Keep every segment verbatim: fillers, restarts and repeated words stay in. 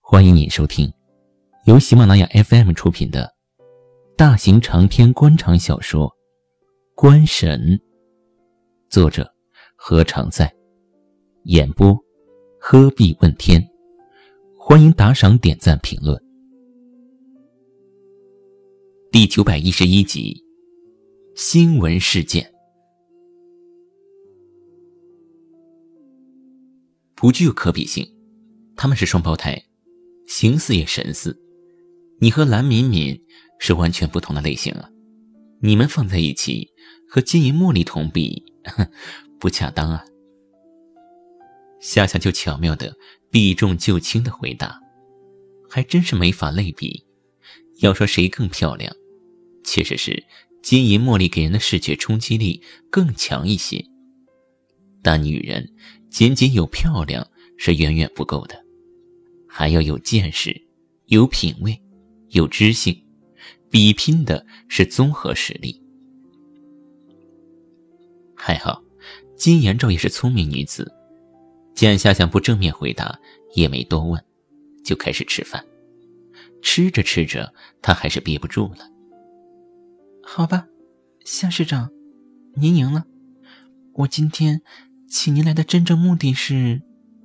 欢迎您收听由喜马拉雅 F M 出品的大型长篇官场小说《官神》，作者何常在，演播呵必问天。欢迎打赏、点赞、评论。第九百一十一集，新闻事件。不具有可比性，他们是双胞胎，形似也神似。你和蓝敏敏是完全不同的类型啊，你们放在一起和金银茉莉同比，不恰当啊。夏夏就巧妙地避重就轻地回答，还真是没法类比。要说谁更漂亮，确实是金银茉莉给人的视觉冲击力更强一些。但女人仅仅有漂亮是远远不够的，还要有见识，有品味，有知性，比拼的是综合实力。还好金妍照也是聪明女子，见夏夏不正面回答，也没多问，就开始吃饭。吃着吃着，她还是憋不住了。 好吧，夏市长，您赢了。我今天请您来的真正目的是……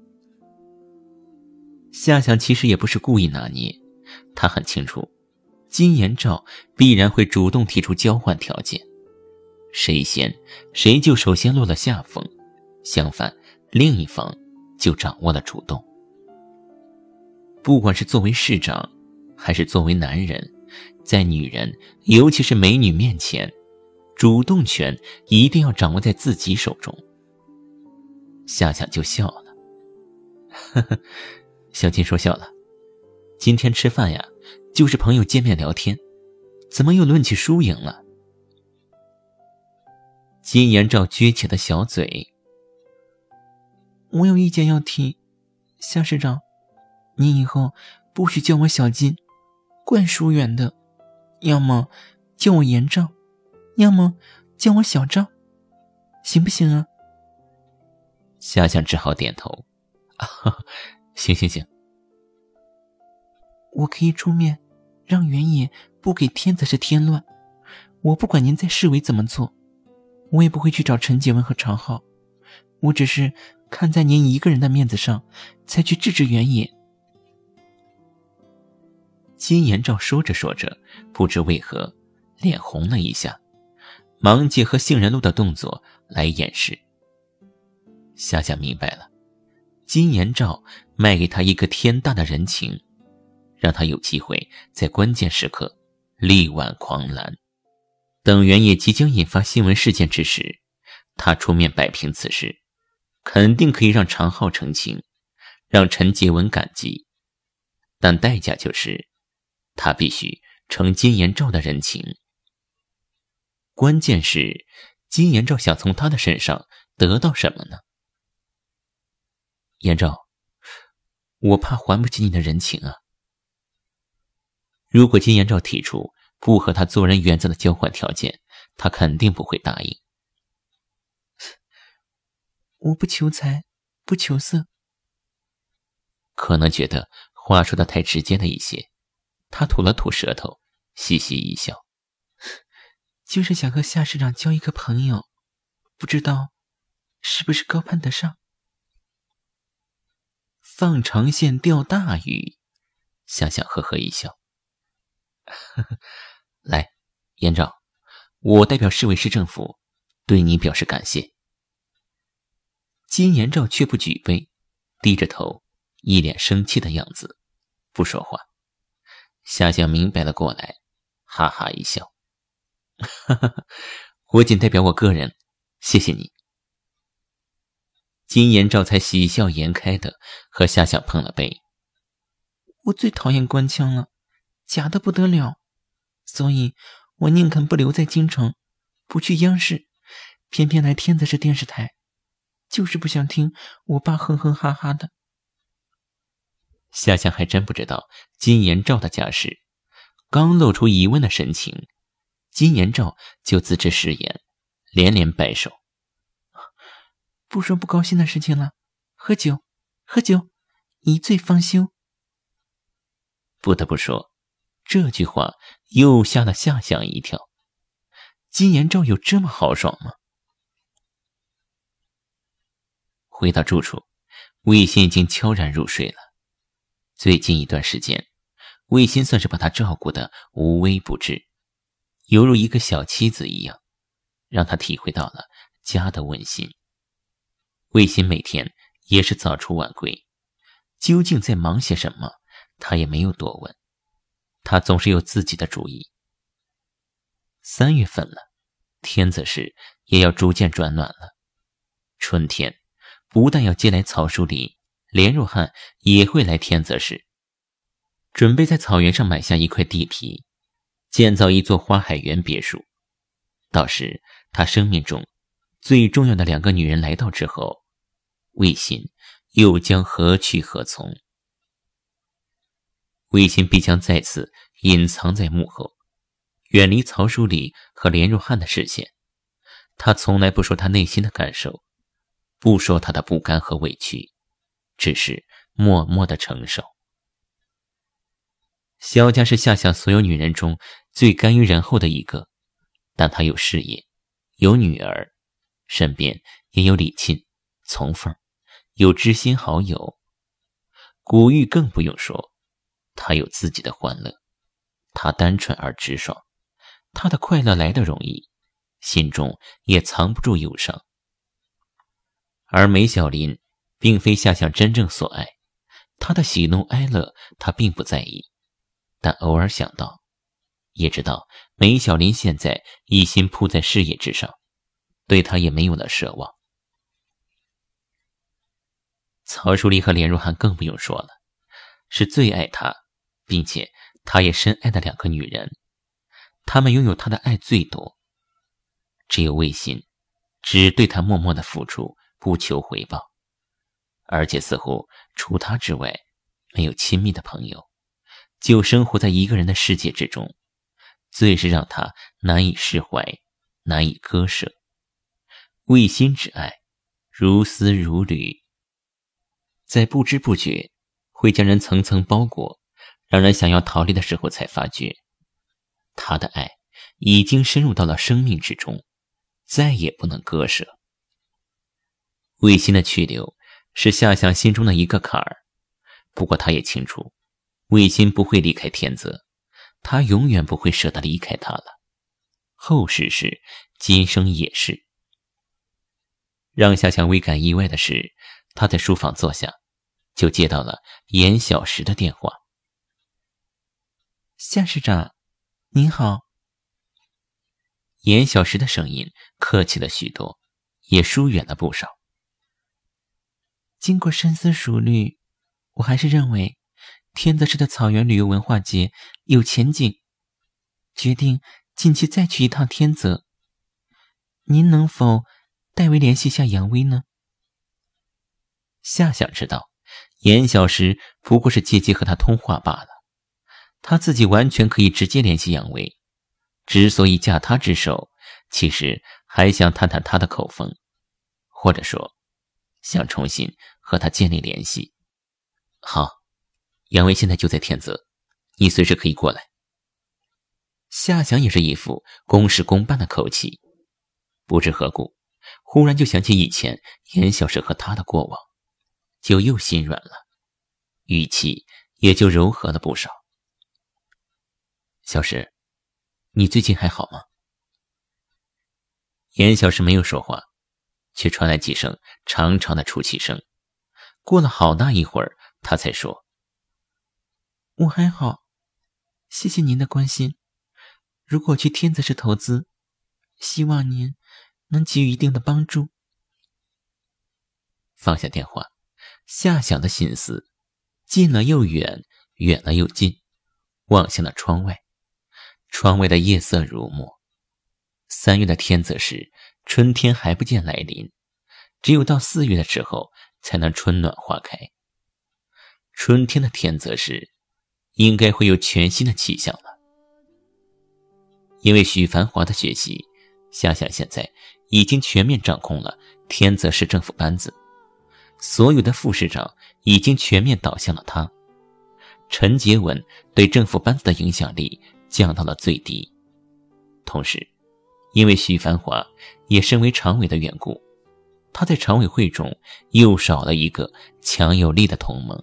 夏夏其实也不是故意拿捏，她很清楚金妍照必然会主动提出交换条件，谁先谁就首先落了下风，相反另一方就掌握了主动。不管是作为市长还是作为男人，在女人尤其是美女面前，主动权一定要掌握在自己手中。夏夏就笑了，呵呵，小金说笑了，今天吃饭呀，就是朋友见面聊天，怎么又论起输赢了？金妍照撅起的小嘴， 我有意见要提，夏市长，您以后不许叫我小金，怪疏远的，要么叫我严照，要么叫我小照，行不行啊？ 夏夏只好点头，啊，行行行。 我可以出面让原野不给天子是添乱，我不管您在市委怎么做，我也不会去找陈洁文和常浩，我只是看在您一个人的面子上才去制止原野。 金妍照说着说着，不知为何脸红了一下，忙借和杏仁露的动作来掩饰。夏夏明白了，金妍照卖给他一个天大的人情，让他有机会在关键时刻力挽狂澜。等原野即将引发新闻事件之时，他出面摆平此事，肯定可以让常浩澄清，让陈洁文感激，但代价就是他必须承金妍照的人情。关键是金妍照想从他的身上得到什么呢？妍照，我怕还不起你的人情啊。如果金妍照提出不和他做人原则的交换条件，他肯定不会答应。 我不求财，不求色。 可能觉得话说得太直接了一些，他吐了吐舌头，嘻嘻一笑， 就是想和夏市长交一个朋友，不知道是不是高攀得上。 放长线钓大鱼，夏夏呵呵一笑。呵呵，来，妍照，我代表市委市政府对你表示感谢。金妍照却不举杯，低着头，一脸生气的样子，不说话。夏夏明白了过来，哈哈一笑，哈哈，我仅代表我个人，谢谢你。金妍照才喜笑颜开的和夏夏碰了杯。 我最讨厌官腔了，假的不得了，所以我宁肯不留在京城，不去央视，偏偏来天子市电视台，就是不想听我爸哼哼哈哈的。 夏夏还真不知道金妍照的家世，刚露出疑问的神情，金妍照就自知失言，连连摆手。 不说不高兴的事情了，喝酒，喝酒，一醉方休。 不得不说，这句话又吓了夏想一跳。金延昭有这么豪爽吗？回到住处，魏新已经悄然入睡了。最近一段时间，魏新算是把他照顾得无微不至，犹如一个小妻子一样，让他体会到了家的温馨。魏新每天也是早出晚归，究竟在忙些什么，他也没有多问，他总是有自己的主意。三月份了，天泽市也要逐渐转暖了。春天不但要接来曹书礼，连若汉也会来天泽市，准备在草原上买下一块地皮，建造一座花海园别墅。到时他生命中最重要的两个女人来到之后，魏新又将何去何从？魏新必将再次隐藏在幕后，远离曹书礼和连若汉的视线。他从来不说他内心的感受，不说他的不甘和委屈，只是默默的承受。萧家是夏想所有女人中最甘于忍后的一个，但她有事业，有女儿，身边也有李沁、从凤，有知心好友。古玉更不用说，她有自己的欢乐，她单纯而直爽，她的快乐来得容易，心中也藏不住忧伤。而梅小林并非夏想真正所爱，她的喜怒哀乐她并不在意，但偶尔想到，也知道梅小林现在一心扑在事业之上，对她也没有了奢望。曹书礼和连若汉更不用说了，是最爱她，并且她也深爱的两个女人，她们拥有她的爱最多。只有魏新，只对她默默的付出，不求回报，而且似乎除她之外没有亲密的朋友，就生活在一个人的世界之中，最是让她难以释怀，难以割舍。魏新之爱如丝如缕，在不知不觉会将人层层包裹，让人想要逃离的时候才发觉，他的爱已经深入到了生命之中，再也不能割舍。魏新的去留是夏想心中的一个坎儿，不过他也清楚，魏新不会离开天泽，他永远不会舍得离开他了。后世是，今生也是。让夏想微感意外的是，他在书房坐下，就接到了严小石的电话。 夏市长，您好。 严小石的声音客气了许多，也疏远了不少。 经过深思熟虑，我还是认为天泽市的草原旅游文化节有前景，决定近期再去一趟天泽。您能否代为联系下杨威呢？ 夏想知道，严小石不过是借机和他通话罢了，他自己完全可以直接联系杨威。之所以驾他之手，其实还想探探他的口风，或者说想重新和他建立联系。好，杨威现在就在天泽，你随时可以过来。夏想也是一副公事公办的口气，不知何故，忽然就想起以前严小石和他的过往，就又心软了，语气也就柔和了不少。小石，你最近还好吗？严小石没有说话，却传来几声长长的出气声。过了好大一会儿，他才说： 我还好，谢谢您的关心。如果去天泽市投资，希望您能给予一定的帮助。 放下电话，夏想的心思近了又远，远了又近，望向了窗外。窗外的夜色如墨，三月的天泽市春天还不见来临，只有到四月的时候才能春暖花开。春天的天泽市应该会有全新的气象了。因为许繁华的学习，夏想现在已经全面掌控了天泽市政府班子，所有的副市长已经全面倒向了他。 陈洁文对政府班子的影响力降到了最低。同时，因为许繁华也身为常委的缘故，他在常委会中又少了一个强有力的同盟。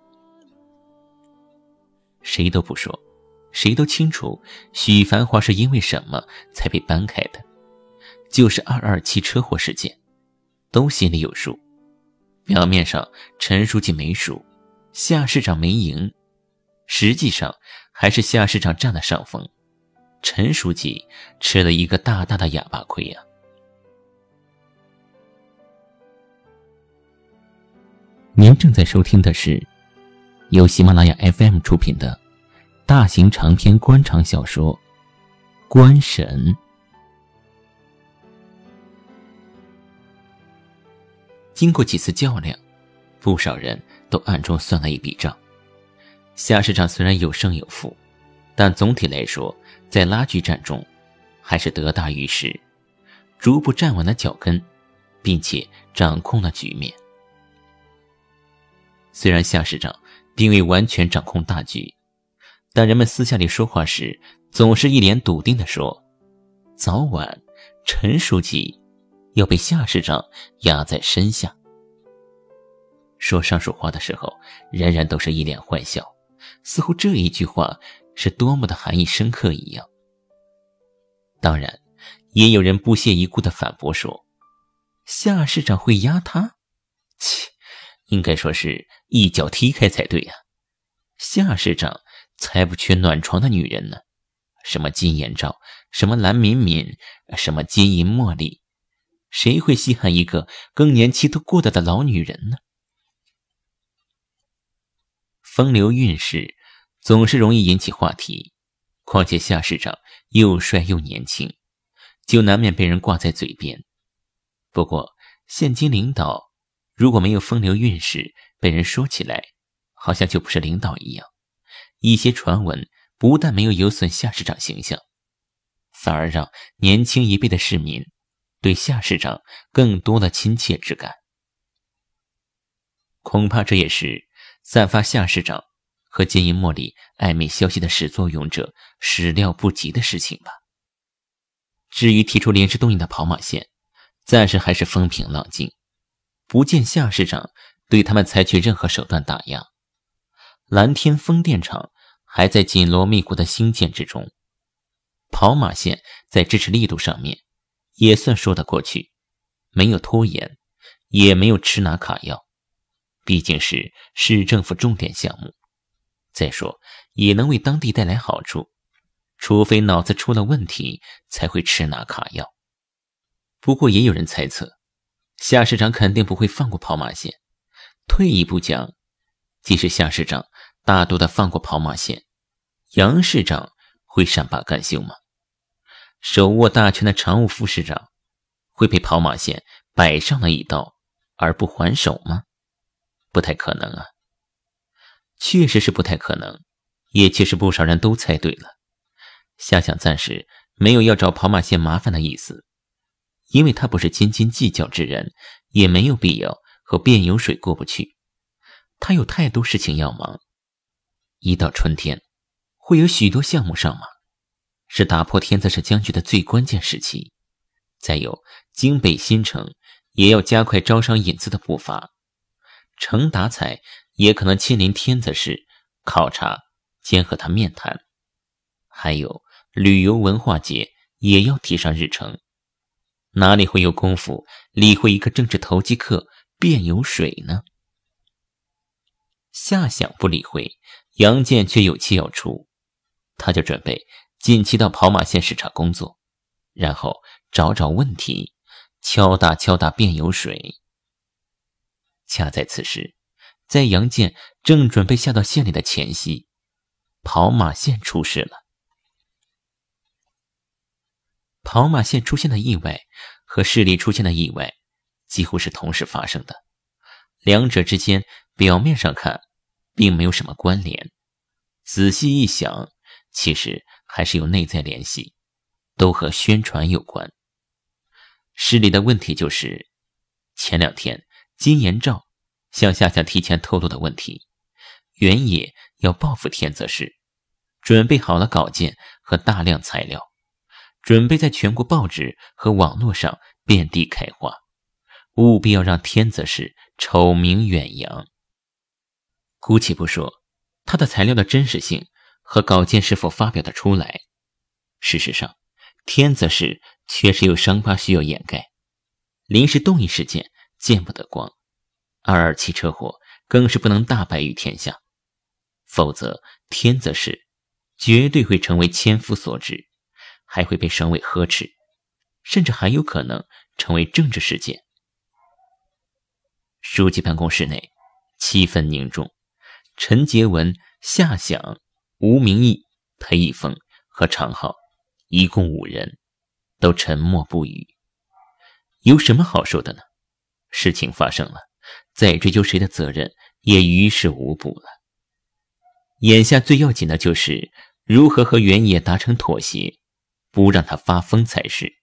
谁都不说，谁都清楚许繁华是因为什么才被搬开的，就是二二七车祸事件，都心里有数。表面上陈书记没输，夏市长没赢，实际上还是夏市长占了上风，陈书记吃了一个大大的哑巴亏呀、啊。您正在收听的是由喜马拉雅 F M 出品的大型长篇官场小说《官神》。经过几次较量，不少人都暗中算了一笔账。夏市长虽然有胜有负，但总体来说，在拉锯战中还是得大于失，逐步站稳了脚跟，并且掌控了局面。虽然夏市长并未完全掌控大局，但人们私下里说话时总是一脸笃定地说，早晚陈书记要被夏市长压在身下。说上述话的时候，人人都是一脸坏笑，似乎这一句话是多么的含义深刻一样。当然，也有人不屑一顾地反驳说，夏市长会压他？切，应该说是一脚踢开才对啊。夏市长才不缺暖床的女人呢，什么金延照，什么蓝敏敏，什么金银茉莉，谁会稀罕一个更年期都过得的老女人呢？风流韵事总是容易引起话题，况且夏市长又帅又年轻，就难免被人挂在嘴边。不过现今领导如果没有风流韵事，被人说起来好像就不是领导一样。一些传闻不但没有有损夏市长形象，反而让年轻一辈的市民对夏市长更多了亲切之感。恐怕这也是散发夏市长和金银茉莉暧昧消息的始作俑者始料不及的事情吧。至于提出临时动议的跑马线，暂时还是风平浪静，不见夏市长对他们采取任何手段打压。蓝天风电场还在紧锣密鼓的兴建之中，跑马线在支持力度上面也算说得过去，没有拖延，也没有吃拿卡要，毕竟是市政府重点项目。再说也能为当地带来好处，除非脑子出了问题才会吃拿卡要。不过也有人猜测，夏市长肯定不会放过跑马线。退一步讲，即使夏市长大度的放过跑马线，杨市长会善罢甘休吗？手握大权的常务副市长会被跑马线摆上了一刀而不还手吗？不太可能啊。确实是不太可能，也确实不少人都猜对了。夏想暂时没有要找跑马线麻烦的意思，因为他不是斤斤计较之人，也没有必要和卞有水过不去。他有太多事情要忙，一到春天会有许多项目上马，是打破天策市僵局的最关键时期。再有京北新城也要加快招商引资的步伐，程达才也可能亲临天策市考察兼和他面谈，还有旅游文化节也要提上日程，哪里会有功夫理会一个政治投机客卞有水呢？夏想不理会，杨健却有气要出，他就准备近期到跑马线视察工作，然后找找问题，敲打敲打卞有水。恰在此时，在杨健正准备下到县里的前夕，跑马线出事了。跑马线出现的意外和市里出现的意外几乎是同时发生的，两者之间表面上看并没有什么关联，仔细一想，其实还是有内在联系，都和宣传有关。市里的问题就是前两天金延照向夏夏提前透露的问题， 原野要报复天泽市，准备好了稿件和大量材料，准备在全国报纸和网络上遍地开花，务必要让天泽市丑名远扬。姑且不说他的材料的真实性和稿件是否发表得出来，事实上天泽市确实有伤疤需要掩盖，临时动议事件见不得光，二二七车祸更是不能大白于天下，否则天泽市绝对会成为千夫所指，还会被省委呵斥，甚至还有可能成为政治事件。书记办公室内气氛凝重，陈洁文、夏响、吴明义、裴一峰和常浩一共五人都沉默不语。有什么好说的呢？事情发生了，再追究谁的责任也于事无补了。眼下最要紧的就是如何和原野达成妥协，不让他发疯才是。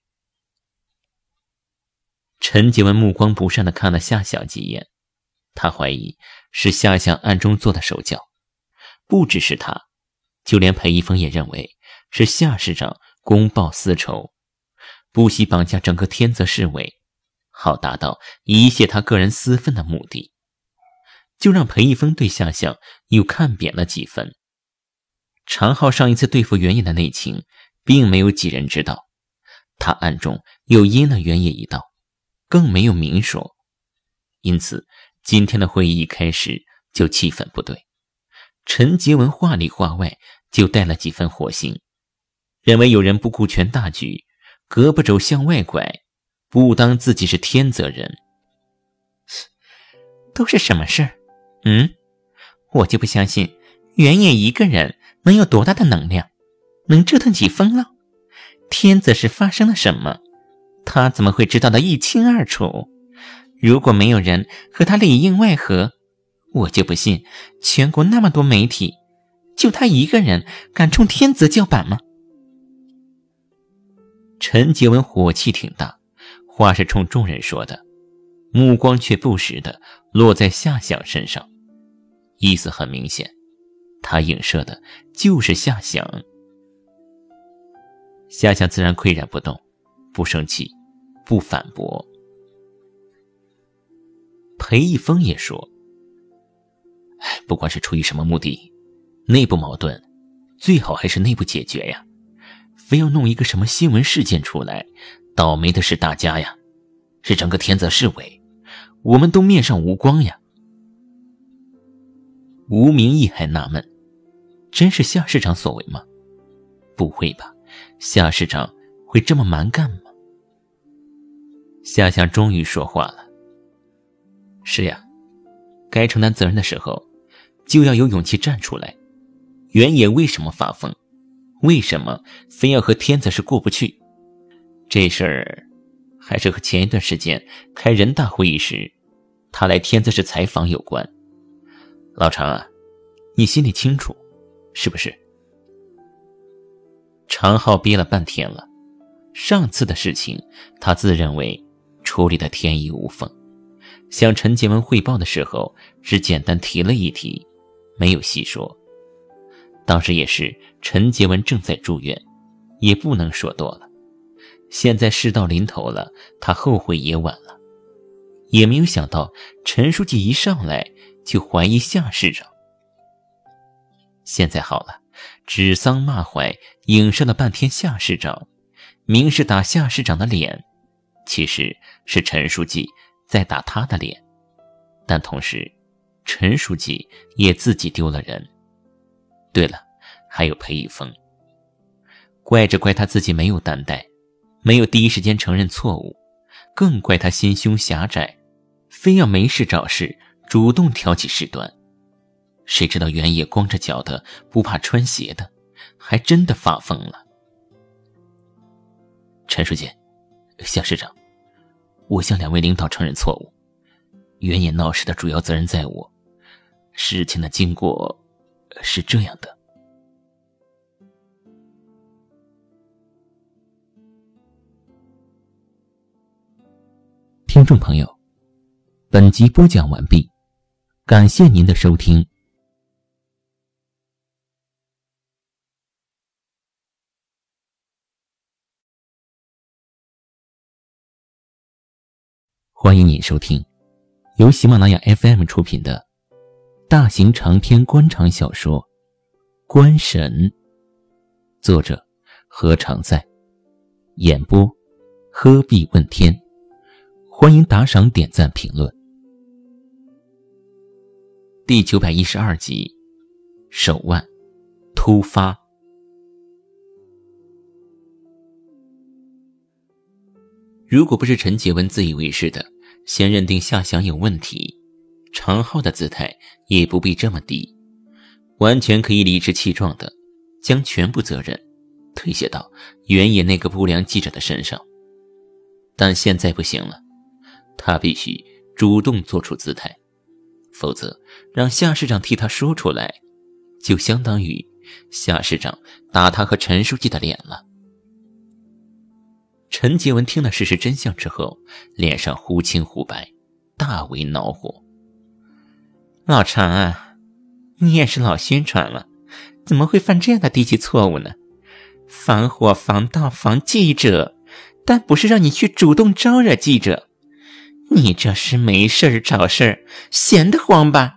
陈洁文目光不善地看了夏响几眼，他怀疑是夏响暗中做的手脚，不只是他，就连裴一峰也认为是夏市长公报私仇，不惜绑架整个天泽市委，好达到一泄他个人私愤的目的，就让裴一峰对夏响又看扁了几分。常浩上一次对付原野的内情并没有几人知道，他暗中又阴了原野一道，更没有明说，因此今天的会议一开始就气氛不对。陈洁文话里话外就带了几分火星，认为有人不顾全大局，胳膊肘向外拐，不当自己是天泽人。 都是什么事儿？嗯，我就不相信原野一个人能有多大的能量，能折腾起风浪。天泽市发生了什么，他怎么会知道得一清二楚？如果没有人和他里应外合，我就不信全国那么多媒体，就他一个人敢冲天泽叫板吗？ 陈洁文火气挺大，话是冲众人说的，目光却不时地落在夏响身上，意思很明显，他影射的就是夏响。夏响自然岿然不动，不生气，不反驳。裴一峰也说，不管是出于什么目的，内部矛盾最好还是内部解决呀，非要弄一个什么新闻事件出来，倒霉的是大家呀，是整个天泽市委，我们都面上无光呀。吴明义还纳闷，真是夏市长所为吗？不会吧，夏市长会这么蛮干吗？夏响终于说话了，是呀，该承担责任的时候就要有勇气站出来。原野为什么发疯？为什么非要和天泽市过不去？这事儿还是和前一段时间开人大会议时他来天泽市采访有关。老常啊，你心里清楚是不是？常浩憋了半天了，上次的事情他自认为处理得天衣无缝，向陈洁文汇报的时候只简单提了一提，没有细说。当时也是陈洁文正在住院，也不能说多了，现在事到临头了，他后悔也晚了。也没有想到陈书记一上来就怀疑夏市长。现在好了，指桑骂槐，影射了半天夏市长，明是打夏市长的脸，其实是陈书记在打他的脸，但同时陈书记也自己丢了人。对了，还有裴一峰，怪着怪他自己没有担待，没有第一时间承认错误，更怪他心胸狭窄，非要没事找事，主动挑起事端。谁知道原野光着脚的，不怕穿鞋的，还真的发疯了。陈书记，夏市长，我向两位领导承认错误，原野闹事的主要责任在我，事情的经过是这样的。听众朋友，本集播讲完毕，感谢您的收听。 欢迎您收听由喜马拉雅 F M 出品的大型长篇官场小说《官神》，作者何常在，演播喝碧问天。欢迎打赏、点赞、评论。第九百一十二集，手腕突发。如果不是陈洁文自以为是的先认定夏翔有问题，常浩的姿态也不必这么低，完全可以理直气壮的将全部责任推卸到原野那个不良记者的身上。但现在不行了，他必须主动做出姿态，否则让夏市长替他说出来，就相当于夏市长打他和陈书记的脸了。陈洁文听了事实真相之后，脸上忽青忽白，大为恼火。老常啊，你也是老宣传了，怎么会犯这样的低级错误呢？防火防盗防记者，但不是让你去主动招惹记者，你这是没事儿找事儿，闲得慌吧？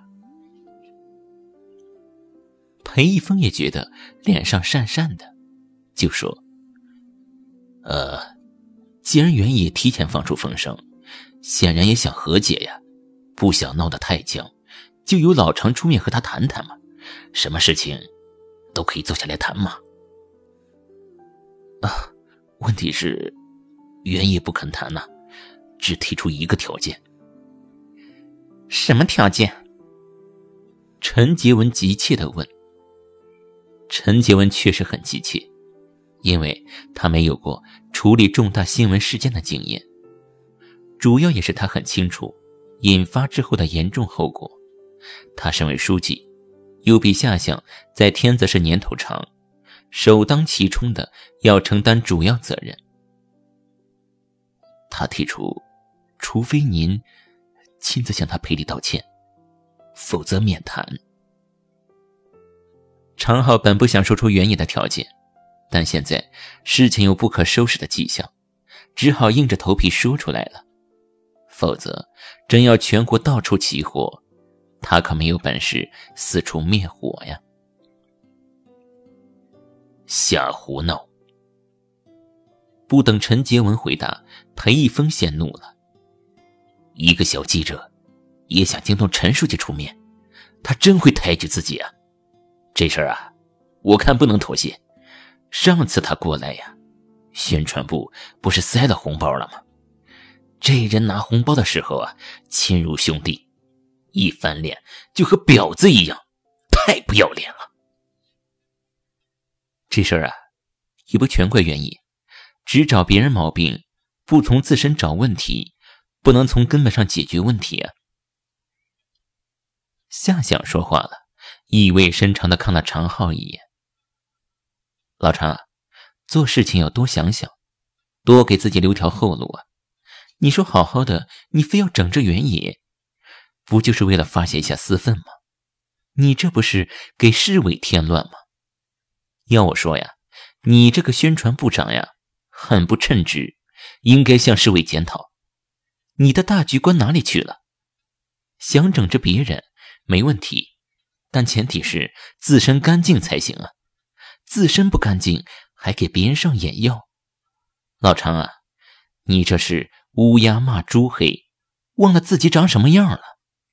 裴一峰也觉得脸上讪讪的，就说呃既然原野提前放出风声，显然也想和解呀，不想闹得太僵，就由老常出面和他谈谈嘛，什么事情都可以坐下来谈嘛。啊，问题是原野不肯谈呐、啊，只提出一个条件。什么条件？陈洁文急切地问。陈洁文确实很急切，因为他没有过处理重大新闻事件的经验，主要也是他很清楚引发之后的严重后果。他身为书记，又比夏翔在天泽市年头长，首当其冲的要承担主要责任。他提出，除非您亲自向他赔礼道歉，否则免谈。常浩本不想说出原野的条件，但现在事情有不可收拾的迹象，只好硬着头皮说出来了。否则真要全国到处起火，他可没有本事四处灭火呀。瞎胡闹！不等陈洁文回答，裴一峰先怒了。一个小记者也想惊动陈书记出面，他真会抬举自己啊！这事儿啊，我看不能妥协。上次他过来呀，宣传部不是塞了红包了吗？这人拿红包的时候啊，亲如兄弟，一翻脸就和婊子一样，太不要脸了。这事儿啊，也不全怪原野，只找别人毛病，不从自身找问题，不能从根本上解决问题啊。夏想说话了，意味深长地看了常浩一眼。老常啊，做事情要多想想，多给自己留条后路啊。你说好好的，你非要整这原野，不就是为了发泄一下私愤吗？你这不是给市委添乱吗？要我说呀，你这个宣传部长呀，很不称职，应该向市委检讨。你的大局观哪里去了？想整治别人没问题，但前提是自身干净才行啊。自身不干净，还给别人上眼药。老常啊，你这是乌鸦骂猪黑，忘了自己长什么样了。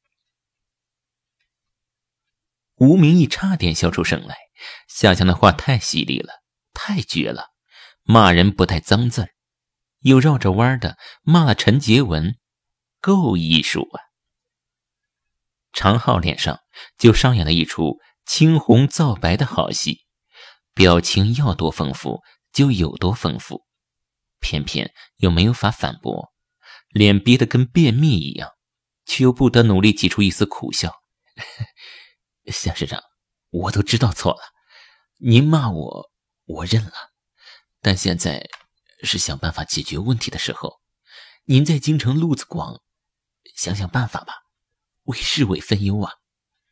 吴明义差点笑出声来，夏翔的话太犀利了，太绝了，骂人不带脏字儿，又绕着弯的骂了陈洁文，够艺术啊。常浩脸上就上演了一出青红皂白的好戏，表情要多丰富就有多丰富，偏偏又没有法反驳，脸憋得跟便秘一样，却又不得努力挤出一丝苦笑。夏市长，我都知道错了，您骂我，我认了，但现在是想办法解决问题的时候，您在京城路子广，想想办法吧，为市委分忧啊。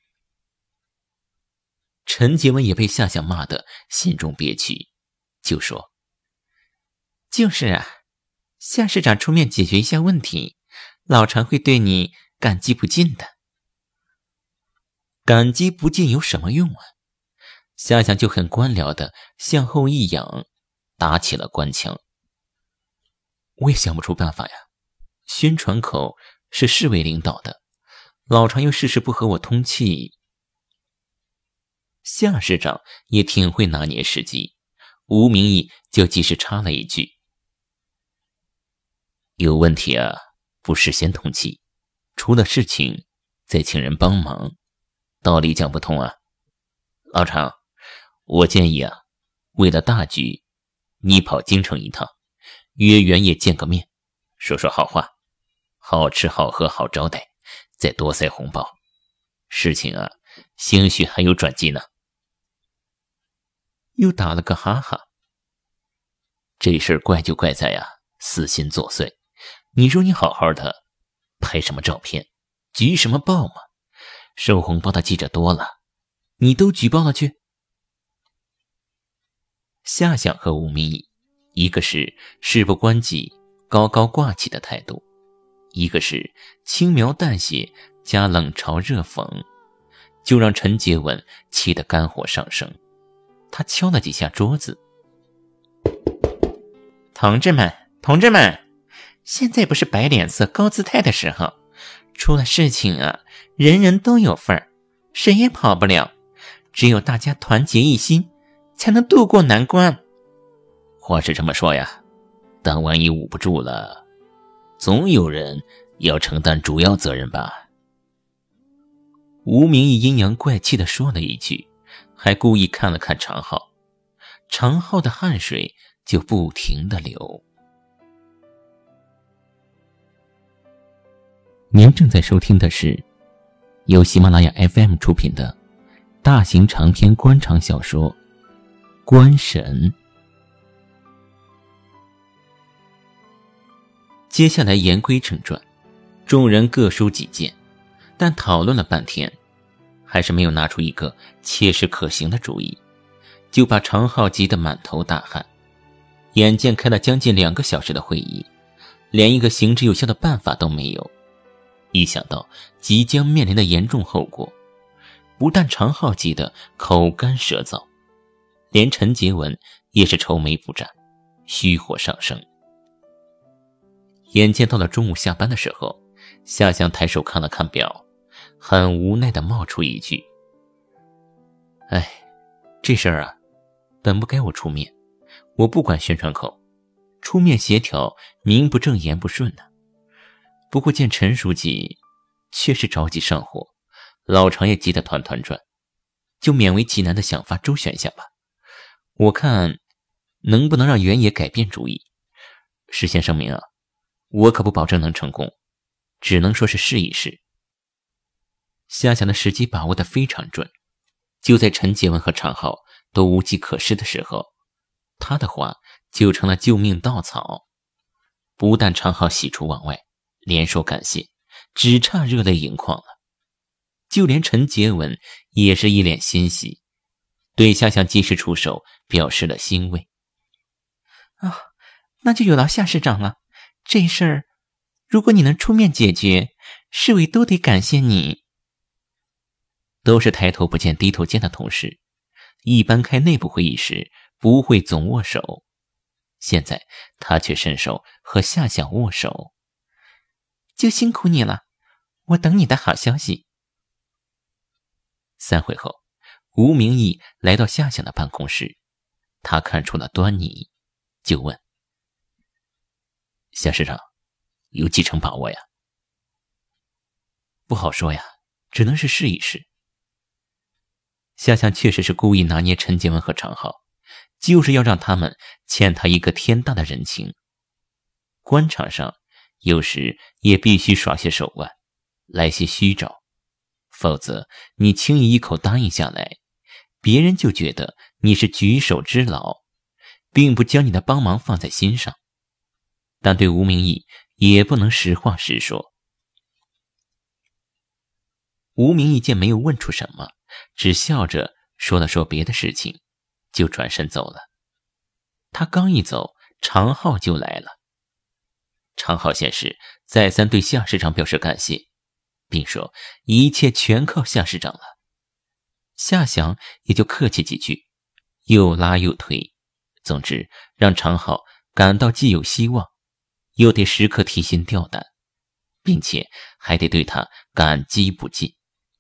陈洁文也被夏想骂得心中憋屈，就说：就是啊，夏市长出面解决一下问题， 老常会对你感激不尽的。 感激不尽有什么用啊？夏夏就很官僚的向后一仰，打起了官腔。我也想不出办法呀。宣传口是市委领导的，老常又事事不和我通气。夏市长也挺会拿捏时机，吴明义就及时插了一句：有问题啊，不事先通气，出了事情再请人帮忙，道理讲不通啊。老常，我建议啊，为了大局，你跑京城一趟，约袁业见个面，说说好话，好吃好喝好招待，再多塞红包，事情啊，兴许还有转机呢。又打了个哈哈。这事儿怪就怪在呀、啊，私心作祟。你说你好好的，拍什么照片，举什么报嘛？收红包的记者多了，你都举报了去？夏想和吴明义，一个是事不关己、高高挂起的态度，一个是轻描淡写加冷嘲热讽，就让陈洁文气得肝火上升。他敲了几下桌子： 同志们，同志们，现在不是摆脸色高姿态的时候，出了事情啊，人人都有份儿，谁也跑不了，只有大家团结一心，才能渡过难关。 话是这么说呀，但万一捂不住了，总有人要承担主要责任吧。吴明义阴阳怪气地说了一句，还故意看了看常浩，常浩的汗水就不停地流。您正在收听的是由喜马拉雅 F M 出品的大型长篇官场小说《官神》。接下来言归正传，众人各抒己见，但讨论了半天，还是没有拿出一个切实可行的主意，就把常浩急得满头大汗。眼见开了将近两个小时的会议，连一个行之有效的办法都没有。一想到即将面临的严重后果，不但常浩急得口干舌燥，连陈洁文也是愁眉不展，虚火上升。眼见到了中午下班的时候，夏香抬手看了看表，很无奈地冒出一句：哎，这事儿啊，本不该我出面，我不管宣传口，出面协调名不正言不顺呢、啊。不过见陈书记确实着急上火，老常也急得团团转，就勉为其难地想发周旋下吧。我看能不能让袁野改变主意。事先声明啊，我可不保证能成功，只能说是试一试。夏想的时机把握得非常准，就在陈洁文和常浩都无计可施的时候，他的话就成了救命稻草。不但常浩喜出望外，连说感谢，只差热泪盈眶了。就连陈洁文也是一脸欣喜，对夏想及时出手表示了欣慰。 啊，那就有劳夏市长了。这事儿，如果你能出面解决，市委都得感谢你。 都是抬头不见低头见的同事，一般开内部会议时不会总握手，现在他却伸手和夏想握手。 就辛苦你了，我等你的好消息。 散会后，吴明义来到夏想的办公室，他看出了端倪，就问：夏市长，有几成把握呀？不好说呀，只能是试一试。夏想确实是故意拿捏陈洁文和常浩，就是要让他们欠他一个天大的人情。官场上有时也必须耍些手腕，来些虚招，否则你轻易一口答应下来，别人就觉得你是举手之劳，并不将你的帮忙放在心上。但对吴明义也不能实话实说。吴明义见没有问出什么，只笑着说了说别的事情，就转身走了。他刚一走，常浩就来了。 长浩县使再三对夏市长表示感谢，并说一切全靠夏市长了。夏祥也就客气几句，又拉又推，总之让长浩感到既有希望，又得时刻提心吊胆，并且还得对他感激不尽。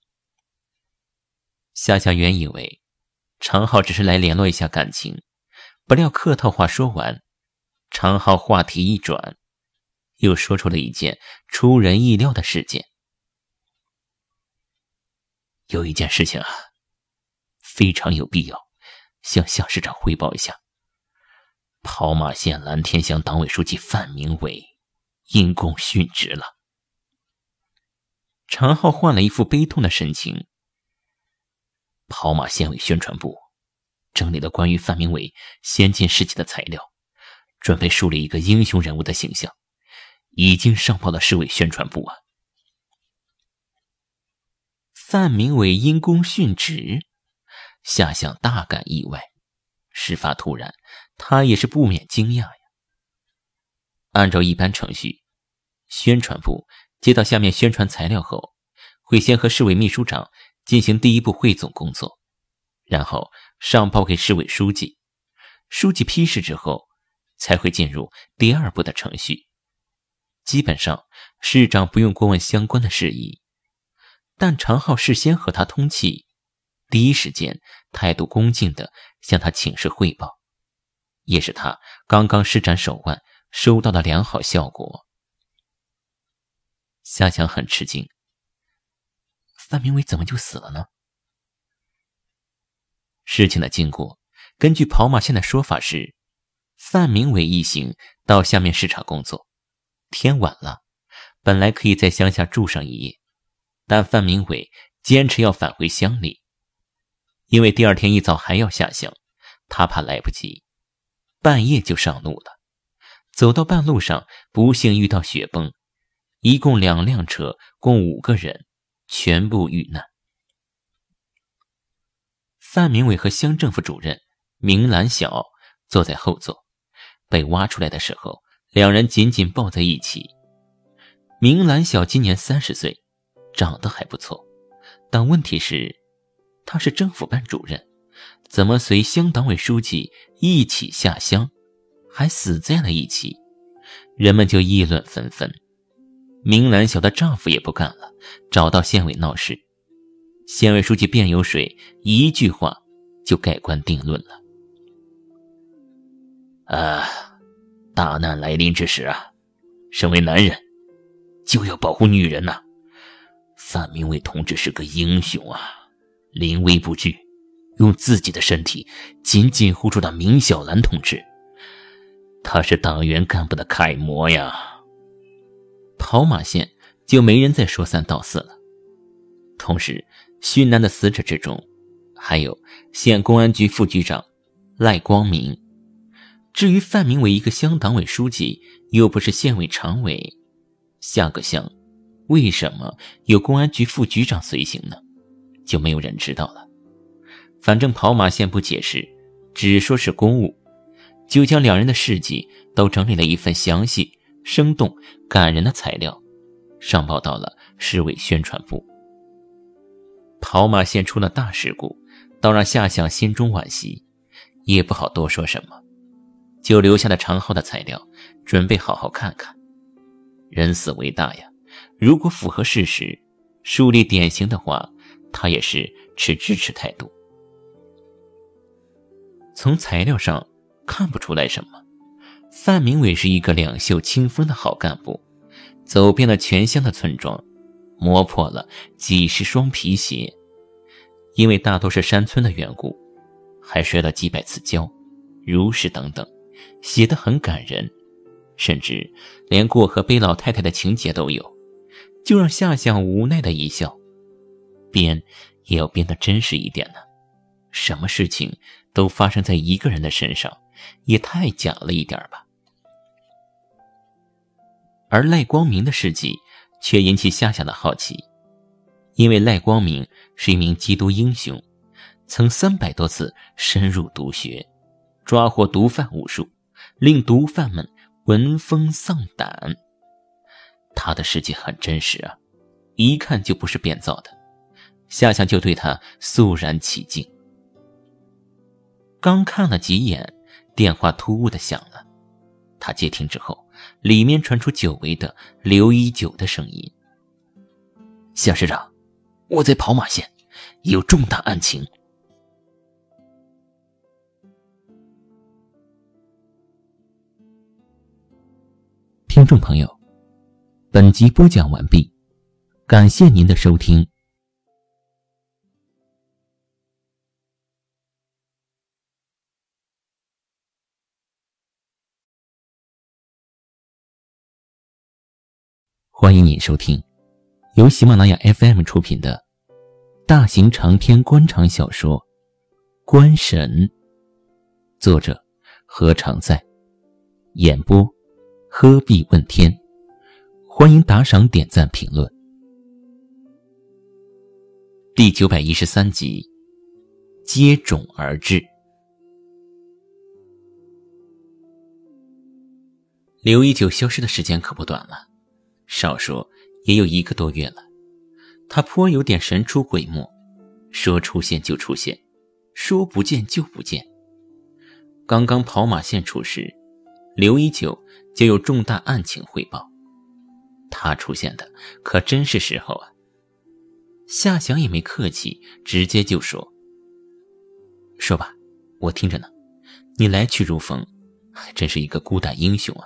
夏祥原以为长浩只是来联络一下感情，不料客套话说完，长浩话题一转，又说出了一件出人意料的事件。有一件事情啊，非常有必要向夏市长汇报一下。跑马县蓝天乡党委书记范明伟因公殉职了。长浩换了一副悲痛的神情。跑马县委宣传部整理了关于范明伟先进事迹的材料，准备树立一个英雄人物的形象，已经上报了市委宣传部啊。范明伟因公殉职，夏相大感意外。事发突然，他也是不免惊讶呀。按照一般程序，宣传部接到下面宣传材料后，会先和市委秘书长进行第一步汇总工作，然后上报给市委书记，书记批示之后，才会进入第二步的程序。基本上，市长不用过问相关的事宜，但常浩事先和他通气，第一时间态度恭敬地向他请示汇报，也是他刚刚施展手腕收到的良好效果。夏强很吃惊，范明伟怎么就死了呢？事情的经过，根据跑马县的说法是，范明伟一行到下面视察工作，天晚了，本来可以在乡下住上一夜，但范明伟坚持要返回乡里，因为第二天一早还要下乡，他怕来不及，半夜就上路了。走到半路上，不幸遇到雪崩，一共两辆车，共五个人，全部遇难。范明伟和乡政府主任明兰晓坐在后座，被挖出来的时候，两人紧紧抱在一起。明兰晓今年三十岁，长得还不错，但问题是，他是政府办主任，怎么随乡党委书记一起下乡，还死在了一起？人们就议论纷纷。明兰晓的丈夫也不干了，找到县委闹事。县委书记卞有水一句话就盖棺定论了。啊，大难来临之时啊，身为男人就要保护女人呐、啊。范明伟同志是个英雄啊，临危不惧，用自己的身体紧紧护住了明小兰同志，他是党员干部的楷模呀。跑马县就没人再说三道四了。同时，殉难的死者之中，还有县公安局副局长赖光明。至于范明伟一个乡党委书记，又不是县委常委，下个乡为什么有公安局副局长随行呢？就没有人知道了。反正跑马县不解释，只说是公务，就将两人的事迹都整理了一份详细、生动、感人的材料，上报到了市委宣传部。跑马县出了大事故，倒让夏想心中惋惜，也不好多说什么，就留下了长浩的材料，准备好好看看。人死为大呀，如果符合事实，树立典型的话，他也是持支持态度。从材料上看不出来什么，范明伟是一个两袖清风的好干部，走遍了全乡的村庄，磨破了几十双皮鞋，因为大多是山村的缘故，还摔了几百次跤，如是等等，写得很感人，甚至连过河背老太太的情节都有，就让夏相无奈的一笑。编也要编得真实一点呢，什么事情都发生在一个人的身上，也太假了一点吧。而赖光明的事迹却引起夏夏的好奇，因为赖光明是一名缉毒英雄，曾三百多次深入毒穴，抓获毒贩无数，令毒贩们闻风丧胆， 他的事迹很真实啊，一看就不是编造的。夏夏就对他肃然起敬。刚看了几眼，电话突兀地响了。他接听之后，里面传出久违的刘一九的声音：夏市长，我在跑马县，有重大案情。听众朋友，本集播讲完毕，感谢您的收听。欢迎您收听由喜马拉雅 F M 出品的大型长篇官场小说《官神》，作者何常在，演播喝碧问天。欢迎打赏、点赞、评论。第九百一十三集，接踵而至。刘一九消失的时间可不短了，少说也有一个多月了。他颇有点神出鬼没，说出现就出现，说不见就不见。刚刚跑马县出事，刘一九就有重大案情汇报，他出现的可真是时候啊。夏翔也没客气，直接就说：说吧，我听着呢。你来去如风，还真是一个孤胆英雄啊。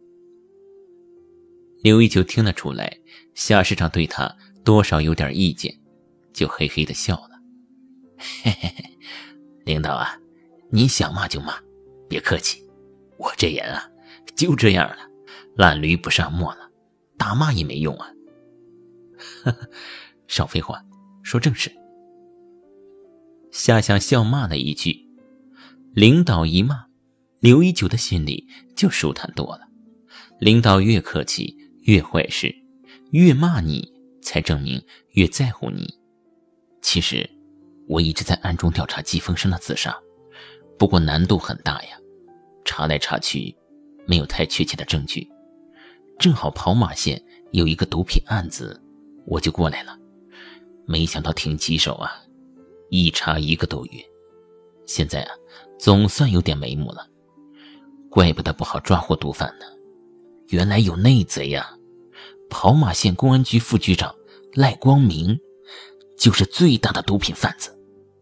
刘一九听了出来，夏市长对他多少有点意见，就嘿嘿地笑了。嘿嘿嘿，领导啊，你想骂就骂，别客气。我这人啊，就这样了，烂驴不上磨了，打骂也没用啊。呵呵，少废话，说正事。夏夏笑骂了一句，领导一骂，刘一九的心里就舒坦多了。领导越客气越坏事，越骂你才证明越在乎你。其实我一直在暗中调查季风生的自杀，不过难度很大呀，查来查去没有太确切的证据。正好跑马县有一个毒品案子，我就过来了。没想到挺棘手啊，一查一个多月。现在啊，总算有点眉目了，怪不得不好抓获毒贩呢。原来有内贼呀！跑马县公安局副局长赖光明就是最大的毒品贩子。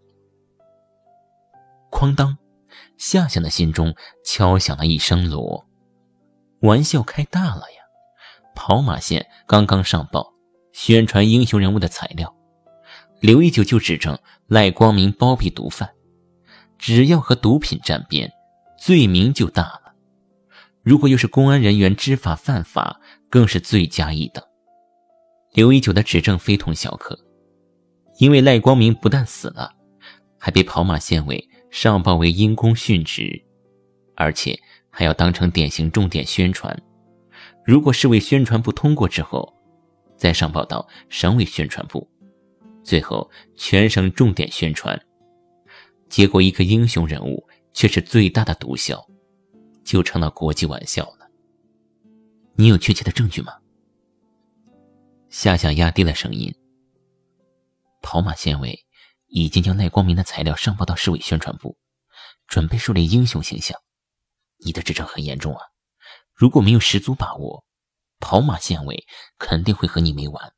哐当，夏夏的心中敲响了一声锣。玩笑开大了呀！跑马县刚刚上报宣传英雄人物的材料，刘一九就指证赖光明包庇毒贩，只要和毒品沾边，罪名就大了。如果又是公安人员知法犯法，更是罪加一等。刘一九的指证非同小可，因为赖光明不但死了，还被跑马县委上报为因公殉职，而且还要当成典型重点宣传。如果市委宣传部通过之后，再上报到省委宣传部，最后全省重点宣传，结果一个英雄人物却是最大的毒枭，就成了国际玩笑了。你有确切的证据吗？夏夏压低了声音。跑马县委已经将赖光明的材料上报到市委宣传部，准备树立英雄形象。你的指证很严重啊，如果没有十足把握，跑马县委肯定会和你没完。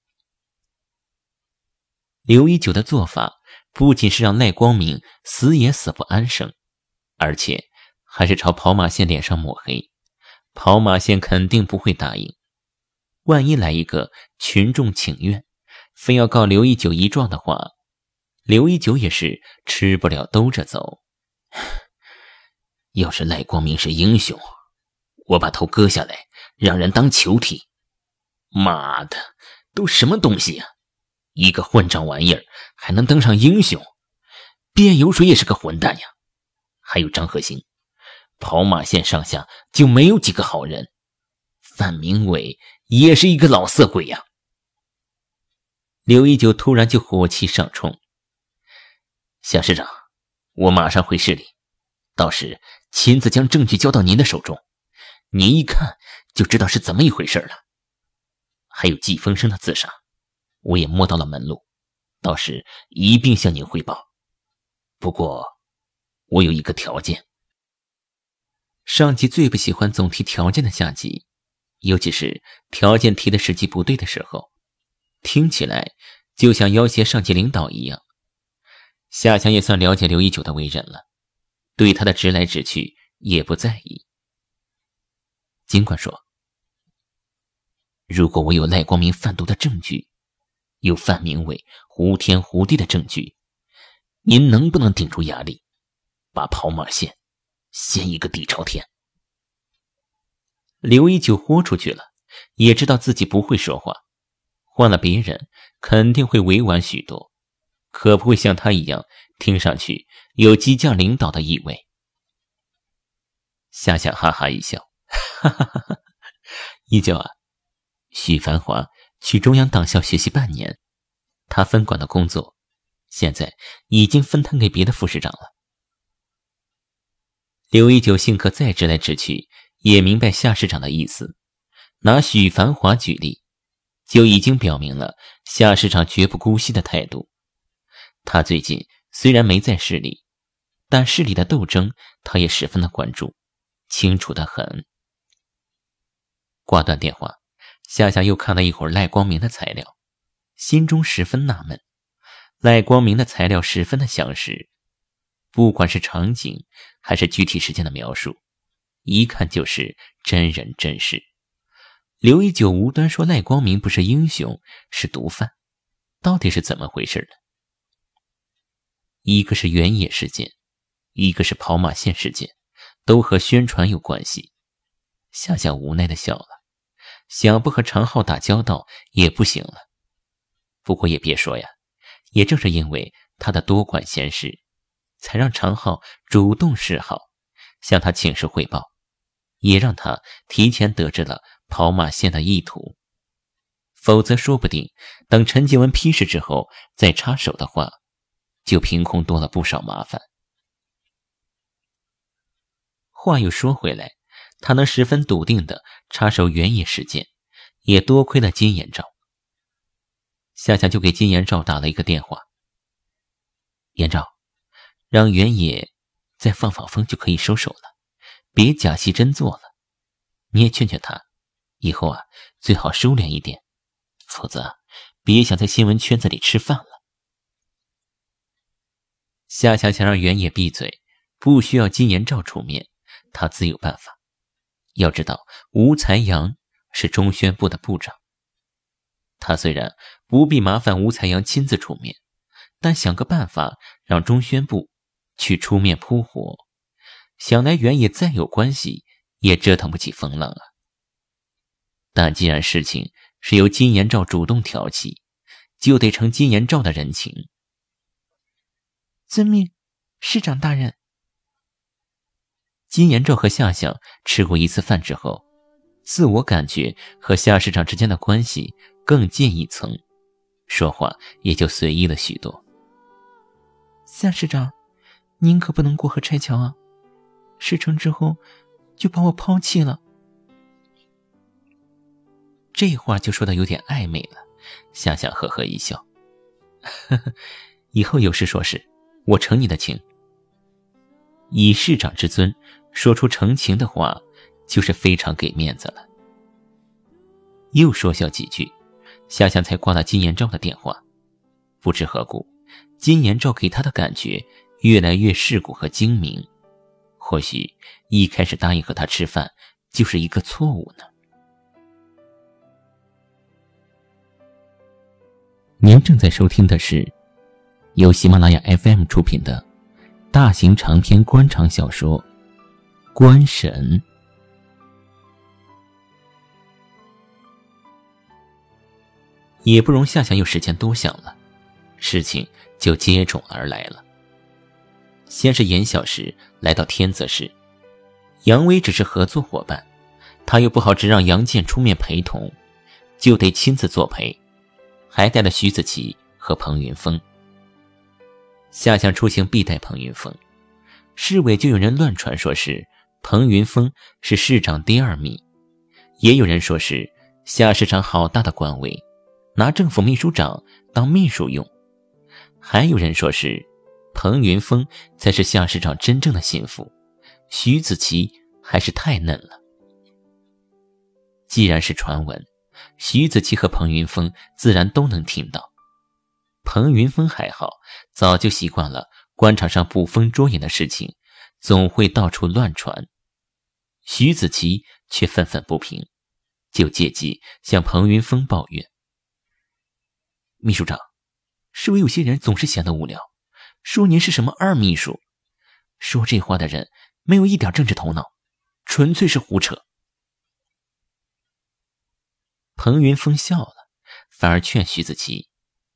刘一九的做法不仅是让赖光明死也死不安生，而且还是朝跑马县脸上抹黑。跑马县肯定不会答应，万一来一个群众请愿，非要告刘一九一状的话，刘一九也是吃不了兜着走。要是赖光明是英雄，我把头割下来让人当球踢。妈的，都什么东西啊，一个混账玩意儿还能登上英雄？卞有水也是个混蛋呀，还有张鹤兴，跑马县上下就没有几个好人，范明伟也是一个老色鬼呀。刘一九突然就火气上冲。夏市长，我马上回市里，到时亲自将证据交到您的手中，您一看就知道是怎么一回事了。 还有季风生的自杀，我也摸到了门路，到时一并向您汇报。不过，我有一个条件。 上级最不喜欢总提条件的下级，尤其是条件提的时机不对的时候，听起来就像要挟上级领导一样。夏强也算了解刘一九的为人了，对他的直来直去也不在意。尽管说， 如果我有赖光明贩毒的证据，有范明伟胡天胡地的证据，您能不能顶住压力，把跑马县掀一个底朝天？ 刘一九豁出去了，也知道自己不会说话，换了别人肯定会委婉许多，可不会像他一样听上去有激将领导的意味。夏夏哈哈一笑，哈哈哈哈，一九啊，许繁华去中央党校学习半年，他分管的工作现在已经分摊给别的副市长了。刘一九性格再直来直去，也明白夏市长的意思，拿许繁华举例，就已经表明了夏市长绝不姑息的态度。他最近虽然没在市里，但市里的斗争他也十分的关注，清楚得很。挂断电话，夏夏又看了一会儿赖光明的材料，心中十分纳闷。赖光明的材料十分的详实，不管是场景还是具体事件的描述，一看就是真人真事。刘一九无端说赖光明不是英雄，是毒贩，到底是怎么回事呢？一个是原野事件，一个是跑马县事件，都和宣传有关系。夏夏无奈地笑了，想不和常浩打交道也不行了。不过也别说呀，也正是因为他的多管闲事，才让常浩主动示好，向他请示汇报，也让他提前得知了跑马县的意图。否则说不定等陈建文批示之后再插手的话，就凭空多了不少麻烦。话又说回来，他能十分笃定地插手原野事件，也多亏了金延照。夏夏就给金延照打了一个电话，延照，让原野再放放风就可以收手了，别假戏真做了。你也劝劝他，以后啊最好收敛一点，否则别想在新闻圈子里吃饭了。夏夏想让原野闭嘴，不需要金延照出面，他自有办法。要知道吴才阳是中宣部的部长，他虽然不必麻烦吴才阳亲自出面，但想个办法让中宣部去出面扑火，想来原野再有关系也折腾不起风浪啊。但既然事情是由金延照主动挑起，就得承金延照的人情。遵命，市长大人。金延照和夏夏吃过一次饭之后，自我感觉和夏市长之间的关系更进一层，说话也就随意了许多。夏市长，您可不能过河拆桥啊，事成之后就把我抛弃了。这话就说的有点暧昧了，夏夏呵呵一笑，呵呵，以后有事说事，我承你的情。以市长之尊说出澄情的话，就是非常给面子了。又说笑几句，夏夏才挂了金延照的电话。不知何故，金延照给他的感觉越来越世故和精明，或许一开始答应和他吃饭就是一个错误呢。您正在收听的是由喜马拉雅 F M 出品的大型长篇官场小说《官神》。也不容夏夏有时间多想了，事情就接踵而来了。先是严小石来到天泽市，杨威只是合作伙伴，他又不好只让杨健出面陪同，就得亲自作陪，还带了徐子淇和彭云峰。夏夏出行必带彭云峰，市委就有人乱传说是彭云峰是市长第二秘，也有人说是夏市长好大的官位，拿政府秘书长当秘书用。还有人说是彭云峰才是夏市长真正的心腹，徐子淇还是太嫩了。既然是传闻，徐子淇和彭云峰自然都能听到。彭云峰还好，早就习惯了官场上捕风捉影的事情总会到处乱传。徐子淇却愤愤不平，就借机向彭云峰抱怨：秘书长，是不是有些人总是闲得无聊，说您是什么二秘书？说这话的人没有一点政治头脑，纯粹是胡扯。彭云峰笑了，反而劝徐子淇：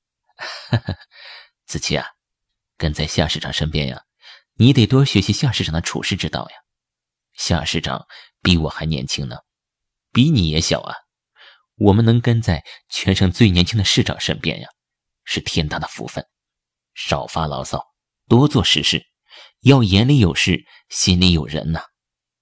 子淇啊，跟在夏市长身边呀，你得多学习夏市长的处世之道呀。夏市长比我还年轻呢，比你也小啊。我们能跟在全省最年轻的市长身边呀，是天大的福分。少发牢骚，多做实事，要眼里有事，心里有人呐。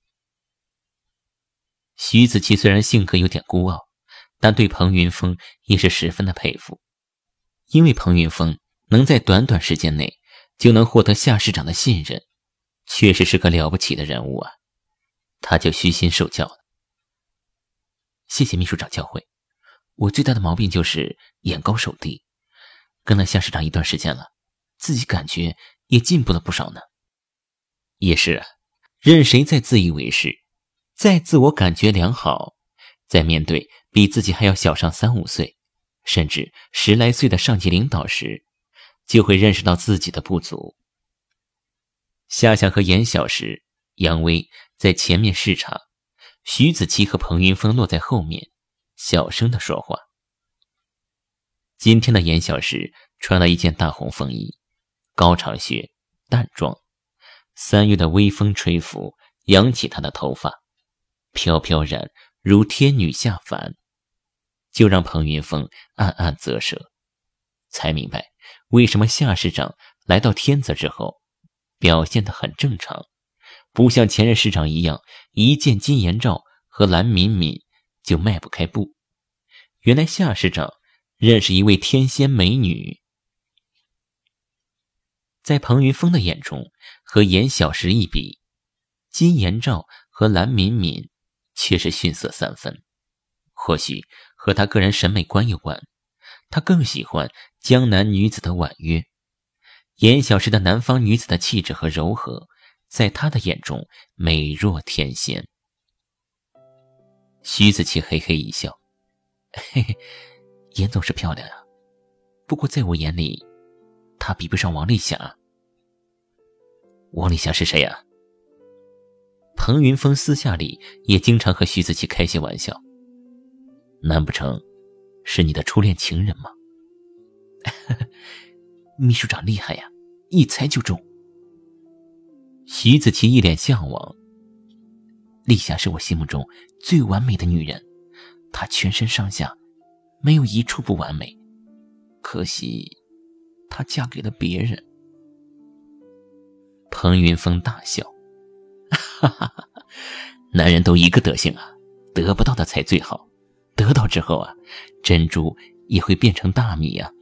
徐子淇虽然性格有点孤傲，但对彭云峰也是十分的佩服。因为彭云峰能在短短时间内就能获得夏市长的信任，确实是个了不起的人物啊。他就虚心受教了。谢谢秘书长教诲，我最大的毛病就是眼高手低，跟了夏市长一段时间了，自己感觉也进步了不少呢。也是啊，任谁再自以为是，再自我感觉良好，在面对比自己还要小上三五岁甚至十来岁的上级领导时，就会认识到自己的不足。夏夏和严小时、杨威在前面视察，徐子淇和彭云峰落在后面，小声地说话。今天的严小时穿了一件大红风衣，高长靴，淡妆，三月的微风吹拂，扬起她的头发，飘飘然如天女下凡，就让彭云峰暗暗啧舌，才明白为什么夏市长来到天泽之后表现得很正常，不像前任市长一样一见金延照和蓝敏敏就迈不开步。原来夏市长认识一位天仙美女。在彭云峰的眼中，和严小时一比，金延照和蓝敏敏却是逊色三分。或许和他个人审美观有关，他更喜欢江南女子的婉约。严小时的南方女子的气质和柔和，在他的眼中美若天仙。徐子淇嘿嘿一笑，嘿嘿，严总是漂亮啊，不过在我眼里，她比不上王丽霞。王丽霞是谁啊？彭云峰私下里也经常和徐子淇开些玩笑。难不成是你的初恋情人吗？秘书长厉害呀，一猜就中。徐子淇一脸向往。丽霞是我心目中最完美的女人，她全身上下没有一处不完美，可惜她嫁给了别人。彭云峰大笑，哈哈哈，男人都一个德行啊，得不到的才最好，得到之后啊，珍珠也会变成大米啊。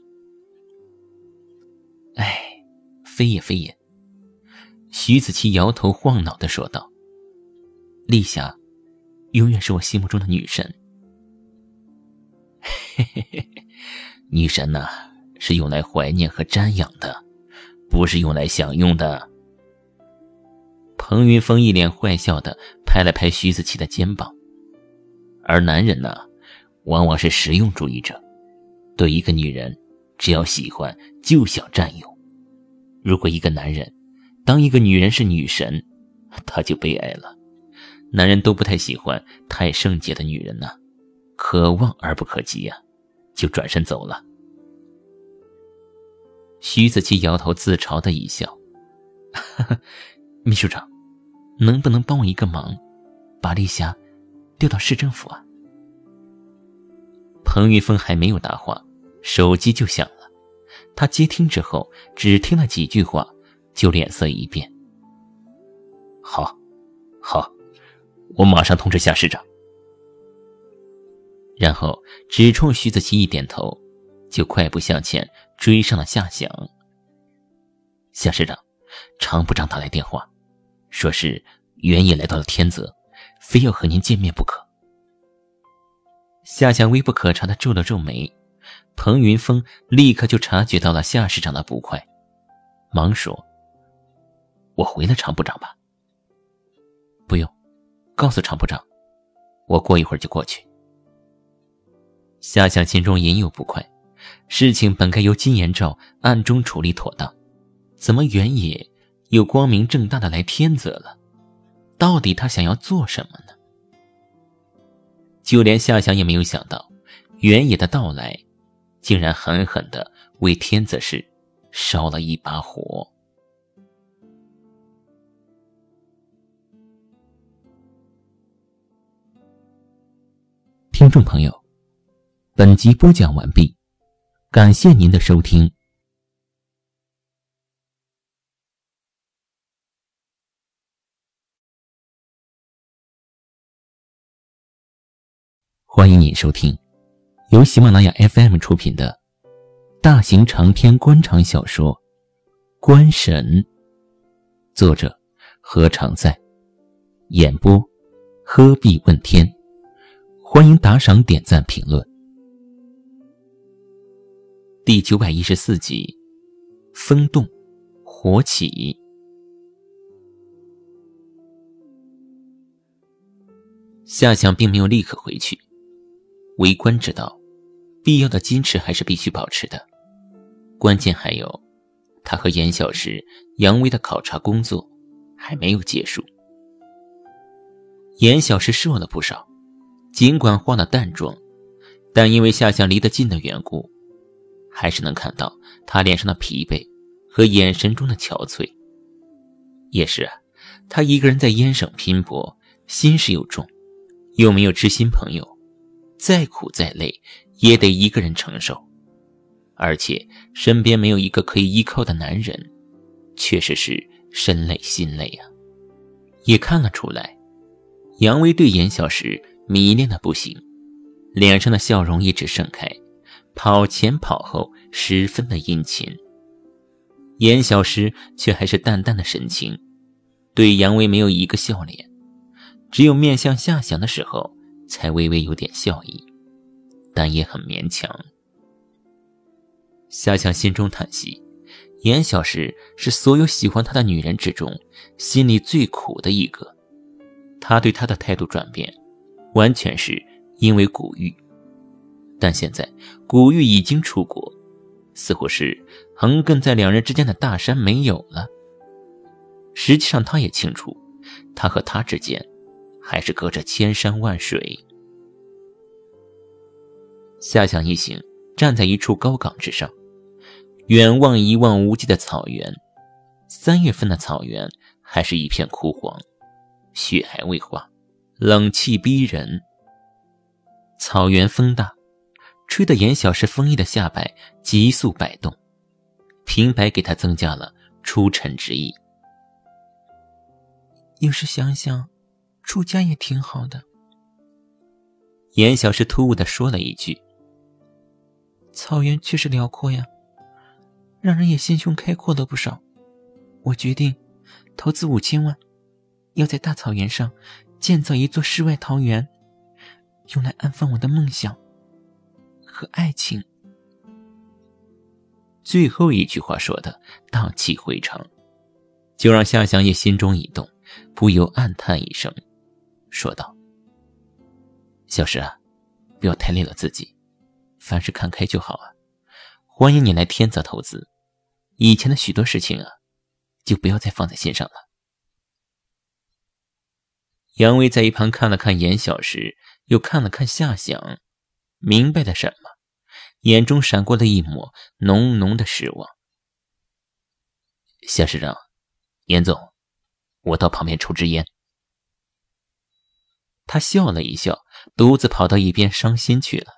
哎，非也非也。徐子淇摇头晃脑地说道，丽霞永远是我心目中的女神。嘿嘿嘿，女神呐、啊，是用来怀念和瞻仰的，不是用来享用的。彭云峰一脸坏笑地拍了拍徐子淇的肩膀。而男人呢、啊，往往是实用主义者，对一个女人只要喜欢就想占有。如果一个男人当一个女人是女神，他就悲哀了。男人都不太喜欢太圣洁的女人呐、啊，可望而不可及呀、啊，就转身走了。徐子淇摇头自嘲的一笑，秘书长，能不能帮我一个忙，把丽霞调到市政府啊？彭玉峰还没有答话，手机就响了。他接听之后，只听了几句话，就脸色一变。好，好，我马上通知夏市长。 然后只冲徐子淇一点头，就快步向前追上了夏响。夏市长，常部长打来电话，说是原野来到了天泽，非要和您见面不可。夏响微不可察地皱了皱眉，彭云峰立刻就察觉到了夏市长的不快，忙说：我回了常部长吧。不用，告诉常部长，我过一会儿就过去。夏响心中隐有不快，事情本该由金延照暗中处理妥当，怎么原野又光明正大的来天泽了？到底他想要做什么呢？就连夏响也没有想到，原野的到来竟然狠狠地为天泽市烧了一把火。听众朋友，本集播讲完毕，感谢您的收听。欢迎您收听由喜马拉雅 F M 出品的大型长篇官场小说《官神》，作者何常在，演播喝碧问天。欢迎打赏、点赞、评论。第九百一十四集，风动，火起。夏响并没有立刻回去，为官之道，必要的矜持还是必须保持的。关键还有，他和严小石、杨威的考察工作还没有结束。严小石瘦了不少，尽管化了淡妆，但因为夏响离得近的缘故，还是能看到他脸上的疲惫和眼神中的憔悴。也是啊，他一个人在燕省拼搏，心事又重，又没有知心朋友，再苦再累也得一个人承受，而且身边没有一个可以依靠的男人，确实是身累心累啊。也看了出来，杨威对严小石迷恋的不行，脸上的笑容一直盛开，跑前跑后十分的殷勤。严小石却还是淡淡的神情，对杨威没有一个笑脸，只有面向夏响的时候才微微有点笑意，但也很勉强。夏响心中叹息，严小石是所有喜欢他的女人之中心里最苦的一个，他对他的态度转变完全是因为古玉，但现在古玉已经出国，似乎是横亘在两人之间的大山没有了。实际上他也清楚，他和他之间还是隔着千山万水。夏响一行站在一处高岗之上，远望一望无际的草原。三月份的草原还是一片枯黄，雪还未化，冷气逼人。草原风大，吹得严小石丰腴的下摆急速摆动，平白给他增加了出尘之意。 有时想想，出家也挺好的。 严小石突兀地说了一句： 草原确实辽阔呀，让人也心胸开阔了不少。我决定投资五千万，要在大草原上建造一座世外桃源，用来安放我的梦想和爱情。 最后一句话说的荡气回肠，就让夏响也心中一动，不由暗叹一声，说道：小石啊，不要太累了自己，凡事看开就好啊。欢迎你来天泽投资，以前的许多事情啊，就不要再放在心上了。杨威在一旁看了看严小石，又看了看夏响，明白了什么，眼中闪过了一抹浓浓的失望。夏市长，严总，我到旁边抽支烟。他笑了一笑，独自跑到一边伤心去了。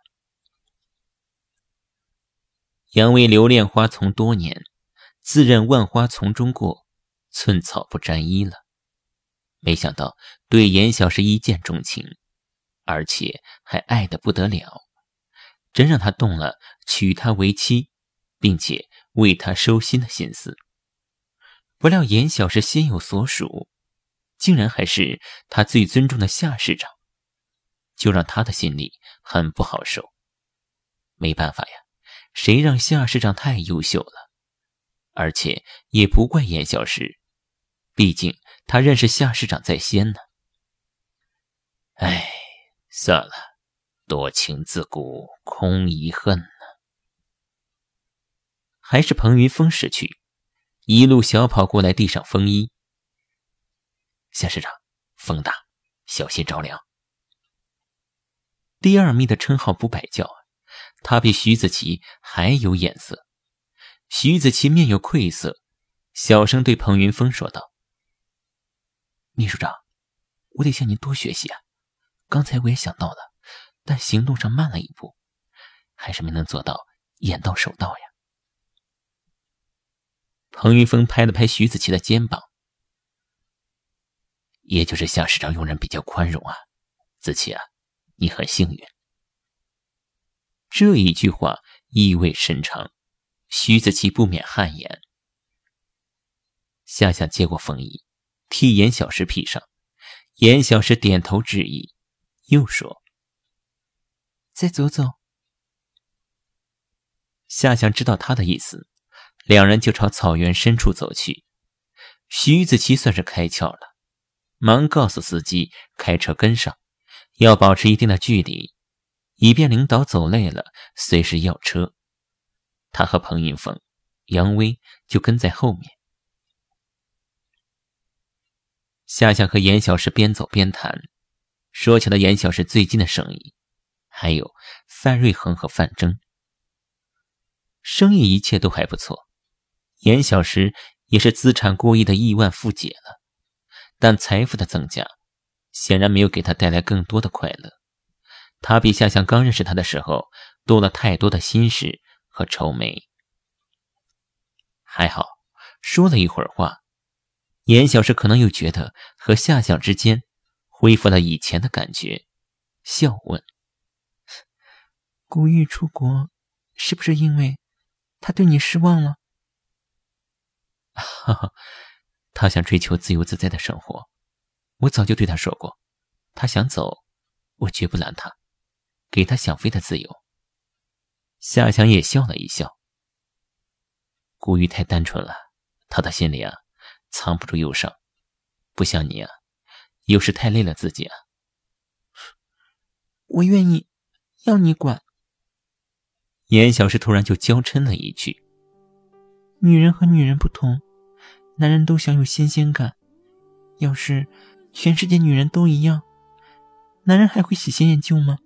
杨威留恋花丛多年，自认万花丛中过，寸草不沾衣了。没想到对严小石一见钟情， 而且还爱得不得了，真让他动了娶她为妻，并且为她收心的心思。不料严小是心有所属，竟然还是他最尊重的夏市长，就让他的心里很不好受。没办法呀，谁让夏市长太优秀了，而且也不怪严小石，毕竟他认识夏市长在先呢。唉，算了，多情自古空遗恨呢。还是彭云峰识趣，一路小跑过来递上风衣。夏市长，风大，小心着凉。第二密的称号不摆叫，他比徐子淇还有眼色。徐子淇面有愧色，小声对彭云峰说道：秘书长，我得向您多学习啊。刚才我也想到了，但行动上慢了一步，还是没能做到眼到手到呀。彭云峰拍了拍徐子淇的肩膀，也就是夏市长用人比较宽容啊，子淇啊，你很幸运。这一句话意味深长，徐子淇不免汗颜。夏夏接过风衣，替严小石披上，严小石点头致意，又说： 再走走。 夏夏知道他的意思，两人就朝草原深处走去。徐子淇算是开窍了，忙告诉司机开车跟上，要保持一定的距离，以便领导走累了随时要车。他和彭云峰、杨威就跟在后面。夏夏和严小石边走边谈，说起了严小石最近的生意，还有范瑞恒和范征。生意一切都还不错，严小石也是资产过亿的亿万富姐了，但财富的增加显然没有给他带来更多的快乐。他比夏夏刚认识他的时候多了太多的心事和愁眉。还好说了一会儿话，严小石可能又觉得和夏夏之间恢复了以前的感觉，笑问： 古玉出国是不是因为他对你失望了？ 哈哈，他想追求自由自在的生活，我早就对他说过，他想走，我绝不拦他，给他想飞的自由。夏翔也笑了一笑。古玉太单纯了，他的心里啊，藏不住忧伤，不像你啊，有时太累了自己啊。 我愿意，要你管。 严小石突然就娇嗔了一句： 女人和女人不同，男人都想有新鲜感，要是全世界女人都一样，男人还会喜新厌旧吗？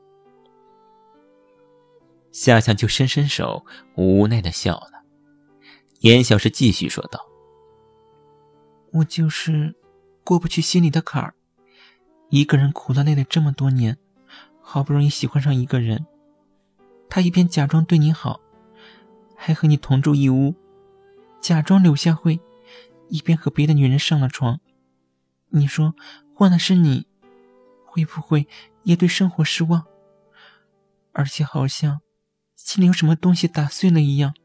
夏夏就伸伸手，无奈地笑了。严小石继续说道： 我就是过不去心里的坎儿，一个人苦了累了这么多年，好不容易喜欢上一个人，他一边假装对你好，还和你同住一屋，假装柳下惠，一边和别的女人上了床。你说换的是你，会不会也对生活失望？而且好像心里有什么东西打碎了一样。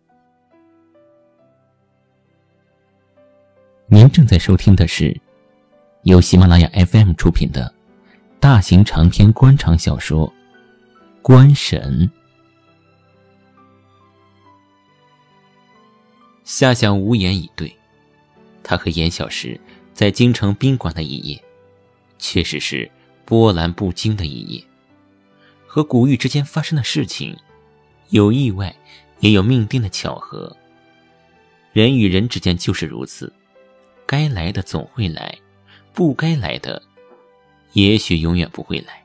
您正在收听的是由喜马拉雅 F M 出品的大型长篇官场小说《官神》。夏夏无言以对，他和严小石在京城宾馆的一夜，确实是波澜不惊的一夜。和古玉之间发生的事情，有意外，也有命定的巧合。人与人之间就是如此，该来的总会来，不该来的也许永远不会来。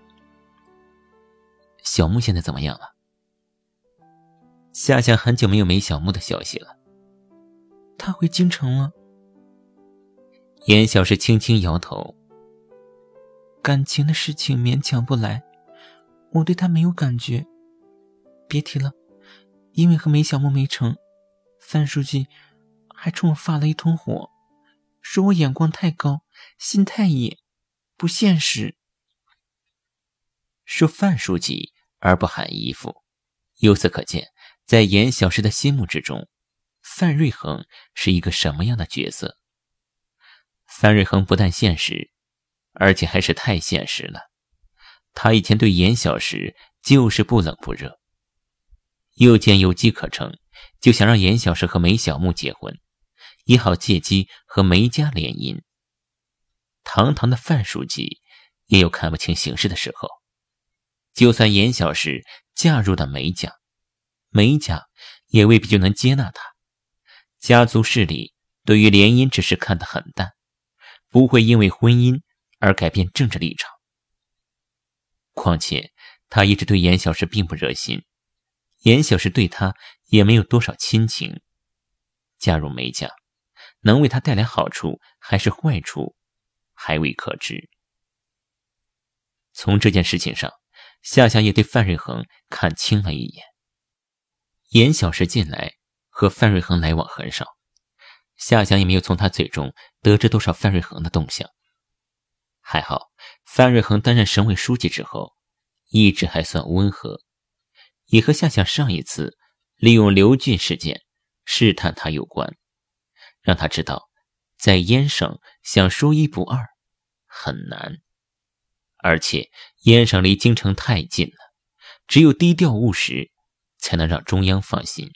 小木现在怎么样了？夏夏很久没有没小木的消息了。 他回京城了。 严小石轻轻摇头。 感情的事情勉强不来，我对他没有感觉。别提了，因为和梅小木没成，范书记还冲我发了一通火，说我眼光太高，心太野，不现实。 说范书记而不喊姨父。由此可见，在严小石的心目之中，范瑞恒是一个什么样的角色？范瑞恒不但现实，而且还是太现实了。他以前对严小石就是不冷不热，又见有机可乘，就想让严小石和梅小木结婚，也好借机和梅家联姻。堂堂的范书记也有看不清形势的时候，就算严小石嫁入了梅家，梅家也未必就能接纳她。家族势力对于联姻只是看得很淡，不会因为婚姻而改变政治立场。况且他一直对严小石并不热心，严小石对他也没有多少亲情。嫁入梅家能为他带来好处还是坏处，还未可知。从这件事情上，夏夏也对范瑞恒看清了一眼。严小石近来和范瑞恒来往很少，夏夏也没有从他嘴中得知多少范瑞恒的动向。还好范瑞恒担任省委书记之后一直还算温和，也和夏夏上一次利用刘俊事件试探他有关，让他知道在燕省想说一不二很难，而且燕省离京城太近了，只有低调务实才能让中央放心。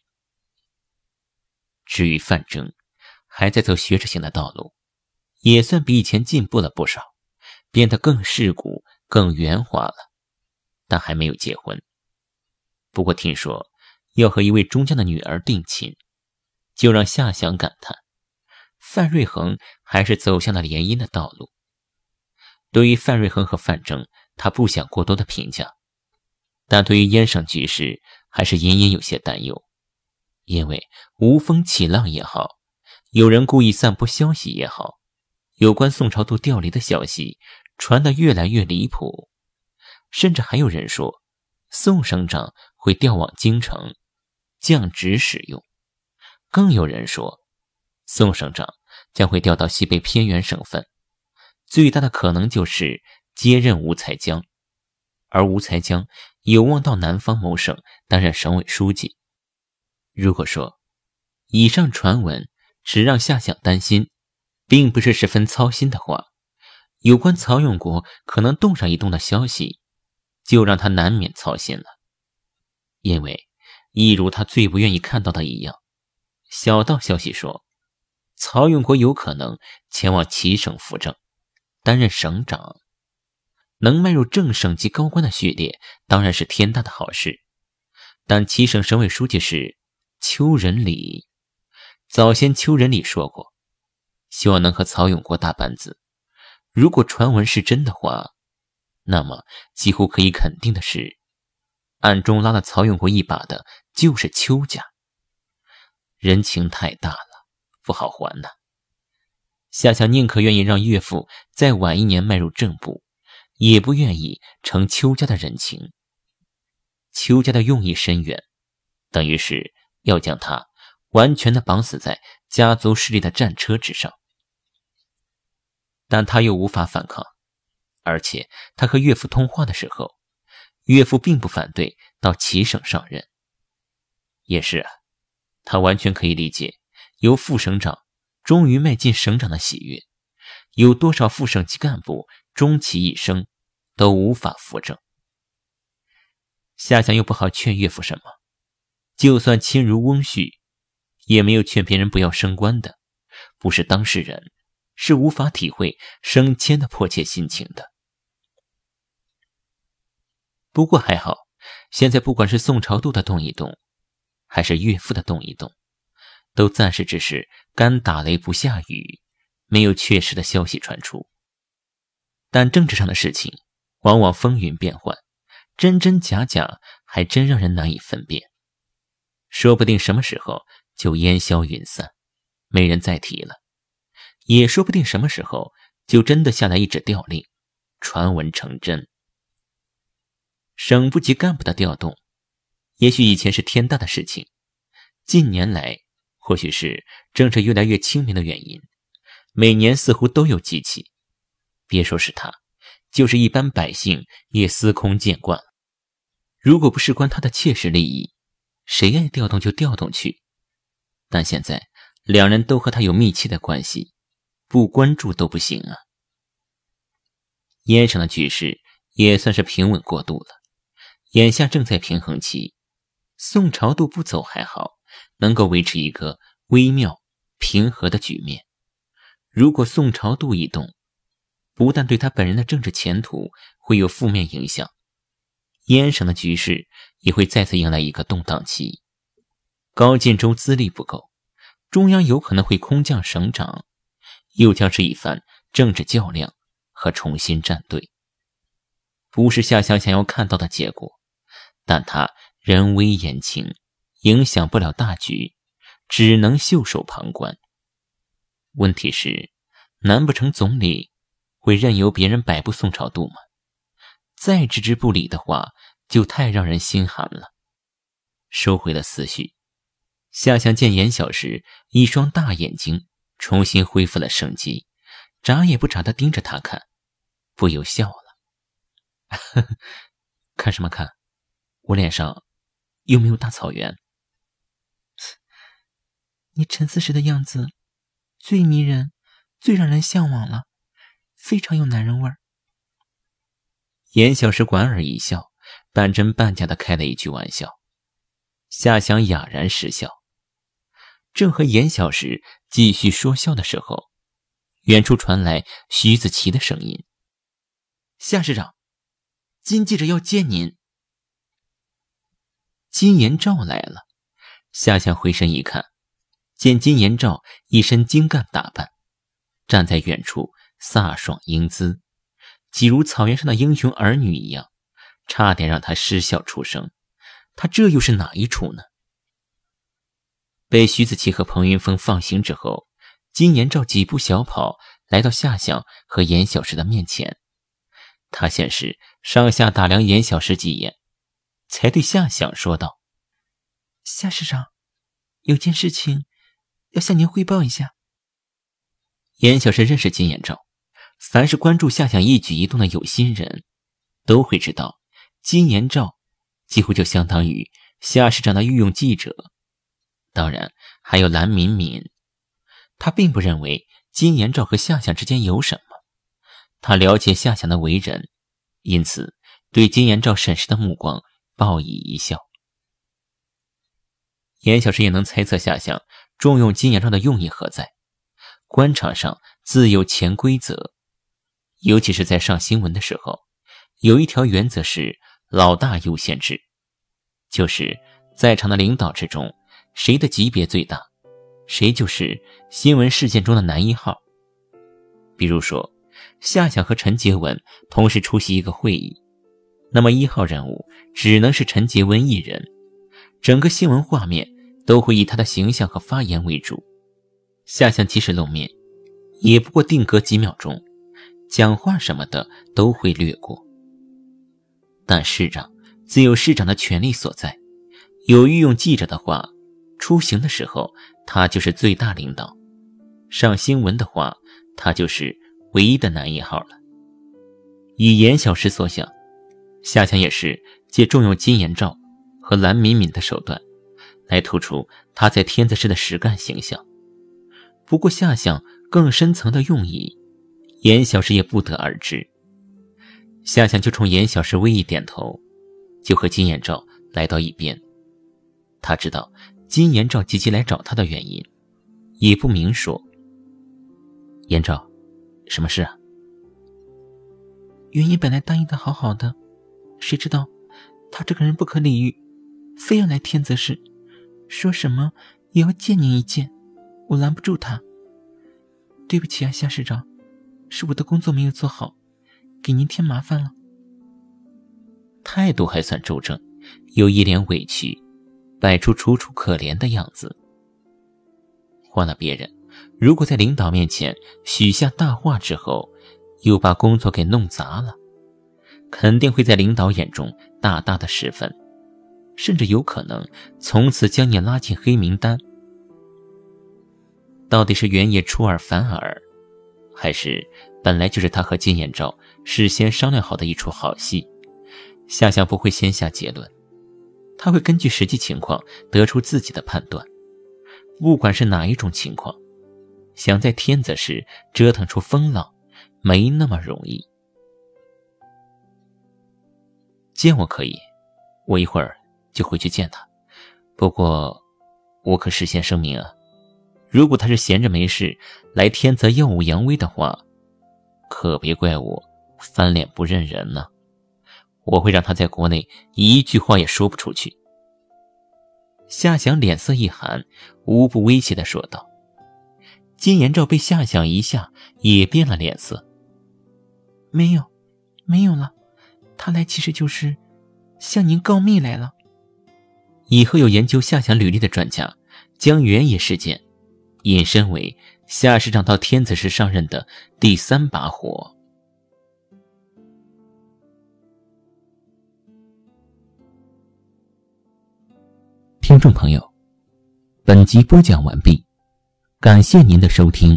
至于范征，还在走学者型的道路，也算比以前进步了不少，变得更世故更圆滑了，但还没有结婚。不过听说要和一位中将的女儿定亲，就让夏想感叹，范瑞恒还是走向了联姻的道路。对于范瑞恒和范征，他不想过多的评价，但对于燕省局势还是隐隐有些担忧。因为无风起浪也好，有人故意散播消息也好，有关宋朝度调离的消息传得越来越离谱，甚至还有人说宋省长会调往京城降职使用，更有人说宋省长将会调到西北偏远省份，最大的可能就是接任吴才江，而吴才江有望到南方某省担任省委书记。如果说以上传闻只让夏想担心，并不是十分操心的话，有关曹永国可能动上一动的消息就让他难免操心了。因为一如他最不愿意看到的一样，小道消息说曹永国有可能前往齐省辅政，担任省长。能迈入正省级高官的序列当然是天大的好事，但齐省省委书记是邱仁礼。早先邱仁礼说过，希望能和曹永国搭班子。如果传闻是真的话，那么几乎可以肯定的是，暗中拉了曹永国一把的就是邱家。人情太大了，不好还呐。夏夏宁可愿意让岳父再晚一年迈入正部，也不愿意承邱家的人情。邱家的用意深远，等于是要将他完全的绑死在家族势力的战车之上。但他又无法反抗，而且他和岳父通话的时候，岳父并不反对到齐省上任。也是啊，他完全可以理解由副省长终于迈进省长的喜悦，有多少副省级干部终其一生都无法扶正。夏想又不好劝岳父什么，就算亲如翁婿，也没有劝别人不要升官的，不是当事人是无法体会升迁的迫切心情的。不过还好，现在不管是宋朝度的动一动，还是岳父的动一动，都暂时只是干打雷不下雨，没有确实的消息传出。但政治上的事情往往风云变幻，真真假假还真让人难以分辨，说不定什么时候就烟消云散，没人再提了，也说不定什么时候就真的下来一纸调令，传闻成真。省部级干部的调动也许以前是天大的事情，近年来或许是政治越来越清明的原因，每年似乎都有机器。别说是他， 就是一般百姓也司空见惯。如果不事关他的切实利益，谁爱调动就调动去。但现在两人都和他有密切的关系，不关注都不行啊。燕省的局势也算是平稳过渡了，眼下正在平衡期，宋朝度不走还好，能够维持一个微妙平和的局面。如果宋朝度一动，不但对他本人的政治前途会有负面影响，燕省的局势也会再次迎来一个动荡期。高晋州资历不够，中央有可能会空降省长，又将是一番政治较量和重新站队。不是夏湘想要看到的结果，但他人微言轻，影响不了大局，只能袖手旁观。问题是，难不成总理会任由别人摆布宋朝度吗？再置之不理的话，就太让人心寒了。收回了思绪，夏湘见严小石一双大眼睛重新恢复了生机，眨也不眨地盯着他看，不由笑了。看什么看？我脸上又没有大草原。 你沉思时的样子最迷人，最让人向往了，非常有男人味儿。 严小石莞尔一笑，半真半假地开了一句玩笑。夏湘哑然失笑。正和严小石继续说笑的时候，远处传来徐子淇的声音：“ 夏市长，金记者要见您。” 金延照来了。夏湘回身一看，见金延照一身精干打扮，站在远处飒爽英姿，几如草原上的英雄儿女一样，差点让他失笑出声。他这又是哪一出呢？被徐子淇和彭云峰放行之后，金延照几步小跑来到夏湘和严小石的面前。他先是上下打量严小石几眼，才对夏湘说道：“ 夏市长，有件事情要向您汇报一下。” 严小石认识金延照，凡是关注夏湘一举一动的有心人，都会知道金延照几乎就相当于夏市长的御用记者。当然还有蓝敏敏，他并不认为金延照和夏湘之间有什么。他了解夏湘的为人，因此对金延照审视的目光报以一笑。严小石也能猜测夏湘重用金延照的用意何在。官场上自有潜规则，尤其是在上新闻的时候，有一条原则是老大优先制，就是在场的领导之中，谁的级别最大，谁就是新闻事件中的男一号。比如说，夏湘和陈洁文同时出席一个会议，那么一号人物只能是陈洁文一人，整个新闻画面都会以他的形象和发言为主。夏湘即使露面，也不过定格几秒钟，讲话什么的都会略过。但市长自有市长的权力所在，有御用记者的话，出行的时候他就是最大领导，上新闻的话他就是唯一的男一号了。以严小石所想，夏湘也是借重用金延照和蓝敏敏的手段，来突出他在天子市的实干形象。不过夏湘更深层的用意，严小石也不得而知。夏湘就冲严小石微一点头，就和金延照来到一边。他知道金延照急急来找他的原因，也不明说。延照，什么事啊？ 原因本来答应的好好的，谁知道他这个人不可理喻，非要来天泽市，说什么也要见您一见，我拦不住他。对不起啊，夏市长，是我的工作没有做好，给您添麻烦了。 态度还算周正，有一脸委屈，摆出楚楚可怜的样子。换了别人，如果在领导面前许下大话之后，又把工作给弄砸了，肯定会在领导眼中大大的失分，甚至有可能从此将你拉进黑名单。到底是原野出尔反尔，还是本来就是他和金延昭事先商量好的一出好戏，夏夏不会先下结论，他会根据实际情况得出自己的判断。不管是哪一种情况，想在天泽市折腾出风浪没那么容易。见我可以，我一会儿就回去见他，不过我可事先声明啊，如果他是闲着没事来天泽耀武扬威的话，可别怪我翻脸不认人呢，我会让他在国内一句话也说不出去。夏想脸色一寒，无不威胁地说道。金延昭被夏想一下也变了脸色。 没有没有了，他来其实就是向您告密来了。 以后有研究夏想履历的专家将原野事件引申为夏市长到天子市上任的第三把火。听众朋友，本集播讲完毕，感谢您的收听。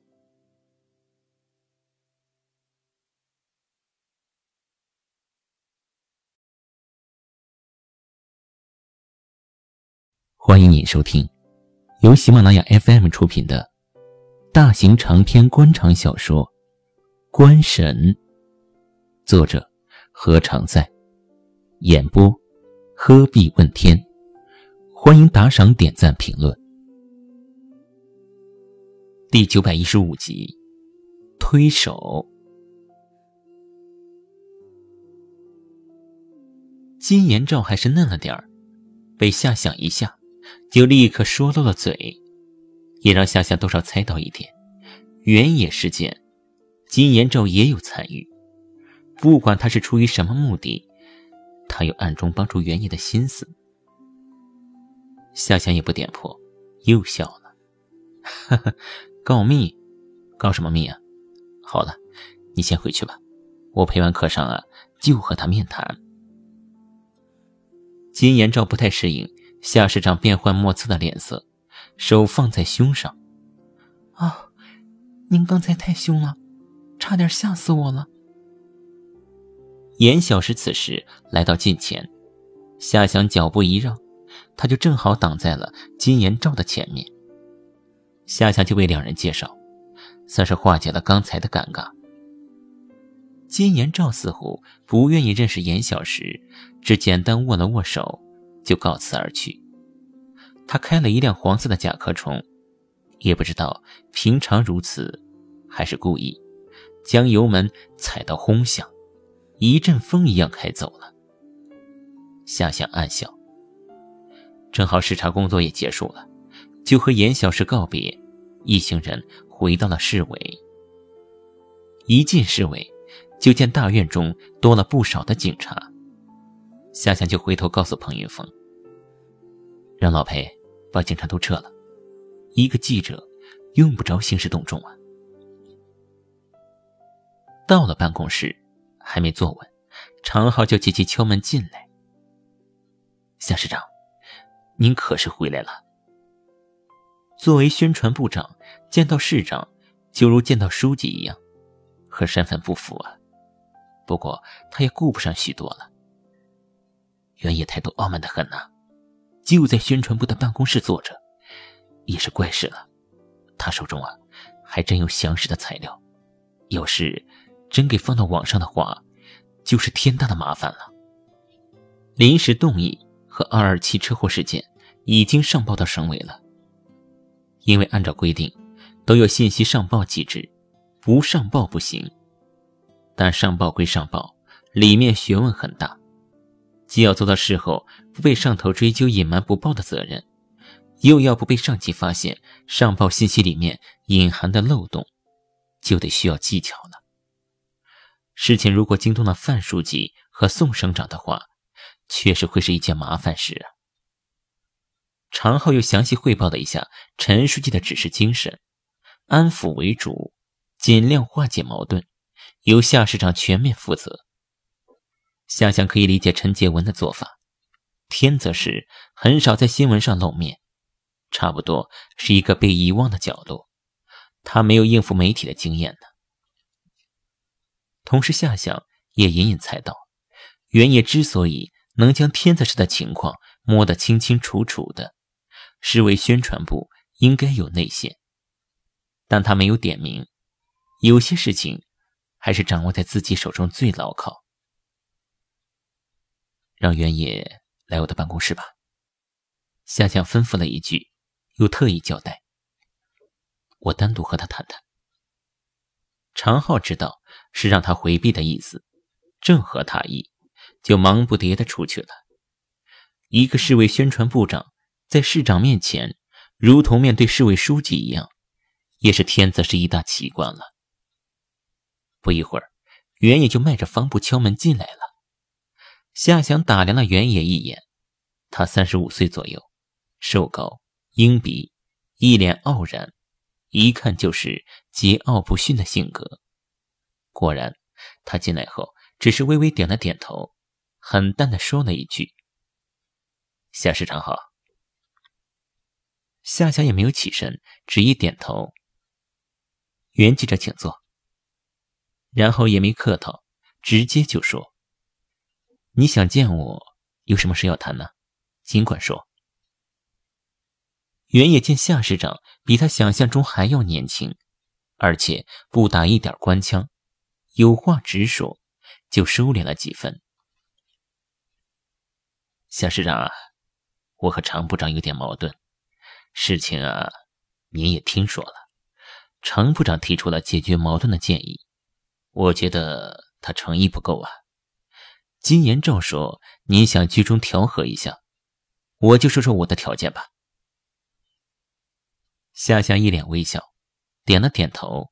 欢迎您收听由喜马拉雅 F M 出品的大型长篇官场小说《官神》，作者何常在，演播喝碧问天。欢迎打赏、点赞、评论。第九百一十五集，推手。金延昭还是嫩了点儿，被夏想一下就立刻说漏了嘴，也让夏夏多少猜到一点，原野事件金延昭也有参与，不管他是出于什么目的，他有暗中帮助原野的心思。夏想也不点破，又笑了。哈哈，告密？告什么密啊？好了，你先回去吧，我陪完课上啊就和他面谈。金延昭不太适应夏市长变幻莫测的脸色，手放在胸上。 啊，您刚才太凶了，差点吓死我了。 严小石此时来到近前，夏想脚步一让，他就正好挡在了金延昭的前面。夏想就为两人介绍，算是化解了刚才的尴尬。金延昭似乎不愿意认识严小石，只简单握了握手就告辞而去。他开了一辆黄色的甲壳虫，也不知道平常如此还是故意，将油门踩到轰响，一阵风一样开走了。夏想暗笑，正好视察工作也结束了，就和严小石告别，一行人回到了市委。一进市委，就见大院中多了不少的警察。夏想就回头告诉彭云峰，让老裴把警察都撤了，一个记者用不着兴师动众啊。到了办公室，还没坐稳，常浩就急急敲门进来。夏市长，您可是回来了。作为宣传部长，见到市长就如见到书记一样，和身份不符啊。不过他也顾不上许多了。原野态度傲慢得很呐、啊，就在宣传部的办公室坐着，也是怪事了。他手中啊，还真有详实的材料，要是真给放到网上的话，就是天大的麻烦了。临时动议和二二七车祸事件已经上报到省委了，因为按照规定都有信息上报机制，不上报不行。但上报归上报，里面学问很大，既要做到事后不被上头追究隐瞒不报的责任，又要不被上级发现上报信息里面隐含的漏洞，就得需要技巧了。事情如果惊动了范书记和宋省长的话，确实会是一件麻烦事啊。常浩又详细汇报了一下陈书记的指示精神，安抚为主，尽量化解矛盾，由夏市长全面负责。夏想可以理解陈洁文的做法，天泽市很少在新闻上露面，差不多是一个被遗忘的角落，他没有应付媒体的经验呢。 同时夏想也隐隐猜到，原野之所以能将天泽市的情况摸得清清楚楚的，是为宣传部应该有内线。但他没有点名，有些事情还是掌握在自己手中最牢靠。让原野来我的办公室吧，夏想吩咐了一句，又特意交代，我单独和他谈谈。常浩知道是让他回避的意思，正合他意，就忙不迭地出去了。一个市委宣传部长在市长面前如同面对市委书记一样，也是天泽市一大奇观了。不一会儿，原野就迈着方步敲门进来了。夏想打量了原野一眼，他三十五岁左右，瘦高，鹰鼻，一脸傲然，一看就是桀骜不驯的性格。果然，他进来后只是微微点了点头，很淡地说了一句：“夏市长好。”夏想也没有起身，只一点头：“袁记者请坐。”然后也没客套，直接就说：“你想见我，有什么事要谈呢？尽管说。”原野见夏市长比他想象中还要年轻，而且不打一点官腔，有话直说，就收敛了几分。夏市长啊，我和常部长有点矛盾，事情啊，您也听说了。常部长提出了解决矛盾的建议，我觉得他诚意不够啊。金延照说您想居中调和一下，我就说说我的条件吧。夏夏一脸微笑，点了点头。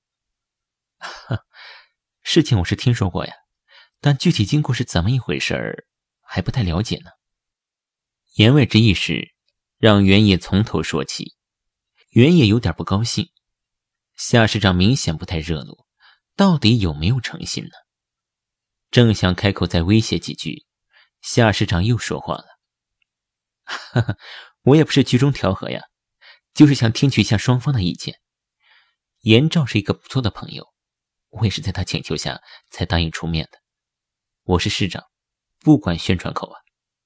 事情我是听说过呀，但具体经过是怎么一回事还不太了解呢。言外之意是让原野从头说起。原野有点不高兴，夏市长明显不太热络，到底有没有诚信呢？正想开口再威胁几句，夏市长又说话了：“哈哈，我也不是居中调和呀，就是想听取一下双方的意见。严照是一个不错的朋友，我也是在他请求下才答应出面的。我是市长，不管宣传口啊。”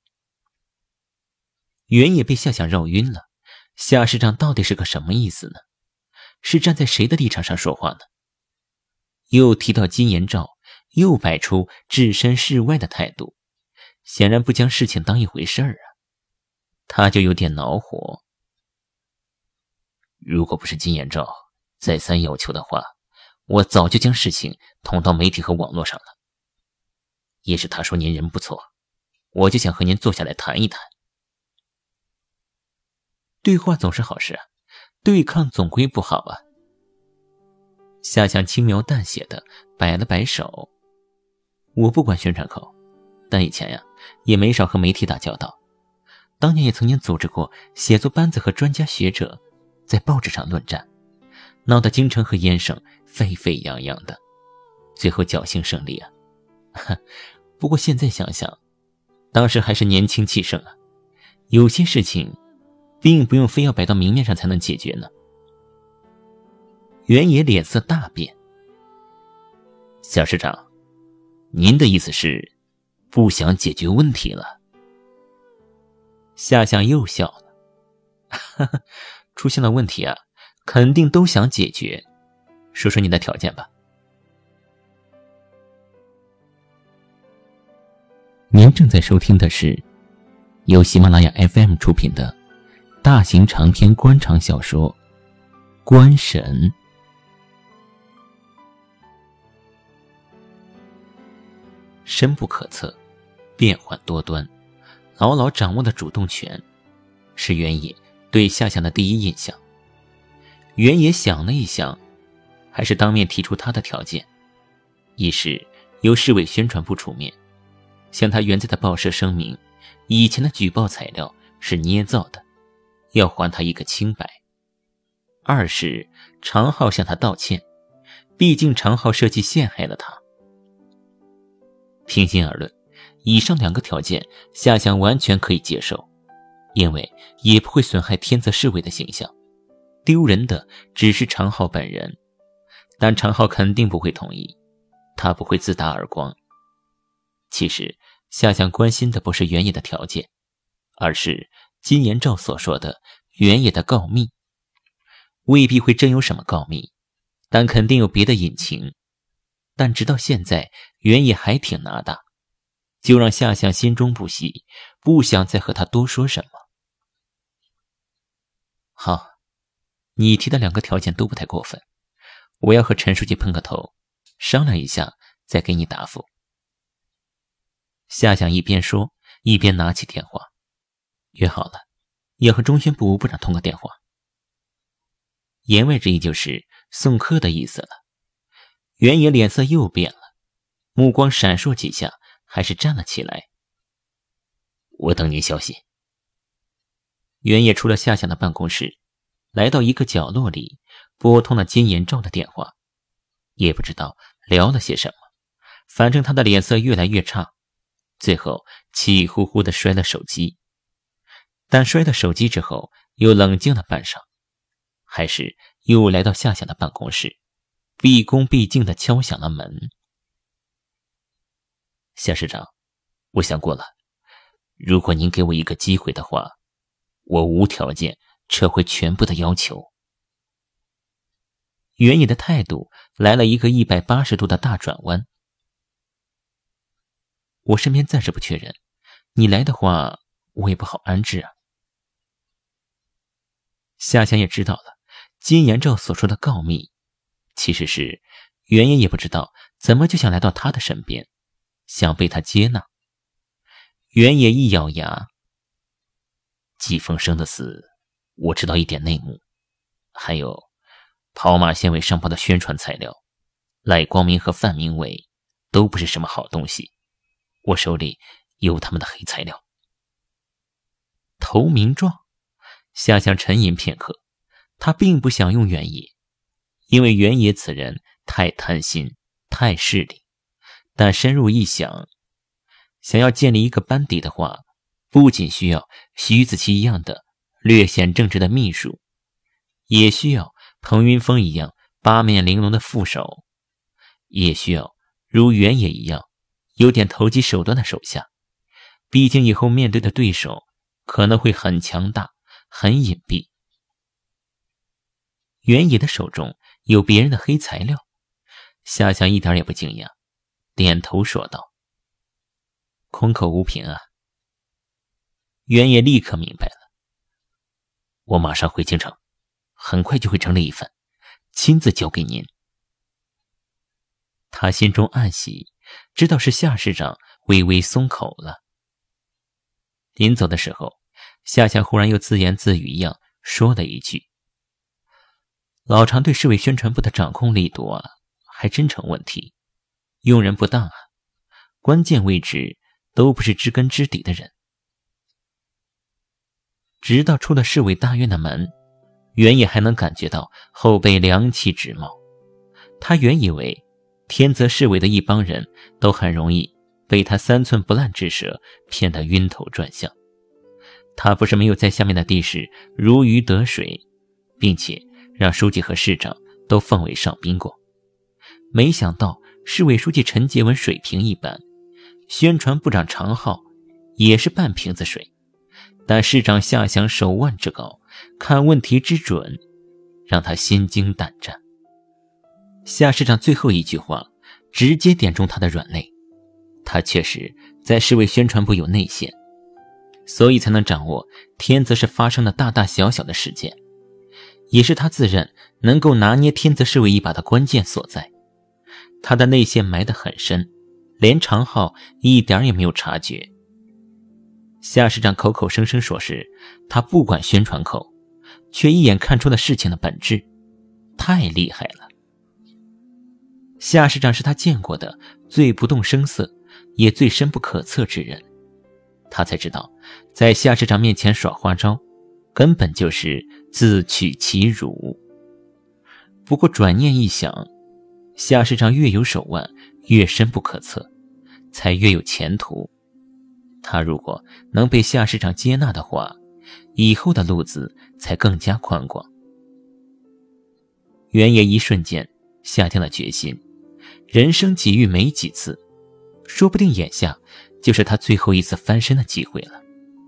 原野被夏想绕晕了，夏市长到底是个什么意思呢？是站在谁的立场上说话呢？又提到金延照，又摆出置身事外的态度，显然不将事情当一回事儿啊。他就有点恼火。如果不是金延照再三要求的话，我早就将事情捅到媒体和网络上了。也是他说您人不错，我就想和您坐下来谈一谈。对话总是好事啊，对抗总归不好啊。夏想轻描淡写的摆了摆手：“我不管宣传口，但以前呀，也没少和媒体打交道。当年也曾经组织过写作班子和专家学者在报纸上论战，闹得京城和燕省沸沸扬扬的，最后侥幸胜利啊。不过现在想想，当时还是年轻气盛啊，有些事情并不用非要摆到明面上才能解决呢。”原野脸色大变：“夏市长，您的意思是不想解决问题了？”夏想又笑了：“哈哈，出现了问题啊，肯定都想解决。说说你的条件吧。”您正在收听的是由喜马拉雅 F M 出品的大型长篇官场小说《官神》。深不可测，变幻多端，牢牢掌握的主动权，是原野对夏想的第一印象。原野想了一想，还是当面提出他的条件：一是由市委宣传部出面，向他原在的报社声明，以前的举报材料是捏造的，要还他一个清白；二是常浩向他道歉，毕竟常浩设计陷害了他。平心而论，以上两个条件夏想完全可以接受，因为也不会损害天泽市委的形象，丢人的只是常浩本人，但常浩肯定不会同意， 他不会自打耳光。其实夏夏关心的不是原野的条件，而是金延照所说的原野的告密。未必会真有什么告密，但肯定有别的隐情。但直到现在，原野还挺拿大，就让夏夏心中不喜，不想再和他多说什么。好，你提的两个条件都不太过分，我要和陈书记碰个头，商量一下再给你答复。夏夏一边说一边拿起电话，约好了要和中宣部部长通个电话。言外之意就是送客的意思了。原野脸色又变了，目光闪烁几下，还是站了起来。我等您消息。原野出了夏夏的办公室，来到一个角落里，拨通了金延照的电话。也不知道聊了些什么，反正他的脸色越来越差，最后气呼呼地摔了手机。但摔了手机之后，又冷静了半晌，还是又来到夏夏的办公室，毕恭毕敬地敲响了门。夏市长，我想过了，如果您给我一个机会的话，我无条件撤回全部的要求。原野的态度来了一个一百八十度的大转弯。我身边暂时不缺人，你来的话，我也不好安置啊。夏夏也知道了，金延照所说的告密，其实是原野也不知道怎么就想来到他的身边，想被他接纳。原野一咬牙，季风生的死，我知道一点内幕，还有跑马县委上报的宣传材料，赖光明和范明伟都不是什么好东西，我手里有他们的黑材料。投名状？夏夏沉吟片刻，他并不想用原野，因为原野此人太贪心，太势利。但深入一想，想要建立一个班底的话，不仅需要徐子淇一样的略显正直的秘书，也需要彭云峰一样八面玲珑的副手，也需要如原野一样有点投机手段的手下。毕竟以后面对的对手可能会很强大，很隐蔽。原野的手中有别人的黑材料，夏夏一点也不惊讶，点头说道：空口无凭啊。原野立刻明白了，我马上回京城，很快就会整理一份，亲自交给您。他心中暗喜，知道是夏市长微微松口了。临走的时候，夏夏忽然又自言自语一样说了一句：老常对市委宣传部的掌控力度啊，还真成问题，用人不当啊，关键位置都不是知根知底的人。直到出了市委大院的门，原野还能感觉到后背凉气直冒。他原以为天泽市委的一帮人都很容易被他三寸不烂之舌骗得晕头转向。他不是没有在下面的地势如鱼得水，并且让书记和市长都奉为上宾过。没想到市委书记陈洁文水平一般，宣传部长常浩也是半瓶子水，但市长夏祥手腕之高，看问题之准，让他心惊胆战。夏市长最后一句话直接点中他的软肋，他确实在市委宣传部有内线，所以才能掌握天泽市发生的大大小小的事件，也是他自认能够拿捏天泽市委一把的关键所在。他的内线埋得很深，连常浩一点也没有察觉。夏市长口口声声说是他不管宣传口，却一眼看出了事情的本质，太厉害了。夏市长是他见过的最不动声色也最深不可测之人，他才知道在夏市长面前耍花招根本就是自取其辱。不过转念一想，夏市长越有手腕越深不可测，才越有前途。他如果能被夏市长接纳的话，以后的路子才更加宽广。原野一瞬间下定了决心， 人生际遇没几次，说不定眼下就是他最后一次翻身的机会了。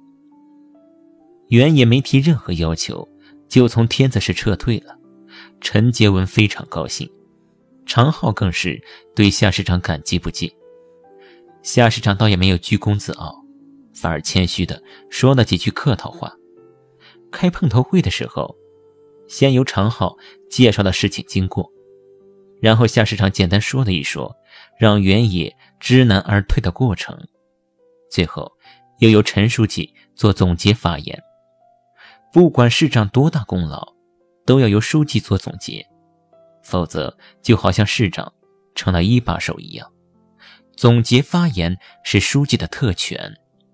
原野没提任何要求，就从天子市撤退了。陈杰文非常高兴，常浩更是对夏市长感激不尽。夏市长倒也没有居功自傲，反而谦虚地说了几句客套话。开碰头会的时候，先由常浩介绍了事情经过，然后夏市长简单说了一说让原野知难而退的过程，最后又由陈书记做总结发言。不管市长多大功劳，都要由书记做总结，否则就好像市长成了一把手一样。总结发言是书记的特权。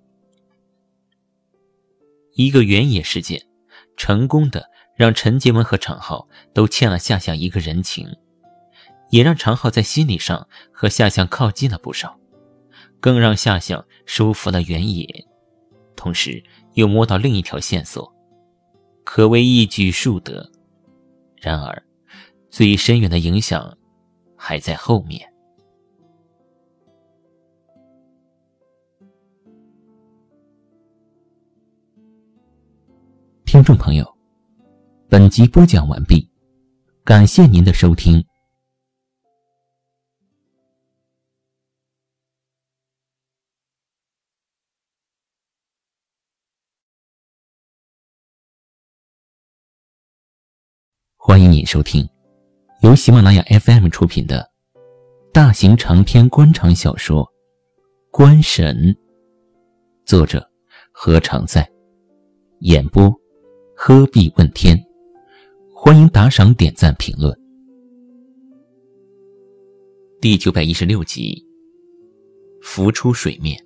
一个原野事件，成功的让陈杰文和常浩都欠了夏夏一个人情，也让常浩在心理上和夏夏靠近了不少，更让夏夏收服了原野，同时又摸到另一条线索，可谓一举数得。然而最深远的影响还在后面。听众朋友，本集播讲完毕，感谢您的收听。欢迎您收听由喜马拉雅 F M 出品的大型长篇官场小说《官神》，作者何常在，演播喝碧问天。欢迎打赏、点赞、评论。第九百一十六集，浮出水面。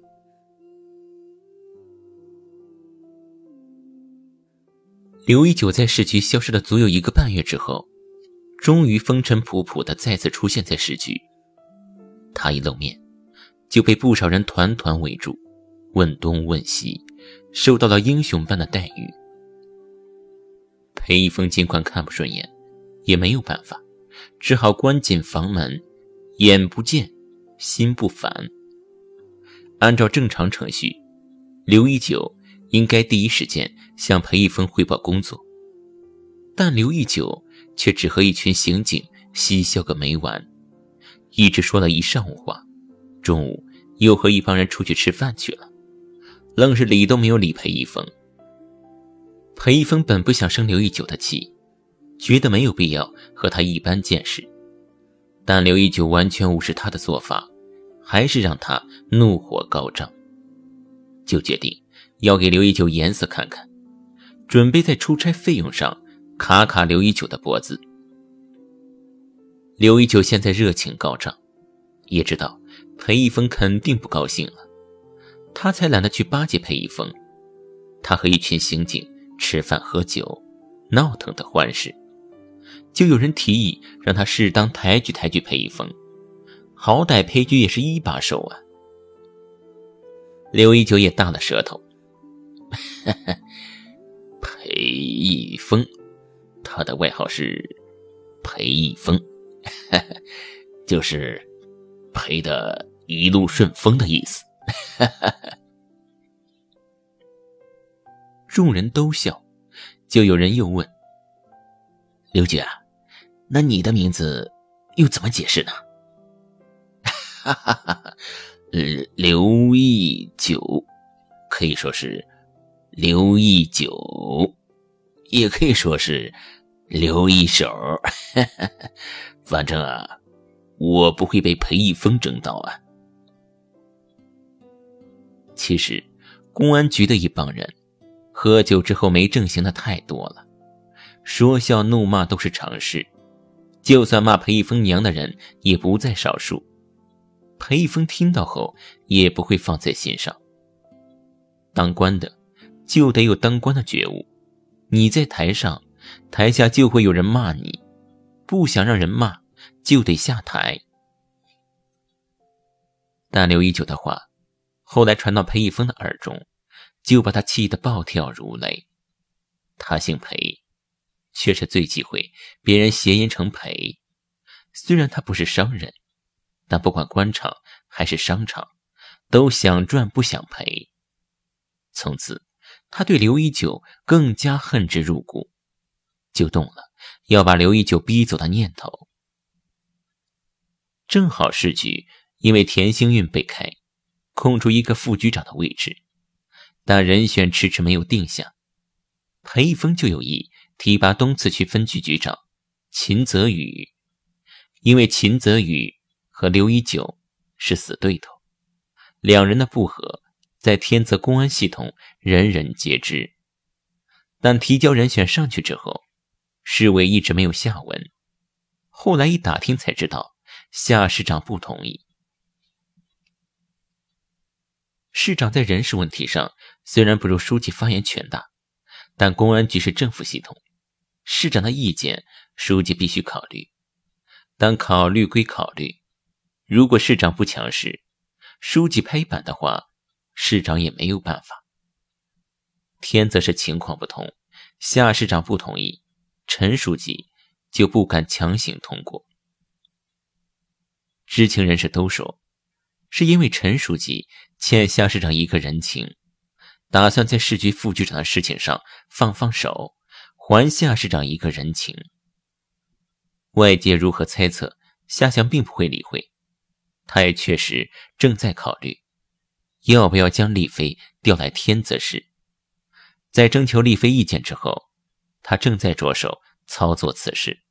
刘一九在市局消失了足有一个半月之后，终于风尘仆仆地再次出现在市局。他一露面，就被不少人团团围住，问东问西，受到了英雄般的待遇。裴一峰尽管看不顺眼，也没有办法，只好关紧房门，眼不见心不烦。按照正常程序，刘一九应该第一时间向裴一峰汇报工作，但刘一九却只和一群刑警嬉笑个没完，一直说了一上午话，中午又和一帮人出去吃饭去了，愣是理都没有理裴一峰。裴一峰本不想生刘一九的气，觉得没有必要和他一般见识，但刘一九完全无视他的做法，还是让他怒火高涨，就决定要给刘一九颜色看看，准备在出差费用上卡卡刘一九的脖子。刘一九现在热情高涨，也知道裴一峰肯定不高兴了，他才懒得去巴结裴一峰。他和一群刑警吃饭喝酒，闹腾的欢实，就有人提议让他适当抬举抬举裴一峰，好歹裴局也是一把手啊。刘一九也大了舌头，裴一峰，他的外号是裴一峰，就是裴的一路顺风的意思。众人都笑，就有人又问：刘局啊，那你的名字又怎么解释呢？哈哈哈，刘一九可以说是刘一九，也可以说是刘一手。反正啊，我不会被裴一峰整到啊。其实公安局的一帮人喝酒之后没正形的太多了，说笑怒骂都是常事，就算骂裴一峰娘的人也不在少数。裴一峰听到后也不会放在心上。当官的就得有当官的觉悟，你在台上，台下就会有人骂你，不想让人骂就得下台。但刘一九的话后来传到裴一峰的耳中，就把他气得暴跳如雷。他姓裴，却是最忌讳别人谐音成裴。虽然他不是商人， 但不管官场还是商场，都想赚不想赔。从此他对刘一九更加恨之入骨，就动了要把刘一九逼走的念头。正好市局因为田星运被开，空出一个副局长的位置，但人选迟迟没有定下。裴一峰就有意提拔东四区分局局长秦泽宇，因为秦泽宇和刘一九是死对头，两人的不和在天泽公安系统人人皆知。但提交人选上去之后，市委一直没有下文，后来一打听才知道夏市长不同意。市长在人事问题上虽然不如书记发言权大，但公安局是政府系统，市长的意见书记必须考虑。但考虑归考虑，如果市长不强势，书记拍板的话，市长也没有办法。天泽市情况不同，夏市长不同意，陈书记就不敢强行通过。知情人士都说，是因为陈书记欠夏市长一个人情，打算在市局副局长的事情上放放手，还夏市长一个人情。外界如何猜测，夏翔并不会理会，他也确实正在考虑要不要将丽飞调来天泽市。在征求丽飞意见之后，他正在着手操作此事。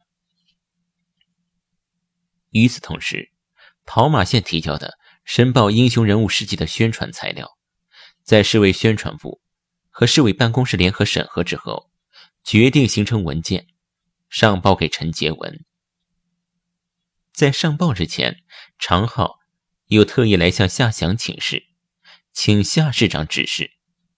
与此同时，跑马县提交的申报英雄人物事迹的宣传材料，在市委宣传部和市委办公室联合审核之后，决定形成文件，上报给陈洁文。在上报之前，常浩又特意来向夏翔请示，请夏市长指示。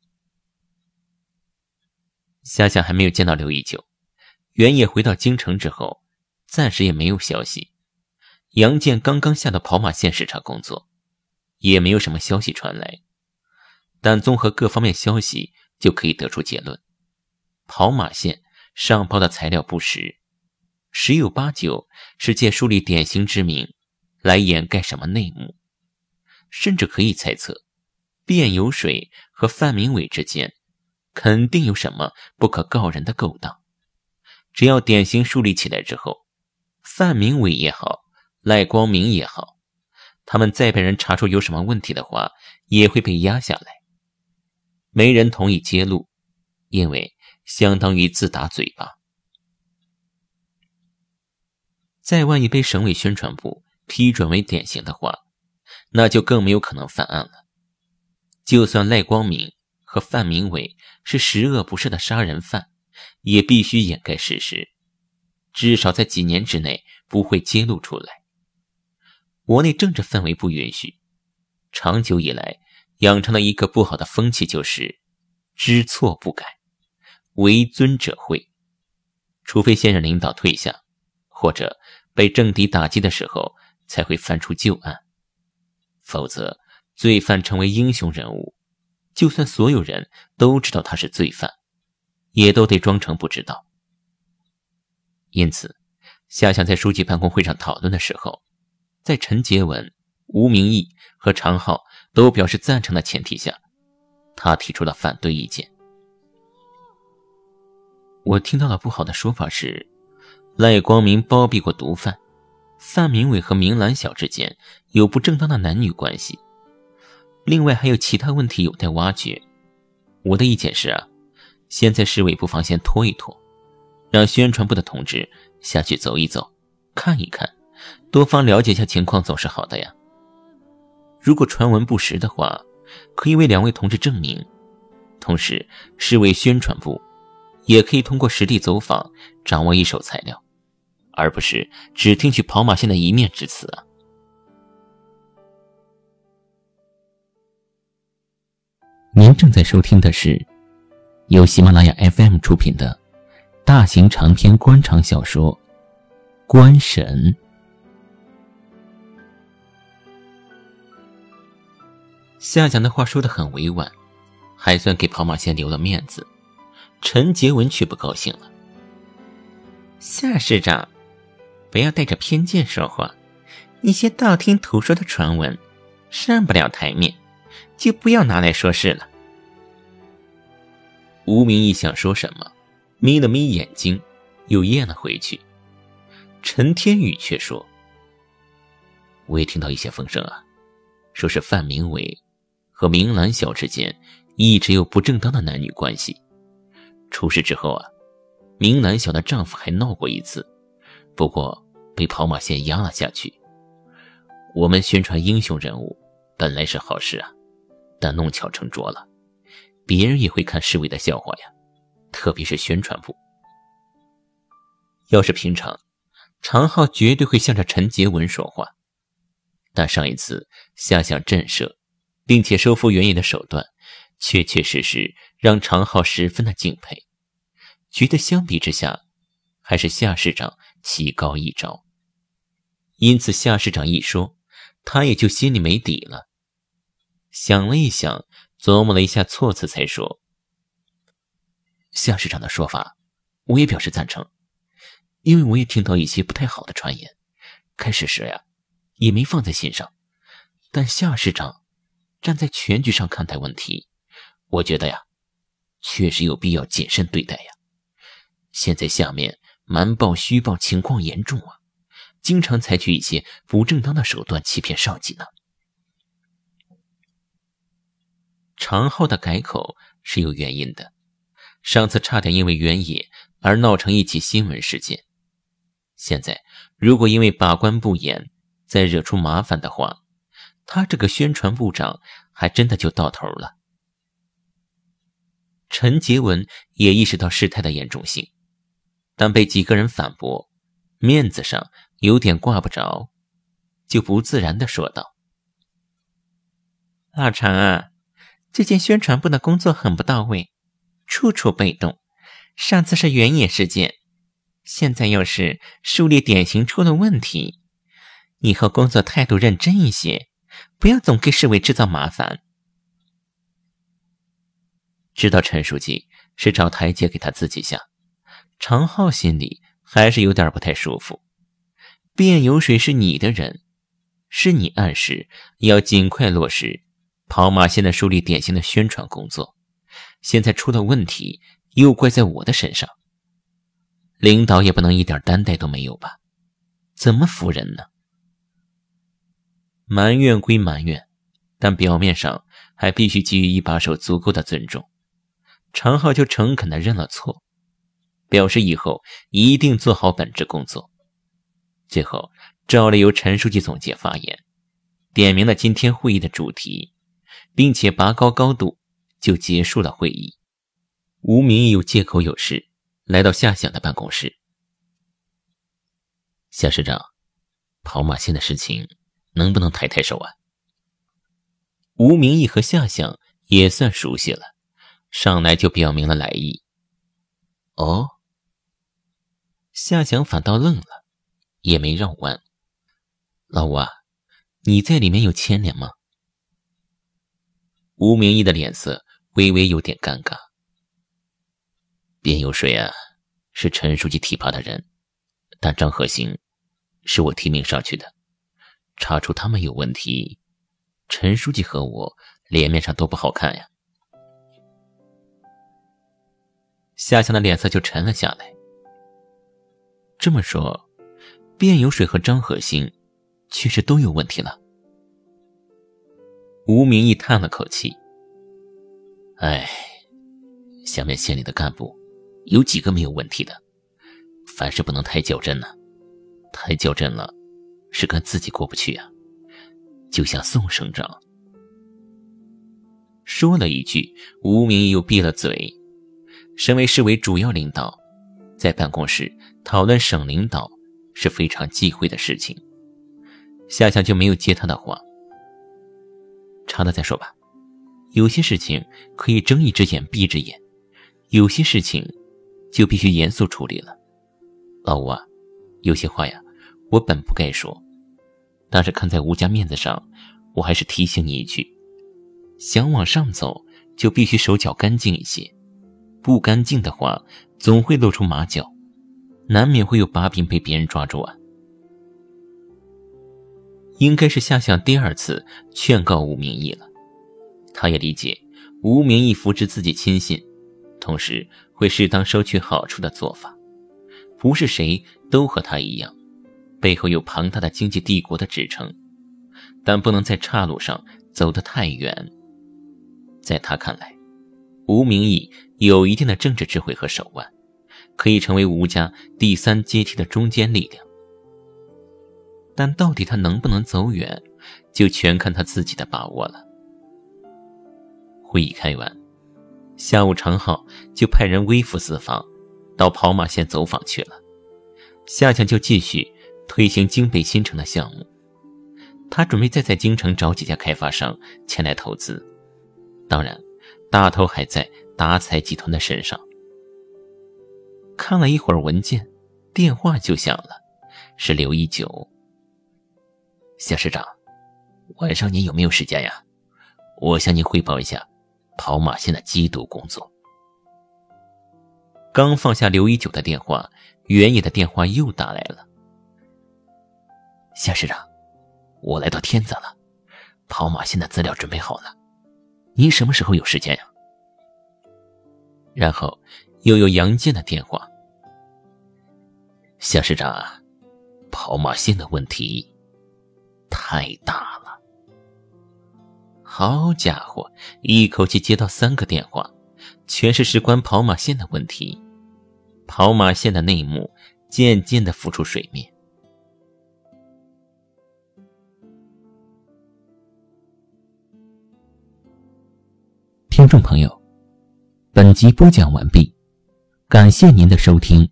夏翔还没有见到刘一九，原野回到京城之后，暂时也没有消息。杨建刚刚下到跑马县视察工作，也没有什么消息传来。但综合各方面消息，就可以得出结论：跑马县上报的材料不实，十有八九是借树立典型之名来掩盖什么内幕，甚至可以猜测，卞有水和范明伟之间肯定有什么不可告人的勾当。只要典型树立起来之后，范明伟也好，赖光明也好，他们再被人查出有什么问题的话，也会被压下来。没人同意揭露，因为相当于自打嘴巴。再万一被省委宣传部批准为典型的话，那就更没有可能犯案了。就算赖光明和范明伟是十恶不赦的杀人犯，也必须掩盖事实，至少在几年之内不会揭露出来。国内政治氛围不允许，长久以来养成了一个不好的风气，就是知错不改，为尊者讳。除非现任领导退下，或者被政敌打击的时候，才会翻出旧案。否则，罪犯成为英雄人物，就算所有人都知道他是罪犯，也都得装成不知道。因此，夏翔在书记办公会上讨论的时候，在陈洁文、吴明义和常浩都表示赞成的前提下，他提出了反对意见。我听到了不好的说法是，赖光明包庇过毒贩，范明伟和明兰晓之间有不正当的男女关系，另外还有其他问题有待挖掘。我的意见是啊，现在市委不妨先拖一拖，让宣传部的同志下去走一走，看一看，多方了解一下情况总是好的呀。如果传闻不实的话，可以为两位同志证明，同时市委宣传部也可以通过实地走访掌握一手材料，而不是只听取跑马县的一面之词啊。您正在收听的是由喜马拉雅 F M 出品的大型长篇官场小说《官神》。夏翔的话说得很委婉，还算给跑马县留了面子。陈洁文却不高兴了。夏市长，不要带着偏见说话， 一些道听途说的传闻上不了台面，就不要拿来说事了。吴明义想说什么，眯了眯眼睛，又咽了回去。陈天宇却说：我也听到一些风声啊，说是范明伟和明兰晓之间一直有不正当的男女关系。出事之后啊，明兰晓的丈夫还闹过一次，不过被跑马线压了下去。我们宣传英雄人物本来是好事啊，但弄巧成拙了，别人也会看示威的笑话呀，特别是宣传部。要是平常，常浩绝对会向着陈洁文说话，但上一次下乡震慑并且收复原野的手段，确确实实让常浩十分的敬佩，觉得相比之下，还是夏市长棋高一招。因此夏市长一说，他也就心里没底了。想了一想，琢磨了一下措辞，才说：夏市长的说法我也表示赞成，因为我也听到一些不太好的传言，开始时呀也没放在心上，但夏市长站在全局上看待问题，我觉得呀确实有必要谨慎对待呀。现在下面瞒报虚报情况严重啊，经常采取一些不正当的手段欺骗上级呢。常浩的改口是有原因的，上次差点因为原野而闹成一起新闻事件，现在如果因为把关不严再惹出麻烦的话，他这个宣传部长还真的就到头了。陈洁文也意识到事态的严重性，但被几个人反驳，面子上有点挂不着，就不自然地说道：老常啊，这件宣传部的工作很不到位，处处被动，上次是原野事件，现在又是树立典型出了问题，以后工作态度认真一些，不要总给市委制造麻烦。知道陈书记是找台阶给他自己下，常浩心里还是有点不太舒服。卞有水是你的人，是你暗示要尽快落实跑马线的树立典型的宣传工作，现在出了问题又怪在我的身上，领导也不能一点担待都没有吧？怎么服人呢？埋怨归埋怨，但表面上还必须给予一把手足够的尊重。常浩就诚恳地认了错，表示以后一定做好本职工作。最后照例由陈书记总结发言，点明了今天会议的主题，并且拔高高度，就结束了会议。吴明义又借口有事来到夏想的办公室。夏市长，跑马线的事情能不能抬抬手啊？吴明义和夏想也算熟悉了，上来就表明了来意。哦，夏想反倒愣了，也没绕弯。老吴啊，你在里面有牵连吗？吴明义的脸色微微有点尴尬。卞有水啊，是陈书记提拔的人，但张和兴是我提名上去的，查出他们有问题，陈书记和我脸面上都不好看呀。夏香的脸色就沉了下来。这么说，卞有水和张和兴确实都有问题了。吴明义叹了口气，哎，下面县里的干部有几个没有问题的，凡事不能太较真了，太较真了是跟自己过不去啊，就像宋省长。说了一句，吴明义又闭了嘴。身为市委主要领导，在办公室讨论省领导是非常忌讳的事情。夏夏就没有接他的话，查了再说吧，有些事情可以睁一只眼闭一只眼，有些事情就必须严肃处理了。老吴啊，有些话呀我本不该说，但是看在吴家面子上，我还是提醒你一句，想往上走就必须手脚干净一些，不干净的话总会露出马脚，难免会有把柄被别人抓住啊。 应该是夏夏第二次劝告吴明义了。他也理解吴明义扶持自己亲信，同时会适当收取好处的做法，不是谁都和他一样，背后有庞大的经济帝国的支撑，但不能在岔路上走得太远。在他看来，吴明义有一定的政治智慧和手腕，可以成为吴家第三阶梯的中坚力量。但到底他能不能走远，就全看他自己的把握了。会议开完，下午常浩就派人微服私访，到跑马县走访去了。夏夏就继续推行京北新城的项目，他准备再在京城找几家开发商前来投资，当然大头还在达财集团的身上。看了一会儿文件，电话就响了，是刘一九。夏市长，晚上你有没有时间呀？我向您汇报一下跑马县的缉毒工作。刚放下刘一九的电话，原野的电话又打来了。夏市长，我来到天泽了，跑马县的资料准备好了，您什么时候有时间呀？然后又有杨健的电话。夏市长啊，跑马县的问题太大了。好家伙，一口气接到三个电话，全是事关跑马县的问题。跑马县的内幕渐渐地浮出水面。听众朋友，本集播讲完毕，感谢您的收听。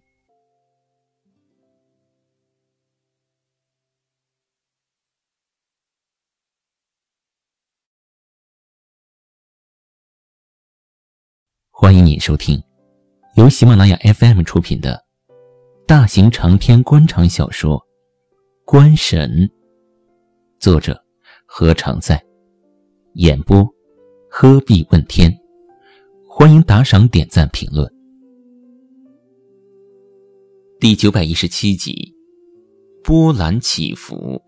欢迎您收听由喜马拉雅 F M 出品的大型长篇官场小说《官神》，作者何常在，演播喝碧问天。欢迎打赏、点赞、评论。第九百一十七集，波澜起伏。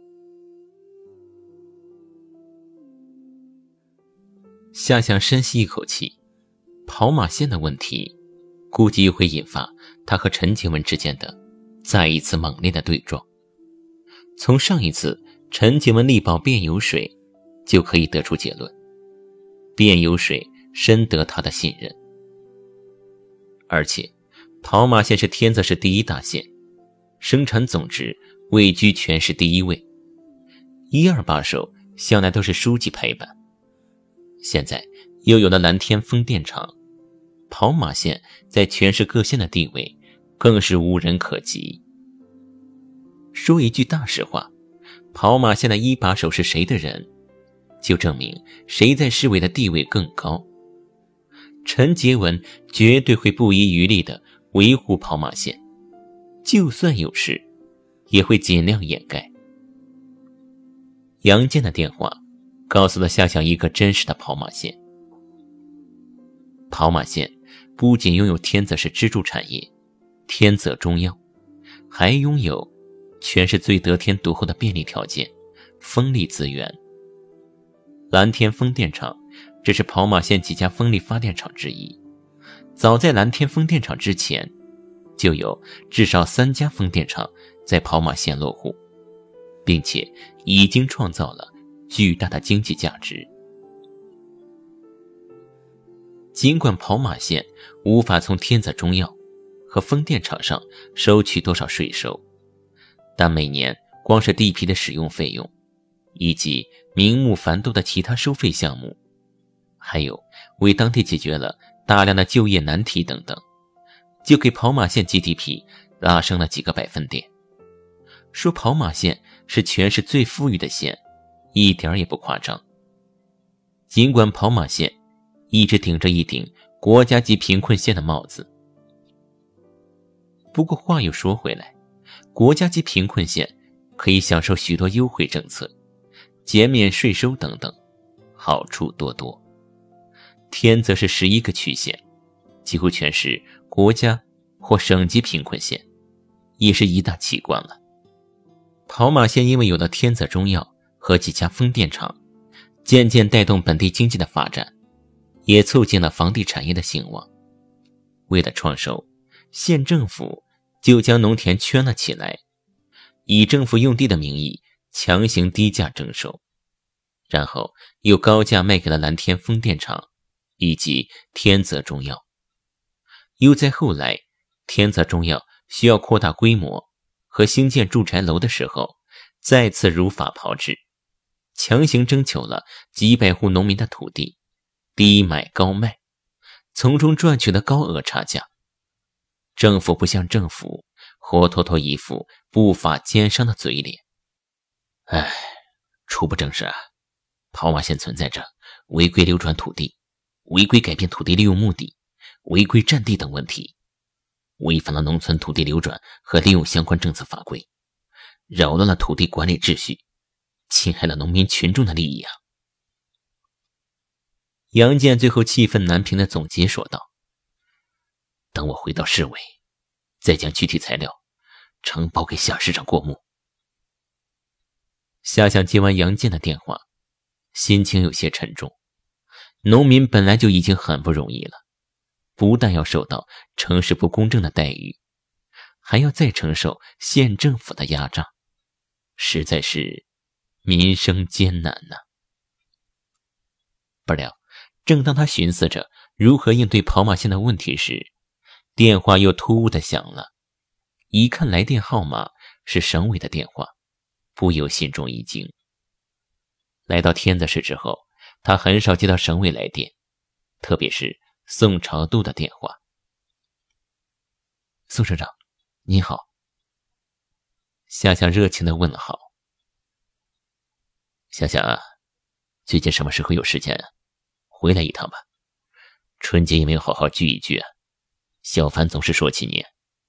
夏夏深吸一口气，跑马县的问题估计会引发他和陈洁文之间的再一次猛烈的对撞。从上一次陈洁文力保卞有水就可以得出结论，卞有水深得他的信任。而且跑马县是天泽市第一大县，生产总值位居全市第一位，一二把手向来都是书记拍板。现在又有了蓝天风电场，跑马县在全市各县的地位更是无人可及。说一句大实话，跑马县的一把手是谁的人，就证明谁在市委的地位更高。陈洁文绝对会不遗余力地维护跑马县，就算有事也会尽量掩盖。杨健的电话告诉了夏夏一个真实的跑马县。跑马县不仅拥有天泽市支柱产业天泽中药，还拥有全市最得天独厚的便利条件风力资源。蓝天风电场只是跑马县几家风力发电厂之一，早在蓝天风电场之前，就有至少三家风电场在跑马县落户，并且已经创造了巨大的经济价值。尽管跑马县无法从天泽中药和风电场上收取多少税收，但每年光是地皮的使用费用，以及名目繁多的其他收费项目，还有为当地解决了大量的就业难题等等，就给跑马县 G D P 拉升了几个百分点。说跑马县是全市最富裕的县，一点也不夸张。尽管跑马县一直顶着一顶国家级贫困县的帽子，不过话又说回来，国家级贫困县可以享受许多优惠政策，减免税收等等，好处多多。天泽是十一个区县，几乎全是国家或省级贫困县，也是一大奇观了。 跑马县因为有了天泽中药和几家风电厂，渐渐带动本地经济的发展，也促进了房地产业的兴旺。为了创收，县政府就将农田圈了起来，以政府用地的名义强行低价征收，然后又高价卖给了蓝天风电厂以及天泽中药。又在后来，天泽中药需要扩大规模和兴建住宅楼的时候，再次如法炮制，强行征求了几百户农民的土地，低买高卖，从中赚取了高额差价。政府不像政府，活脱脱一副不法奸商的嘴脸。唉，初不正是啊，跑马县存在着违规流转土地、违规改变土地利用目的、违规占地等问题，违反了农村土地流转和利用相关政策法规，扰乱了土地管理秩序，侵害了农民群众的利益啊。杨建最后气愤难平地总结说道：等我回到市委，再将具体材料呈报给夏市长过目。夏想接完杨建的电话，心情有些沉重。农民本来就已经很不容易了，不但要受到城市不公正的待遇，还要再承受县政府的压榨，实在是民生艰难呐、啊。不料，正当他寻思着如何应对跑马县的问题时，电话又突兀地响了。一看来电号码是省委的电话，不由心中一惊。来到天泽市之后，他很少接到省委来电，特别是宋朝度的电话。宋社长，您好。夏夏热情地问好。夏夏啊，最近什么时候有时间啊？回来一趟吧。春节也没有好好聚一聚啊，小凡总是说起你。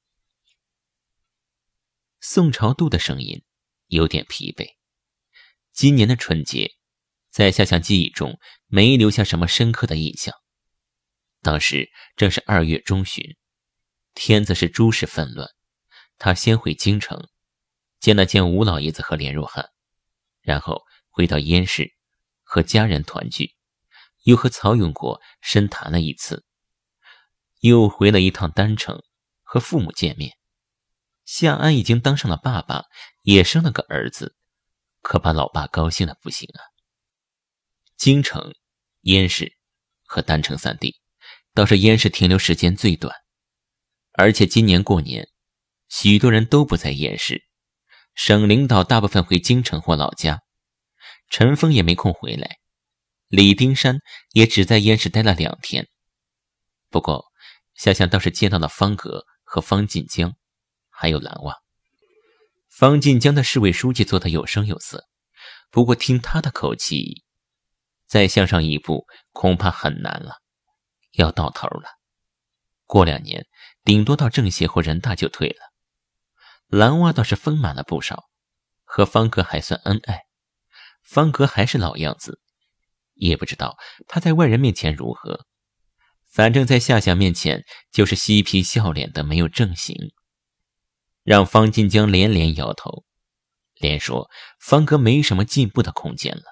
宋朝度的声音有点疲惫。今年的春节，在夏夏记忆中没留下什么深刻的印象。当时正是二月中旬，天泽市诸事纷乱，他先回京城，见了见吴老爷子和连若汉，然后回到燕市，和家人团聚，又和曹永国深谈了一次，又回了一趟丹城，和父母见面。夏安已经当上了爸爸，也生了个儿子，可把老爸高兴的不行啊。京城、燕市和丹城三地，倒是燕市停留时间最短，而且今年过年，许多人都不在燕市，省领导大部分回京城或老家，陈峰也没空回来，李丁山也只在燕市待了两天。不过夏夏倒是见到了方格和方晋江，还有蓝娃。方晋江的市委书记做得有声有色，不过听他的口气，再向上一步恐怕很难了，要到头了。过两年顶多到政协或人大就退了。蓝娃倒是丰满了不少，和方格还算恩爱。方格还是老样子，也不知道他在外人面前如何，反正在夏夏面前就是嬉皮笑脸的，没有正形，让方晋江连连摇头，连说方格没什么进步的空间了。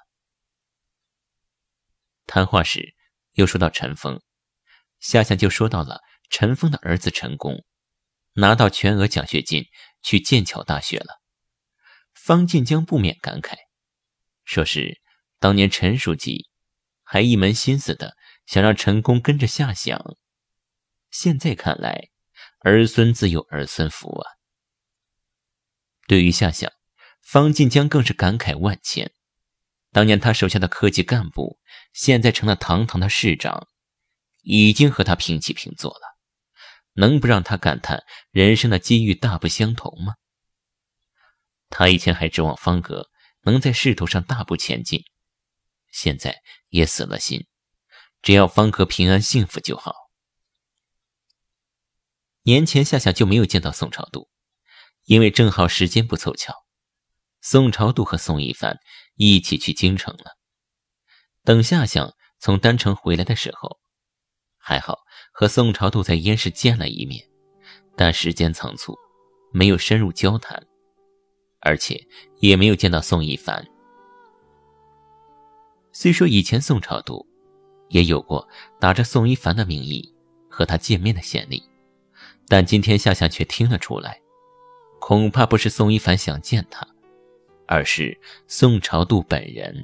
谈话时又说到陈峰，夏夏就说到了陈峰的儿子陈功拿到全额奖学金去剑桥大学了。方晋江不免感慨，说是当年陈书记还一门心思的想让陈功跟着夏想，现在看来儿孙自有儿孙福啊。对于夏想，方晋江更是感慨万千。当年他手下的科级干部现在成了堂堂的市长，已经和他平起平坐了，能不让他感叹人生的机遇大不相同吗？他以前还指望方格能在仕途上大步前进，现在也死了心，只要方格平安幸福就好。年前夏夏就没有见到宋朝度，因为正好时间不凑巧，宋朝度和宋一凡一起去京城了。等夏夏从丹城回来的时候，还好和宋朝度在燕市见了一面，但时间仓促，没有深入交谈。 而且也没有见到宋一凡。虽说以前宋朝度也有过打着宋一凡的名义和他见面的先例，但今天夏夏却听了出来，恐怕不是宋一凡想见他，而是宋朝度本人。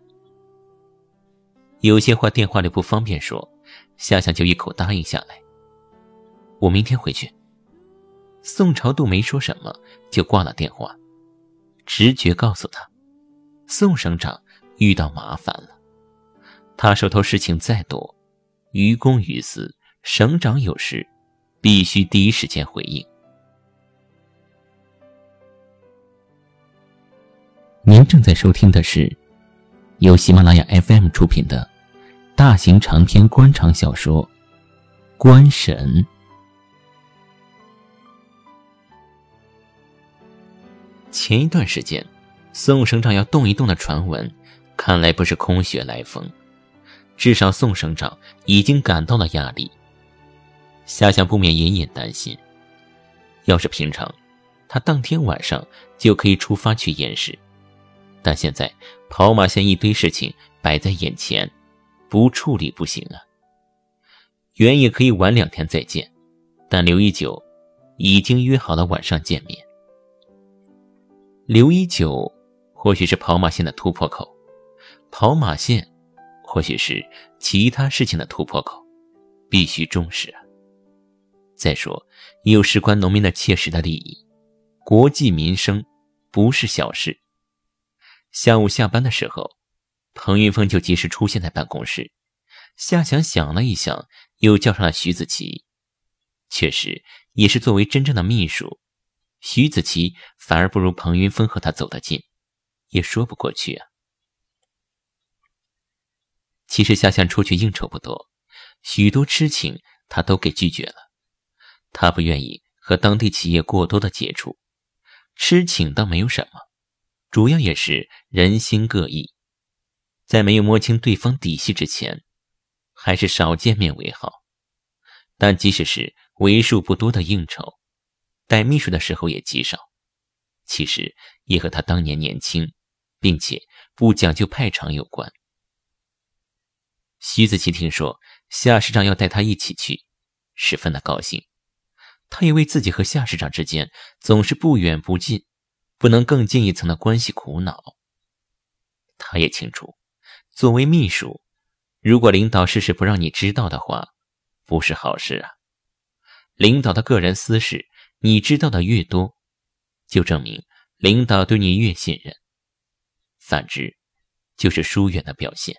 有些话电话里不方便说，夏夏就一口答应下来。我明天回去。宋朝度没说什么就挂了电话，直觉告诉他，宋省长遇到麻烦了。他手头事情再多，于公于私，省长有事必须第一时间回应。您正在收听的是由喜马拉雅 F M 出品的大型长篇官场小说《官神》。前一段时间，宋省长要动一动的传闻，看来不是空穴来风，至少宋省长已经感到了压力。夏夏不免隐隐担心，要是平常，他当天晚上就可以出发去验尸，但现在跑马县一堆事情摆在眼前，不处理不行啊。原也可以晚两天再见，但刘一九已经约好了晚上见面。刘一九或许是跑马线的突破口，跑马线或许是其他事情的突破口，必须重视啊。再说又事关农民的切实的利益，国计民生不是小事。下午下班的时候，彭云峰就及时出现在办公室。夏想想了一想，又叫上了徐子淇。确实也是作为真正的秘书，徐子淇反而不如彭云峰和他走得近，也说不过去啊。其实夏夏出去应酬不多，许多吃请他都给拒绝了。他不愿意和当地企业过多的接触，吃请倒没有什么，主要也是人心各异，在没有摸清对方底细之前，还是少见面为好。但即使是为数不多的应酬，带秘书的时候也极少，其实也和他当年年轻并且不讲究派场有关。徐子淇听说夏市长要带他一起去，十分的高兴。他也为自己和夏市长之间总是不远不近，不能更进一层的关系苦恼。他也清楚，作为秘书，如果领导事事不让你知道的话，不是好事啊。领导的个人私事你知道的越多，就证明领导对你越信任，反之就是疏远的表现。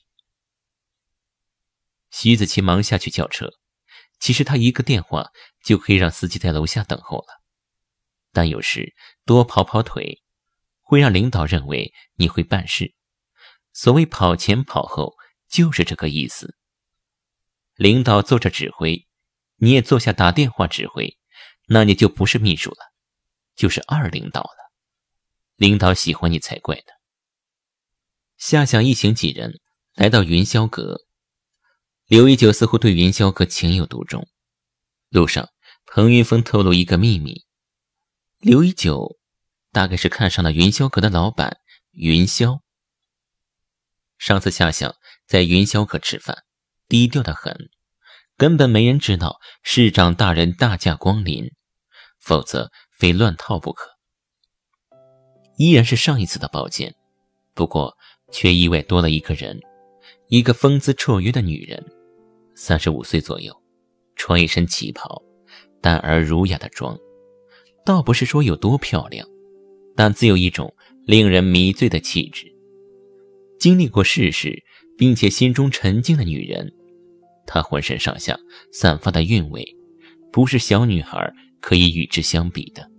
徐子淇忙下去叫车，其实他一个电话就可以让司机在楼下等候了，但有时多跑跑腿会让领导认为你会办事，所谓跑前跑后就是这个意思。领导坐着指挥，你也坐下打电话指挥，那你就不是秘书了，就是二领导了。领导喜欢你才怪的。夏想一行几人来到云霄阁，刘一九似乎对云霄阁情有独钟。路上彭云峰透露一个秘密，刘一九大概是看上了云霄阁的老板云霄。上次夏想在云霄阁吃饭，低调得很，根本没人知道市长大人大驾光临，否则非乱套不可。依然是上一次的包间，不过却意外多了一个人，一个风姿绰约的女人，三十五岁左右，穿一身旗袍，淡而儒雅的妆，倒不是说有多漂亮，但自有一种令人迷醉的气质。经历过世事并且心中沉静的女人，她浑身上下散发的韵味，不是小女孩可以与之相比的。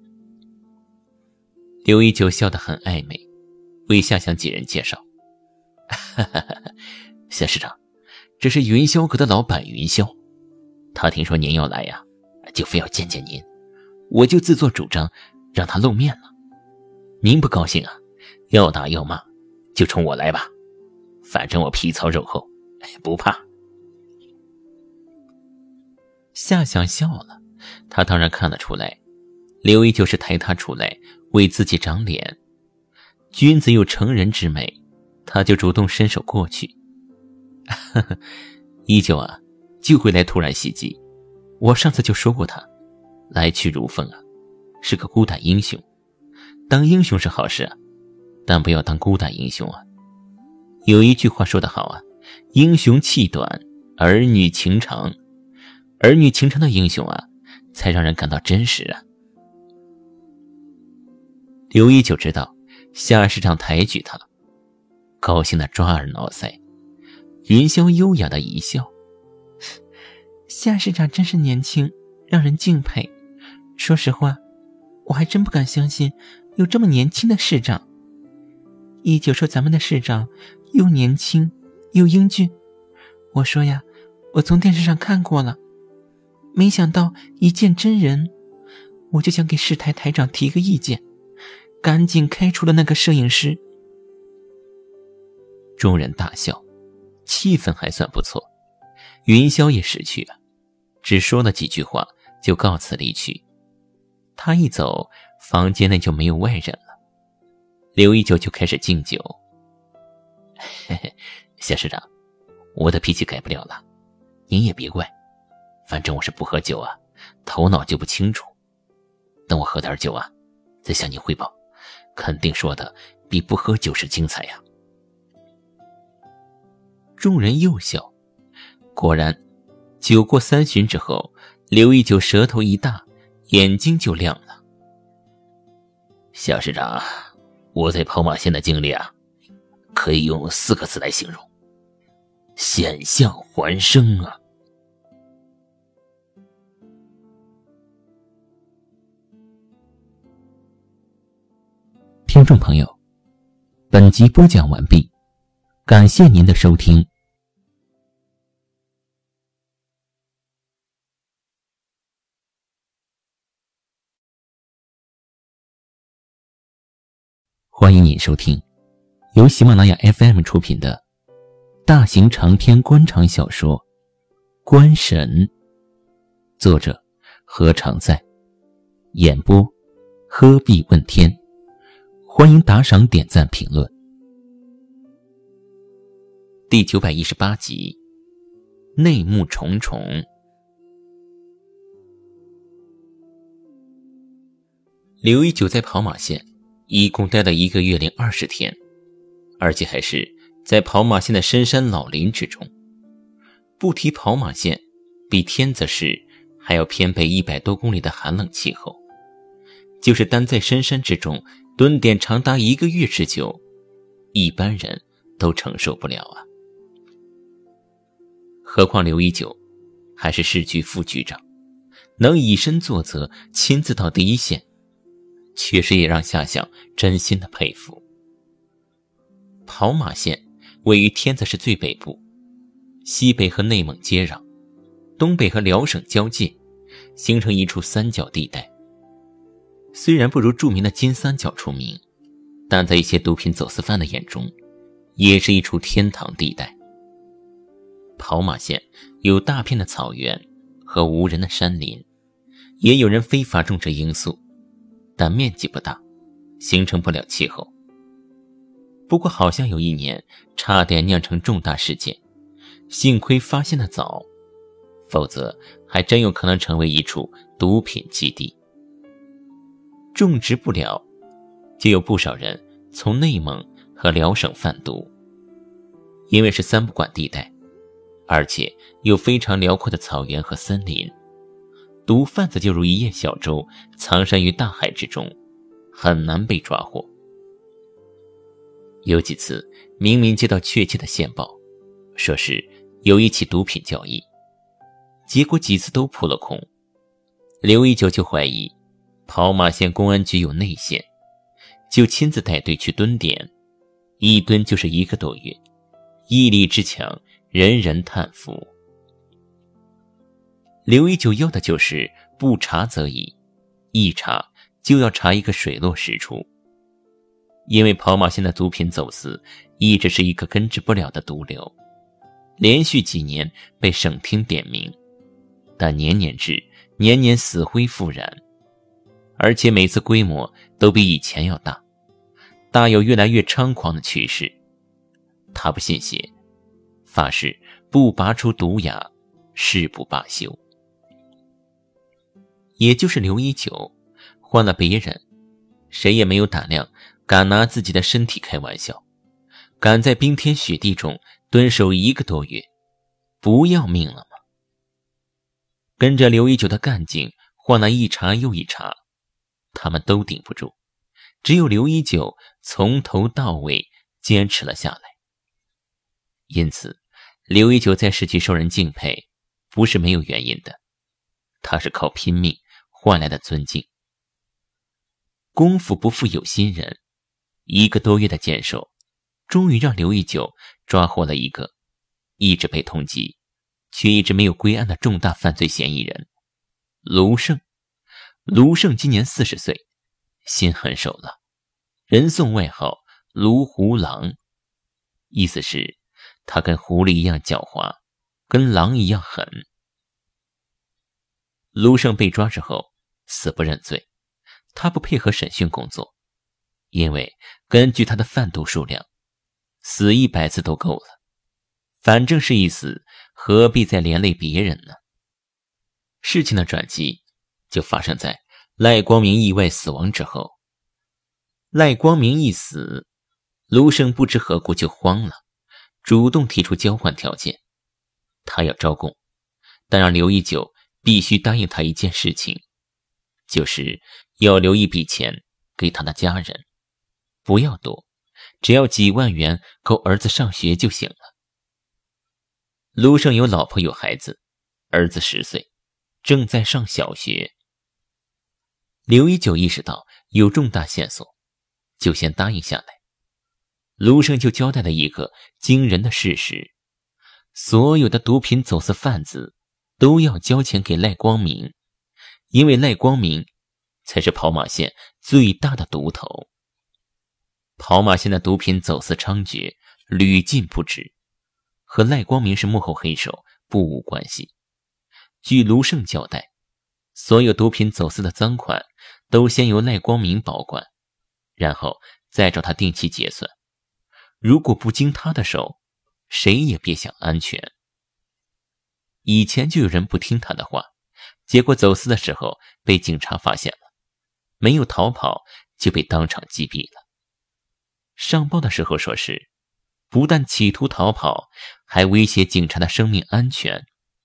刘一九笑得很暧昧，为夏想几人介绍：夏市长，这是云霄阁的老板云霄，他听说您要来呀，就非要见见您，我就自作主张让他露面了。您不高兴啊，要打要骂就冲我来吧，反正我皮糙肉厚，不怕。夏想笑了，他当然看得出来，刘一九是抬他出来为自己长脸，君子有成人之美，他就主动伸手过去。呵呵，依旧啊，就会来突然袭击。我上次就说过他，来去如风啊，是个孤胆英雄。当英雄是好事啊，但不要当孤胆英雄啊。有一句话说得好啊，英雄气短，儿女情长。儿女情长的英雄啊，才让人感到真实啊。刘一九知道夏市长抬举他，高兴的抓耳挠腮。云霄优雅的一笑， 夏市长真是年轻，让人敬佩。说实话，我还真不敢相信有这么年轻的市长。一九说咱们的市长又年轻又英俊，我说呀，我从电视上看过了，没想到一见真人，我就想给市台台长提个意见，赶紧开除了那个摄影师。 众人大笑，气氛还算不错。云霄也识趣了，只说了几句话就告辞离去。他一走，房间内就没有外人了。刘一九就开始敬酒。嘿嘿，夏市长，我的脾气改不了了，您也别怪，反正我是不喝酒啊，头脑就不清楚。等我喝点酒啊，再向您汇报，肯定说的比不喝酒时精彩呀。众人又笑。果然，酒过三巡之后，刘一九舌头一大，眼睛就亮了。夏市长，我在跑马县的经历啊，可以用四个字来形容：险象环生啊。听众朋友，本集播讲完毕，感谢您的收听。欢迎您收听由喜马拉雅 F M 出品的大型长篇官场小说《官神》，作者何常在，演播喝碧问天。欢迎打赏、点赞、评论。第九百一十八集，内幕重重。刘一九在跑马县一共待了一个月零二十天，而且还是在跑马县的深山老林之中。不提跑马县比天泽市还要偏北一百多公里的寒冷气候，就是单在深山之中蹲点长达一个月之久，一般人都承受不了啊。何况刘一九还是市局副局长，能以身作则，亲自到第一线，确实也让夏想真心的佩服。跑马县位于天泽市最北部，西北和内蒙接壤，东北和辽省交界，形成一处三角地带。虽然不如著名的金三角出名，但在一些毒品走私犯的眼中，也是一处天堂地带。跑马县有大片的草原和无人的山林，也有人非法种植罂粟，但面积不大，形成不了气候。不过好像有一年差点酿成重大事件，幸亏发现的早，否则还真有可能成为一处毒品基地。种植不了，就有不少人从内蒙和辽省贩毒。因为是三不管地带，而且有非常辽阔的草原和森林，毒贩子就如一叶小舟，藏身于大海之中，很难被抓获。有几次明明接到确切的线报，说是有一起毒品交易，结果几次都扑了空。刘一九就怀疑跑马县公安局有内线，就亲自带队去蹲点，一蹲就是一个多月，毅力之强，人人叹服。刘一九要的就是不查则已，一查就要查一个水落石出。因为跑马县的毒品走私一直是一个根治不了的毒瘤，连续几年被省厅点名，但年年治，年年死灰复燃，而且每次规模都比以前要大，大有越来越猖狂的趋势。他不信邪，发誓不拔出毒牙，誓不罢休。也就是刘一九，换了别人，谁也没有胆量敢拿自己的身体开玩笑，敢在冰天雪地中蹲守一个多月，不要命了吗？跟着刘一九的干劲换了一茬又一茬，他们都顶不住，只有刘一九从头到尾坚持了下来。因此刘一九在市区受人敬佩，不是没有原因的，他是靠拼命换来的尊敬。功夫不负有心人，一个多月的坚守，终于让刘一九抓获了一个一直被通缉却一直没有归案的重大犯罪嫌疑人卢胜。卢胜今年四十岁，心狠手辣，人送外号卢狐狼，意思是他跟狐狸一样狡猾，跟狼一样狠。卢胜被抓之后死不认罪，他不配合审讯工作，因为根据他的贩毒数量，死一百次都够了，反正是一死，何必再连累别人呢？事情的转机就发生在赖光明意外死亡之后。赖光明一死，卢胜不知何故就慌了，主动提出交换条件。他要招供，但让刘一九必须答应他一件事情，就是要留一笔钱给他的家人，不要多，只要几万元够儿子上学就行了。卢胜有老婆有孩子，儿子十岁，正在上小学。刘一九意识到有重大线索，就先答应下来。卢胜就交代了一个惊人的事实：所有的毒品走私贩子都要交钱给赖光明，因为赖光明才是跑马县最大的毒头。跑马县的毒品走私猖獗，屡禁不止，和赖光明是幕后黑手不无关系。据卢胜交代，所有毒品走私的赃款都先由赖光明保管，然后再找他定期结算。如果不经他的手，谁也别想安全。以前就有人不听他的话，结果走私的时候被警察发现了，没有逃跑就被当场击毙了。上报的时候说是不但企图逃跑，还威胁警察的生命安全。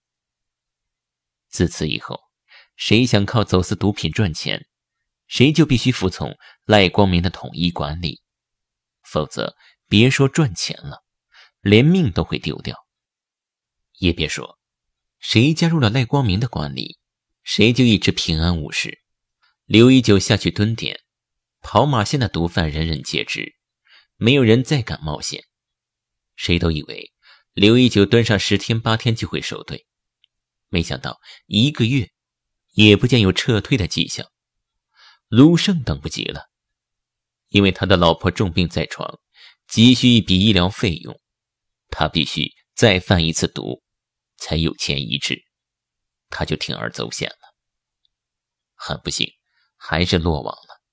自此以后，谁想靠走私毒品赚钱，谁就必须服从赖光明的统一管理，否则别说赚钱了，连命都会丢掉。也别说谁加入了赖光明的管理，谁就一直平安无事。刘一九下去蹲点，跑马县的毒贩人人皆知，没有人再敢冒险。谁都以为刘一九蹲上十天八天就会收队，没想到一个月也不见有撤退的迹象。卢胜等不及了，因为他的老婆重病在床，急需一笔医疗费用，他必须再贩一次毒才有钱医治，他就铤而走险了。很不幸，还是落网了。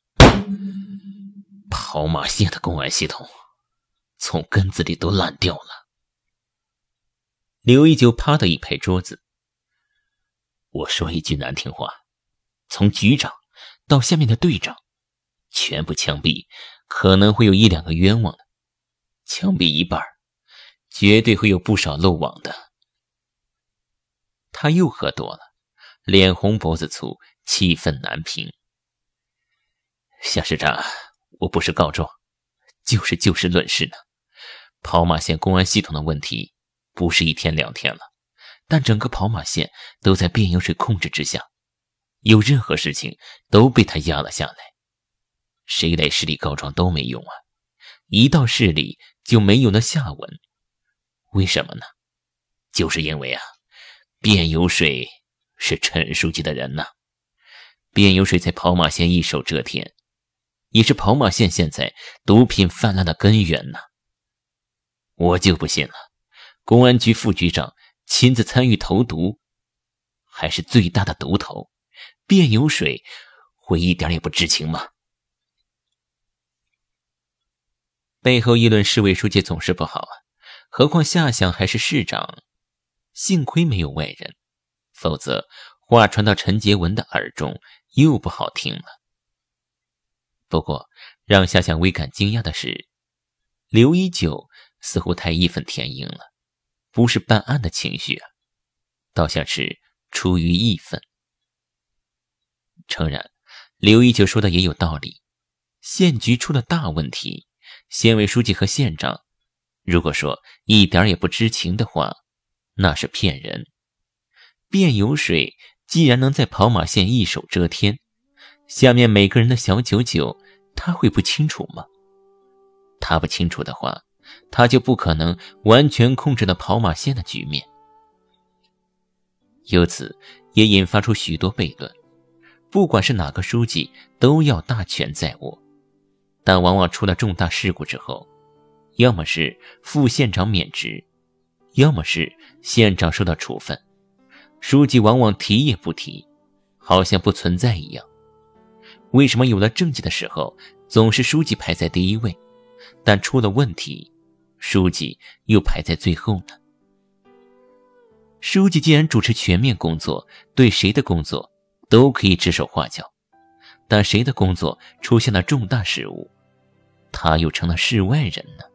跑马县的公安系统从根子里都烂掉了。刘一九啪的一拍桌子，我说一句难听话，从局长到下面的队长全部枪毙，可能会有一两个冤枉的，枪毙一半，绝对会有不少漏网的。他又喝多了，脸红脖子粗，气愤难平。夏市长，我不是告状，就是就事论事呢。跑马县公安系统的问题不是一天两天了，但整个跑马县都在卞有水控制之下，有任何事情都被他压了下来。谁来市里告状都没用啊，一到市里就没有了下文。为什么呢？就是因为啊，卞有水是陈书记的人呐。卞有水在跑马县一手遮天，也是跑马县现在毒品泛滥的根源呐。我就不信了，公安局副局长亲自参与投毒，还是最大的毒头，卞有水会一点也不知情吗？ 背后议论市委书记总是不好啊，何况夏祥还是市长。幸亏没有外人，否则话传到陈洁文的耳中又不好听了。不过让夏祥微感惊讶的是，刘一九似乎太义愤填膺了，不是办案的情绪啊，倒像是出于义愤。诚然，刘一九说的也有道理，县局出了大问题，县委书记和县长如果说一点也不知情的话，那是骗人。卞有水既然能在跑马县一手遮天，下面每个人的小九九他会不清楚吗？他不清楚的话，他就不可能完全控制了跑马县的局面。由此也引发出许多悖论，不管是哪个书记都要大权在握，但往往出了重大事故之后，要么是副县长免职，要么是县长受到处分，书记往往提也不提，好像不存在一样。为什么有了政绩的时候总是书记排在第一位，但出了问题书记又排在最后呢？书记既然主持全面工作，对谁的工作都可以指手画脚，但谁的工作出现了重大失误，他又成了事外人呢？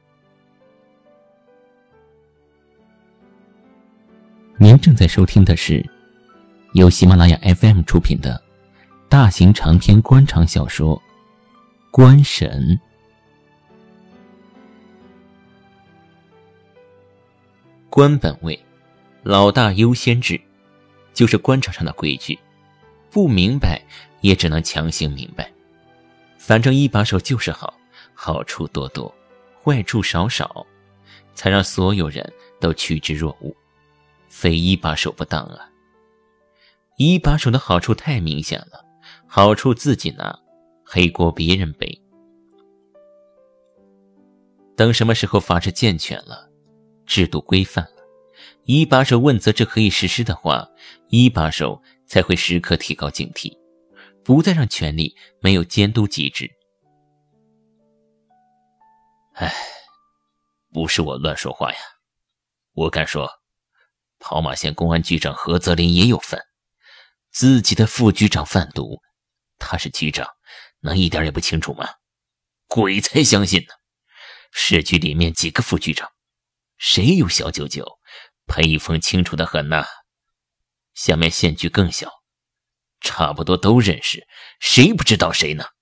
您正在收听的是由喜马拉雅 F M 出品的大型长篇官场小说《官神》。官本位，老大优先制，就是官场上的规矩，不明白也只能强行明白。反正一把手就是好，好处多多，坏处少少，才让所有人都趋之若鹜。非一把手不当啊！一把手的好处太明显了，好处自己拿，黑锅别人背。等什么时候法制健全了，制度规范了，一把手问责制可以实施的话，一把手才会时刻提高警惕，不再让权力没有监督机制。唉，不是我乱说话呀，我敢说跑马县公安局长何泽林也有份，自己的副局长贩毒，他是局长，能一点也不清楚吗？鬼才相信呢！市局里面几个副局长，谁有小九九？裴峰清楚得很呐。下面县局更小，差不多都认识，谁不知道谁呢？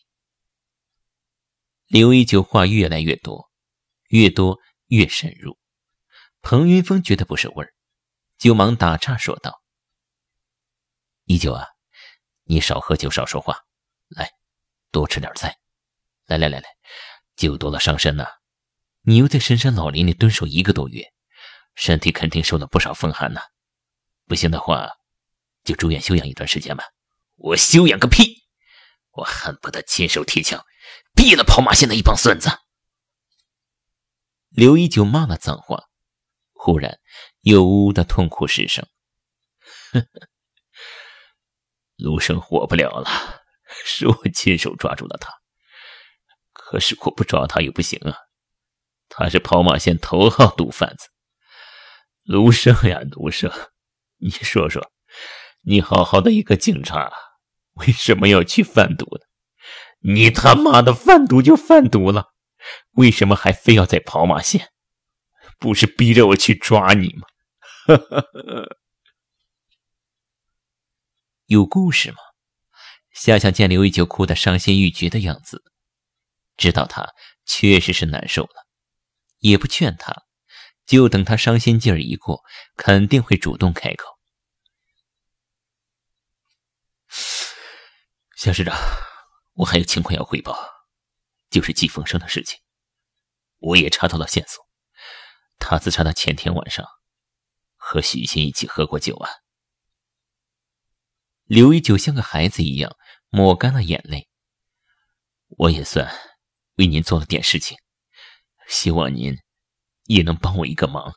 刘一九话越来越多，越多越深入。彭云峰觉得不是味儿，就忙打岔说道：一九啊，你少喝酒少说话，来，多吃点菜。来来来来，酒多了伤身呐、啊。你又在深山老林里蹲守一个多月，身体肯定受了不少风寒呐、啊。不行的话，就住院休养一段时间吧。我休养个屁！我恨不得亲手提枪，毙了跑马县的一帮孙子！刘一九骂了脏话，忽然又呜呜的痛哭失声。呵呵，卢生活不了了，是我亲手抓住了他。可是我不抓他也不行啊，他是跑马县头号毒贩子。卢生呀卢生，你说说，你好好的一个警察，为什么要去贩毒呢？你他妈的贩毒就贩毒了，为什么还非要在跑马县？不是逼着我去抓你吗？有故事吗？夏夏见刘一九哭得伤心欲绝的样子，知道他确实是难受了，也不劝他，就等他伤心劲儿一过，肯定会主动开口。夏市长，我还有情况要汇报，就是季凤生的事情。我也查到了线索，他自杀的前天晚上和许昕一起喝过酒啊。刘一九像个孩子一样抹干了眼泪。我也算为您做了点事情，希望您也能帮我一个忙。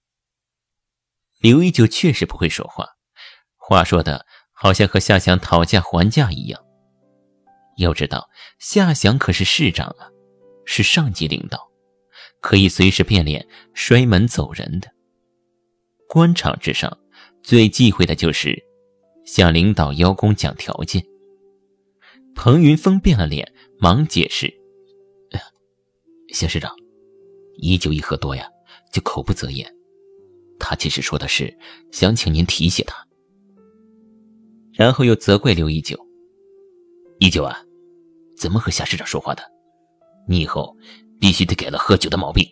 刘一九确实不会说话，话说的好像和夏祥讨价还价一样。要知道夏祥可是市长啊， 是上级领导，可以随时变脸摔门走人的。官场之上最忌讳的就是向领导邀功讲条件。彭云峰变了脸，忙解释：哎呀，夏市长，一九一喝多呀，就口不择言。他其实说的是想请您提携他。然后又责怪刘一九：一九啊，怎么和夏市长说话的？你以后必须得改了喝酒的毛病。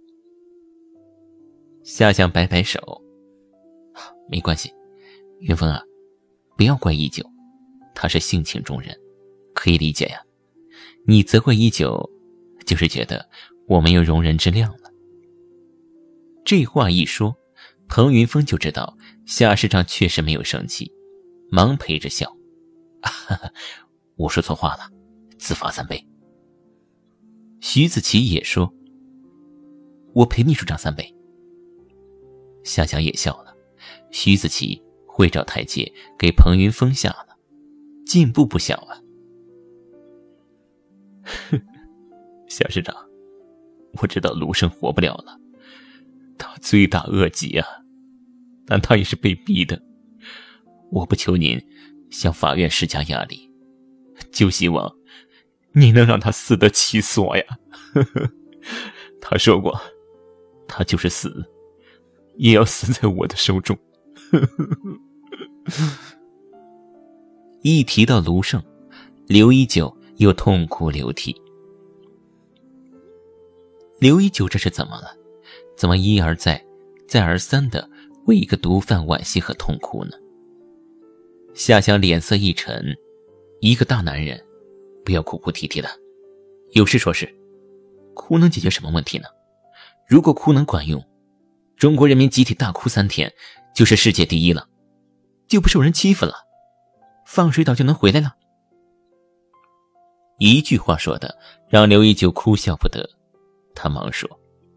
夏香摆摆手：没关系，云峰啊，不要怪一九，他是性情中人，可以理解呀。你责怪一九，就是觉得我没有容人之量了。这话一说，彭云峰就知道夏市长确实没有生气，忙陪着笑：我说错话了，自罚三杯。徐子淇也说：我陪秘书长三杯。夏香也笑了，徐子淇会找台阶给彭云峰下了，进步不小啊。夏市长，我知道卢胜活不了了，他罪大恶极啊，但他也是被逼的。我不求您向法院施加压力，就希望你能让他死得其所呀。他说过，他就是死，也要死在我的手中。一提到卢胜，刘一九又痛哭流涕。刘一九这是怎么了？怎么一而再再而三的为一个毒贩惋惜和痛哭呢？夏香脸色一沉：一个大男人不要哭哭啼啼的，有事说事。哭能解决什么问题呢？如果哭能管用，中国人民集体大哭三天就是世界第一了，就不受人欺负了，放水岛就能回来了。一句话说的让刘一九哭笑不得，他忙说：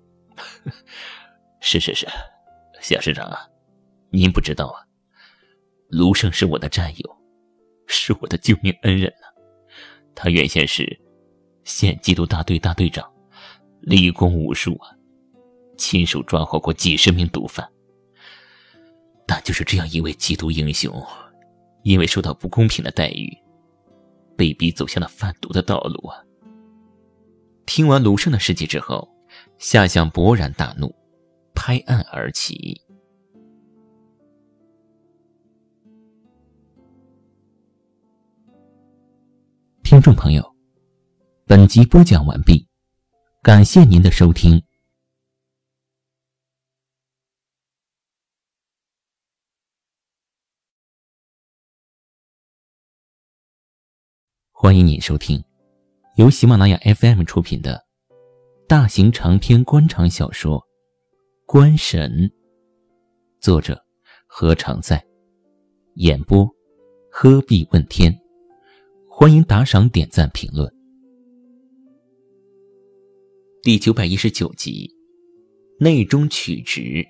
是是是，夏市长啊，您不知道啊，卢胜是我的战友，是我的救命恩人啊。他原先是县缉毒大队大队长，立功无数啊，亲手抓获过几十名毒贩。但就是这样一位缉毒英雄，因为受到不公平的待遇，被逼走向了贩毒的道路啊。听完卢胜的事迹之后，夏香勃然大怒，拍案而起。听众朋友，本集播讲完毕，感谢您的收听。欢迎您收听由喜马拉雅 F M 出品的大型长篇官场小说《官神》，作者何常在，演播喝碧问天。欢迎打赏、点赞、评论。第九百一十九集，内中取直。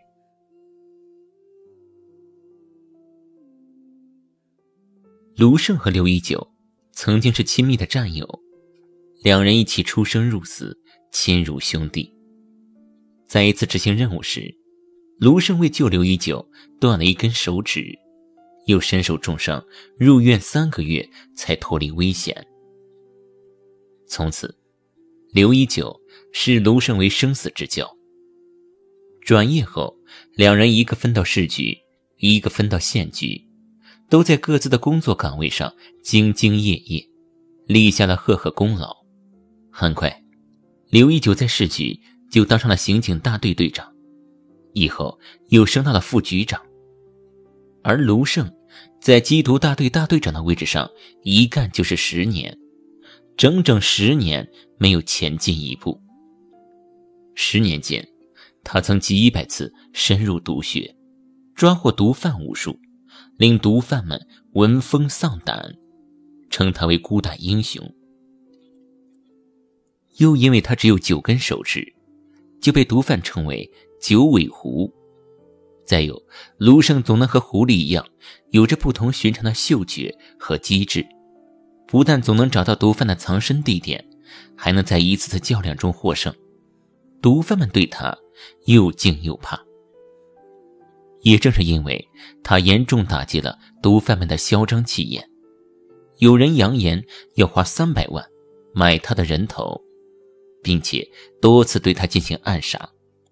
卢胜和刘一九曾经是亲密的战友，两人一起出生入死，亲如兄弟。在一次执行任务时，卢胜为救刘一九断了一根手指，又身受重伤，入院三个月才脱离危险。从此，刘一九视卢胜为生死之交。转业后，两人一个分到市局，一个分到县局，都在各自的工作岗位上兢兢业业，立下了赫赫功劳。很快，刘一九在市局就当上了刑警大队队长，以后又升到了副局长。而卢胜在缉毒大队大队长的位置上一干就是十年，整整十年没有前进一步。十年间，他曾几百次深入毒穴，抓获毒贩无数，令毒贩们闻风丧胆，称他为孤胆英雄。又因为他只有九根手指，就被毒贩称为九尾狐。再有，卢胜总能和狐狸一样，有着不同寻常的嗅觉和机智，不但总能找到毒贩的藏身地点， 还能在一次次较量中获胜，毒贩们对他又敬又怕。也正是因为他严重打击了毒贩们的嚣张气焰，有人扬言要花三百万买他的人头，并且多次对他进行暗杀。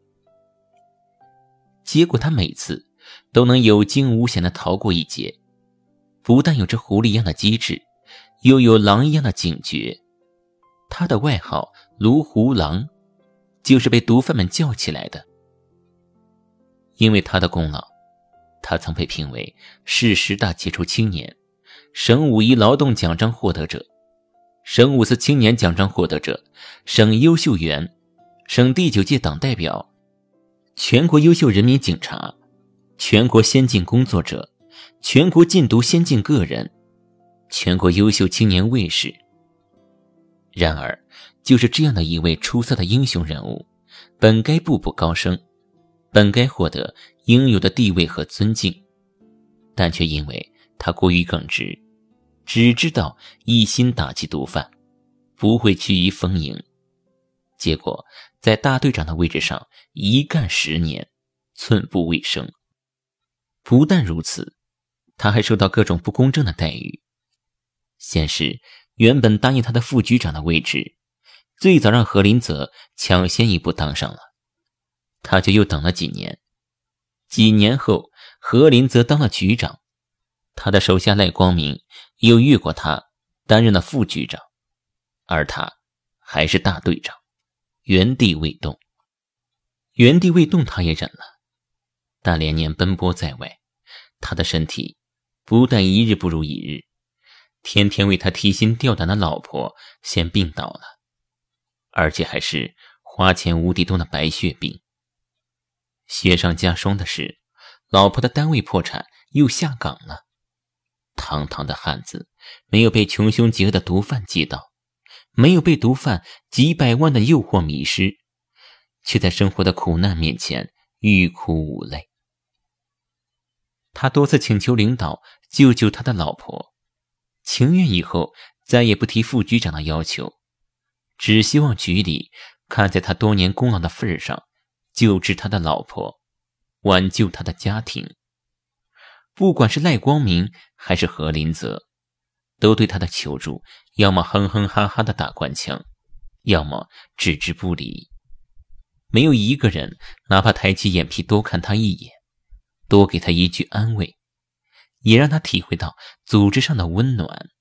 结果他每次都能有惊无险地逃过一劫，不但有着狐狸一样的机智，又有狼一样的警觉。他的外号卢狐狼就是被毒贩们叫起来的。因为他的功劳，他曾被评为市十大杰出青年、省五一劳动奖章获得者、省五四青年奖章获得者、省优秀员、省第九届党代表、全国优秀人民警察、全国先进工作者、全国禁毒先进个人、全国优秀青年卫士。然而，就是这样的一位出色的英雄人物，本该步步高升，本该获得应有的地位和尊敬，但却因为他过于耿直，只知道一心打击毒贩，不会趋于丰盈，结果在大队长的位置上一干十年，寸步未升。不但如此，他还受到各种不公正的待遇。先是原本答应他的副局长的位置，最早让何林泽抢先一步当上了，他就又等了几年。几年后，何林泽当了局长，他的手下赖光明又越过他担任了副局长，而他还是大队长，原地未动。原地未动他也忍了，但连年奔波在外，他的身体不但一日不如一日，天天为他提心吊胆的老婆先病倒了，而且还是花钱无底洞的白血病。雪上加霜的是，老婆的单位破产又下岗了。堂堂的汉子，没有被穷凶极恶的毒贩击倒，没有被毒贩几百万的诱惑迷失，却在生活的苦难面前欲哭无泪。他多次请求领导救救他的老婆，情愿以后再也不提副局长的要求，只希望局里看在他多年功劳的份上，救治他的老婆，挽救他的家庭。不管是赖光明还是何林泽，都对他的求助要么哼哼哈哈的打官腔，要么置之不理。没有一个人哪怕抬起眼皮多看他一眼，多给他一句安慰，也让他体会到组织上的温暖。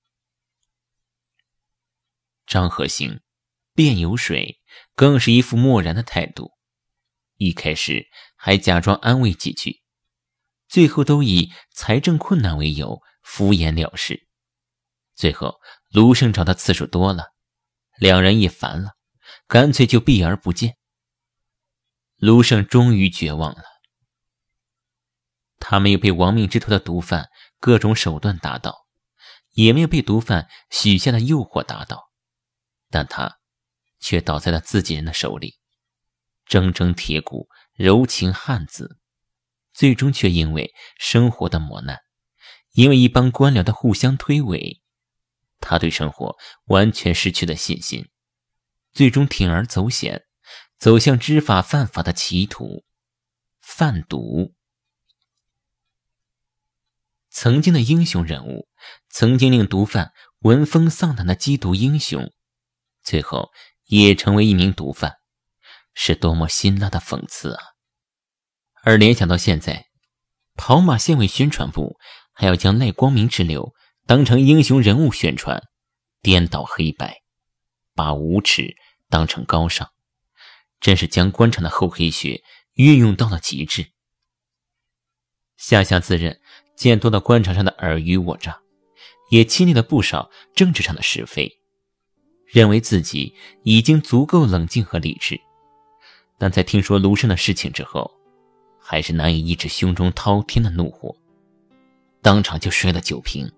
张和兴便有水更是一副漠然的态度，一开始还假装安慰几句，最后都以财政困难为由敷衍了事。最后卢胜找的次数多了，两人也烦了，干脆就避而不见。卢胜终于绝望了，他没有被亡命之徒的毒贩各种手段打倒，也没有被毒贩许下的诱惑打倒，但他却倒在了自己人的手里，铮铮铁骨，柔情汉子，最终却因为生活的磨难，因为一帮官僚的互相推诿，他对生活完全失去了信心，最终铤而走险，走向知法犯法的歧途，贩毒。曾经的英雄人物，曾经令毒贩闻风丧胆的缉毒英雄，最后也成为一名毒贩，是多么辛辣的讽刺啊！而联想到现在，跑马县委宣传部还要将赖光明之流当成英雄人物宣传，颠倒黑白，把无耻当成高尚，真是将官场的厚黑学运用到了极致。夏夏自认见多了官场上的尔虞我诈，也亲历了不少政治上的是非，认为自己已经足够冷静和理智，但在听说卢胜的事情之后，还是难以抑制胸中滔天的怒火，当场就摔了酒瓶。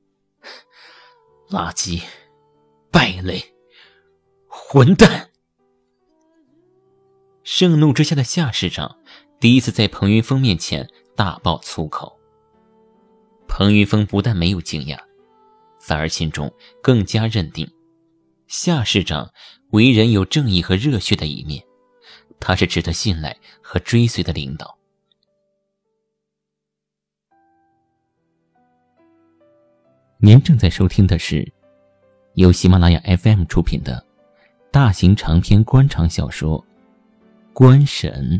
垃圾，败类，混蛋！盛怒之下的夏市长第一次在彭云峰面前大爆粗口。彭云峰不但没有惊讶，反而心中更加认定夏市长为人有正义和热血的一面，他是值得信赖和追随的领导。您正在收听的是由喜马拉雅 F M 出品的大型长篇官场小说《官神》。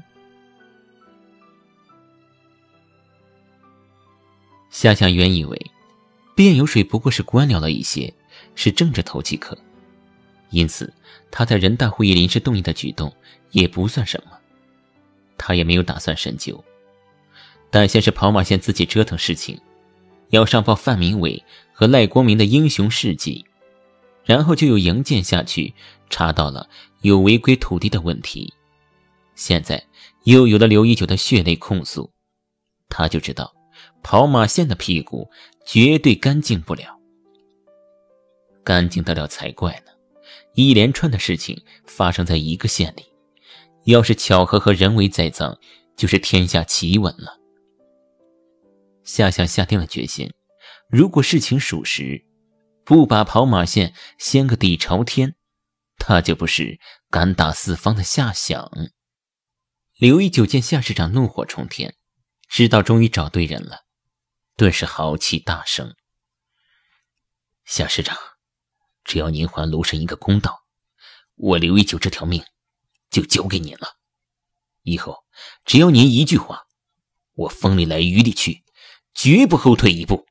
夏夏原以为卞有水不过是官僚了一些，是政治投机客，因此他在人大会议临时动议的举动也不算什么，他也没有打算深究。但先是跑马县自己折腾事情，要上报范明伟和赖光明的英雄事迹，然后就有营建下去查到了有违规土地的问题，现在又有了刘一九的血泪控诉，他就知道跑马县的屁股绝对干净不了。干净得了才怪呢，一连串的事情发生在一个县里，要是巧合和人为栽赃，就是天下奇闻了。夏夏下定了决心，如果事情属实，不把跑马县掀个底朝天，他就不是敢打四方的夏想。刘一九见夏市长怒火冲天，知道终于找对人了，顿时豪气大升。夏市长，只要您还卢生一个公道，我刘一九这条命就交给您了。以后只要您一句话，我风里来雨里去，绝不后退一步。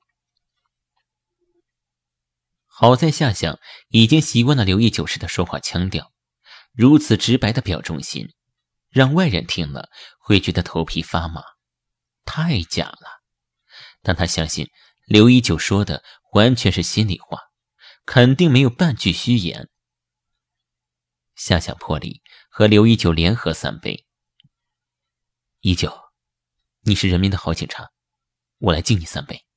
好在夏想已经习惯了刘一九时的说话腔调，如此直白的表忠心，让外人听了会觉得头皮发麻，太假了。但他相信刘一九说的完全是心里话，肯定没有半句虚言。夏想破例和刘一九联合三杯。一九，你是人民的好警察，我来敬你三杯。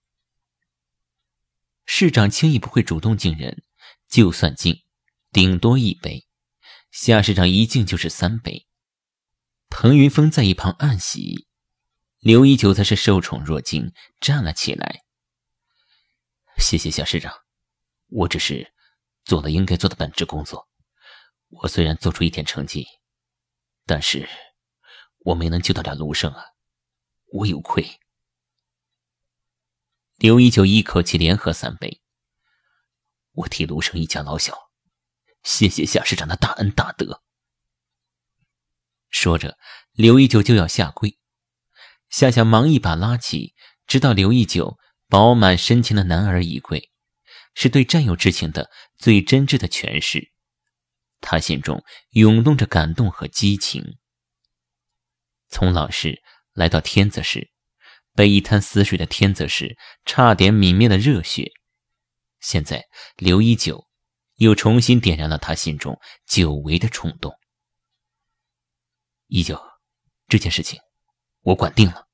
市长轻易不会主动敬人，就算敬，顶多一杯。夏市长一敬就是三杯。滕云峰在一旁暗喜，刘一九则是受宠若惊，站了起来。谢谢夏市长，我只是做了应该做的本职工作。我虽然做出一点成绩，但是我没能救得了卢生啊，我有愧。刘一九一口气连喝三杯。我替卢生一家老小，谢谢夏市长的大恩大德。说着，刘一九就要下跪。夏夏忙一把拉起，知道刘一九饱满深情的男儿一跪，是对战友之情的最真挚的诠释。他心中涌动着感动和激情。从老市来到天泽市，被一滩死水的天泽市差点泯灭了热血，现在刘一九又重新点燃了他心中久违的冲动。一九，这件事情我管定了。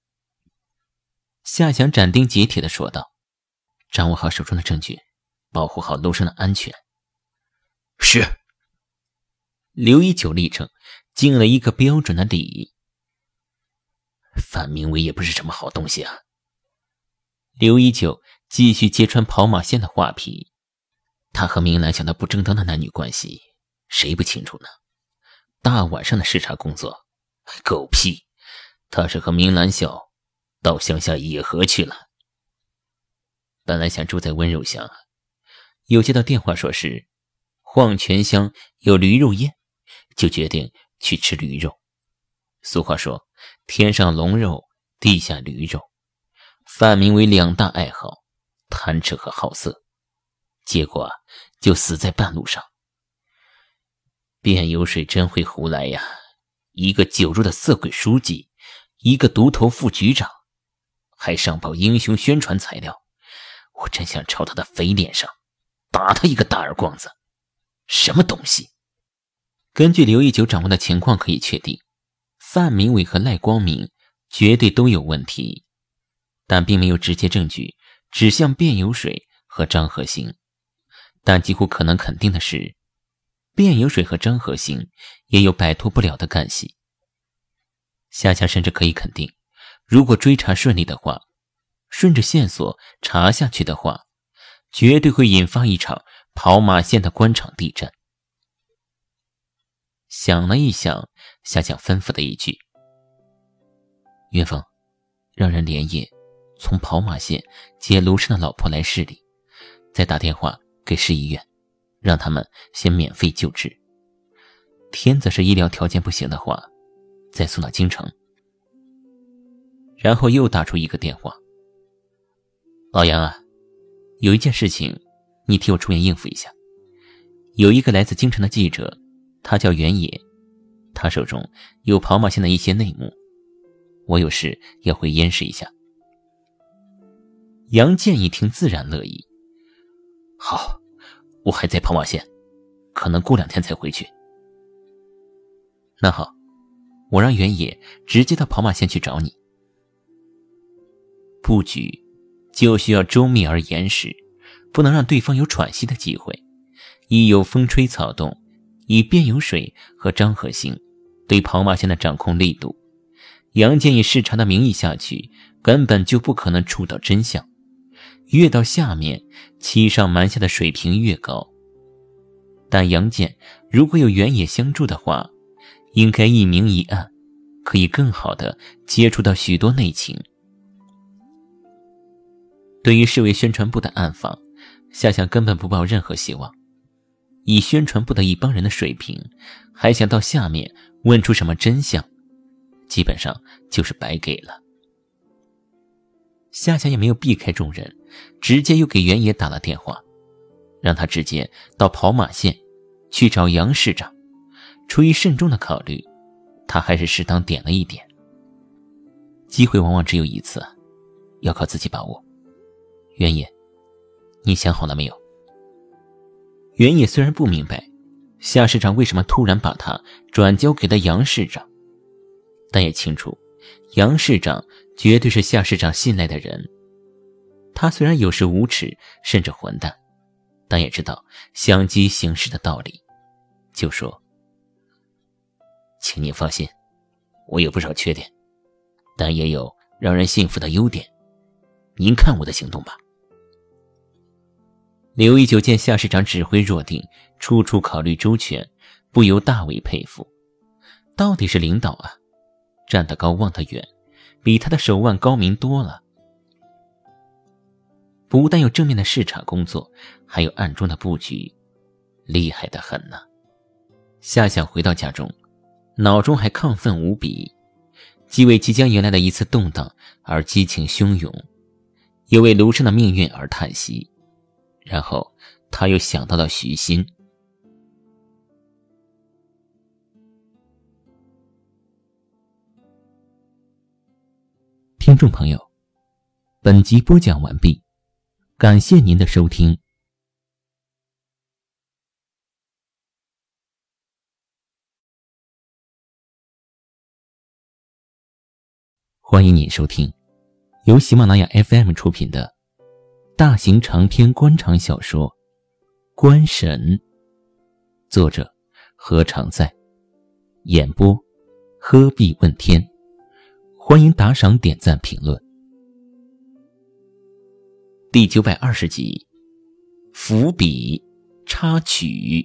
夏翔斩钉截铁地说道，掌握好手中的证据，保护好楼生的安全。是。刘一九立正，敬了一个标准的礼。范明伟也不是什么好东西啊。刘一九继续揭穿跑马县的画皮，他和明兰想的不正当的男女关系，谁不清楚呢？大晚上的视察工作，狗屁！他是和明兰小到乡下野河去了。本来想住在温柔乡，又接到电话说是黄泉乡有驴肉宴，就决定去吃驴肉。俗话说，天上龙肉，地下驴肉。范明为两大爱好，贪吃和好色，结果啊，就死在半路上。卞有水真会胡来呀，一个酒肉的色鬼书记，一个独头副局长，还上报英雄宣传材料，我真想朝他的肥脸上打他一个大耳光子。什么东西？根据刘一九掌握的情况可以确定，范明伟和赖光明绝对都有问题，但并没有直接证据指向卞有水和张和兴。但几乎可能肯定的是，卞有水和张和兴也有摆脱不了的干系。夏夏甚至可以肯定，如果追查顺利的话，顺着线索查下去的话，绝对会引发一场跑马县的官场地震。想了一想，夏想吩咐的一句：云峰，让人连夜从跑马县接卢胜的老婆来市里，再打电话给市医院，让他们先免费救治。天子是医疗条件不行的话，再送到京城。然后又打出一个电话：老杨啊，有一件事情你替我出面应付一下。有一个来自京城的记者，他叫原野，他手中有跑马县的一些内幕，我有事要回燕市一下。杨健一听自然乐意：好，我还在跑马县，可能过两天才回去。那好，我让原野直接到跑马县去找你。布局就需要周密而严实，不能让对方有喘息的机会。一有风吹草动，以卞有水和张和兴对跑马县的掌控力度，杨健以视察的名义下去，根本就不可能触到真相。越到下面，欺上瞒下的水平越高。但杨健如果有原野相助的话，应该一明一暗，可以更好地接触到许多内情。对于市委宣传部的暗访，夏想根本不抱任何希望。以宣传部的一帮人的水平，还想到下面问出什么真相，基本上就是白给了。夏夏也没有避开众人，直接又给原野打了电话，让他直接到跑马县去找杨市长。出于慎重的考虑，他还是适当点了一点。机会往往只有一次，要靠自己把握。原野，你想好了没有？原野虽然不明白夏市长为什么突然把他转交给了杨市长，但也清楚杨市长绝对是夏市长信赖的人。他虽然有时无耻甚至混蛋，但也知道相机行事的道理，就说：请您放心，我有不少缺点，但也有让人信服的优点，您看我的行动吧。刘一九见夏市长指挥若定，处处考虑周全，不由大为佩服。到底是领导啊，站得高望得远，比他的手腕高明多了。不但有正面的视察工作，还有暗中的布局，厉害得很呢。夏想回到家中，脑中还亢奋无比，既为即将迎来的一次动荡而激情汹涌，又为卢胜的命运而叹息。然后他又想到了徐新。听众朋友，本集播讲完毕，感谢您的收听。欢迎您收听由喜马拉雅 F M 出品的大型长篇官场小说《官神》，作者何常在，演播喝碧问天。欢迎打赏点赞评论。第九百二十集，伏笔插曲。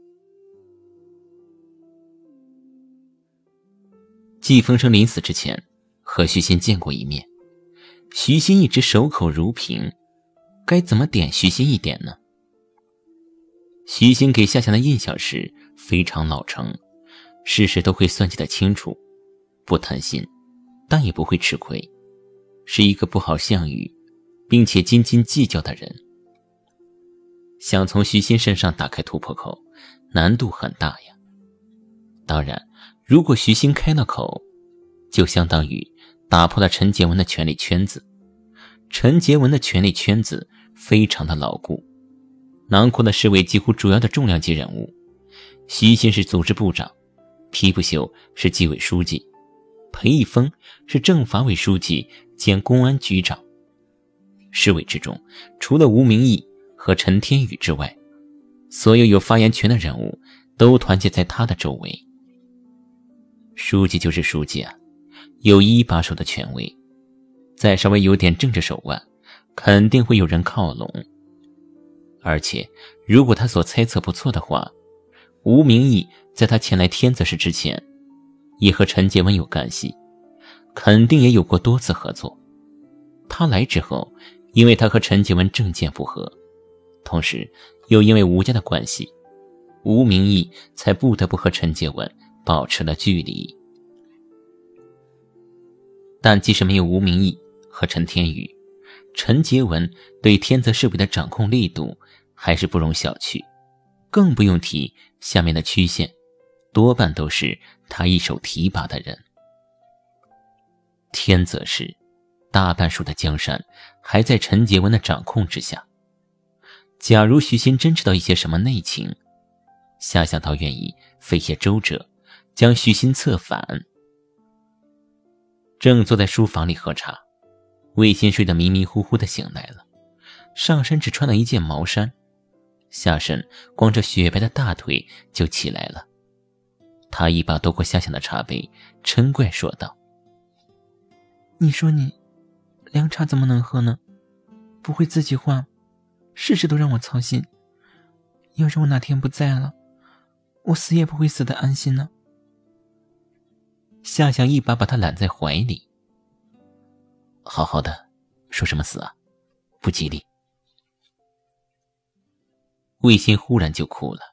季风生临死之前和徐新见过一面，徐新一直守口如瓶，该怎么点徐新一点呢？徐新给夏夏的印象是非常老成，事事都会算计得清楚，不贪心，但也不会吃亏，是一个不好相与并且斤斤计较的人。想从徐新身上打开突破口，难度很大呀。当然，如果徐新开了口，就相当于打破了陈洁文的权力圈子。陈洁文的权力圈子非常的牢固，囊括了市委几乎主要的重量级人物。徐新是组织部长，皮不修是纪委书记，裴一峰是政法委书记兼公安局长。市委之中，除了吴明义和陈天宇之外，所有有发言权的人物都团结在他的周围。书记就是书记啊，有一把手的权威，再稍微有点政治手腕，肯定会有人靠拢。 而且如果他所猜测不错的话，吴明义在他前来天泽市之前也和陈洁文有干系，肯定也有过多次合作。他来之后，因为他和陈洁文政见不合，同时又因为吴家的关系，吴明义才不得不和陈洁文保持了距离。但即使没有吴明义和陈天宇，陈洁文对天泽市委的掌控力度还是不容小觑，更不用提下面的区县多半都是他一手提拔的人。天泽市大半数的江山还在陈洁文的掌控之下，假如徐鑫真知道一些什么内情，夏想倒愿意费些周折将徐鑫策反。正坐在书房里喝茶，魏鑫睡得迷迷糊糊的醒来了，上身只穿了一件毛衫，下身光着雪白的大腿就起来了。他一把夺过夏想的茶杯，嗔怪说道： 你说你凉茶怎么能喝呢？不会自己换，事事都让我操心。要是我哪天不在了，我死也不会死得安心呢。 夏想一把把他揽在怀里：好好的，说什么死啊，不吉利。魏鑫忽然就哭了：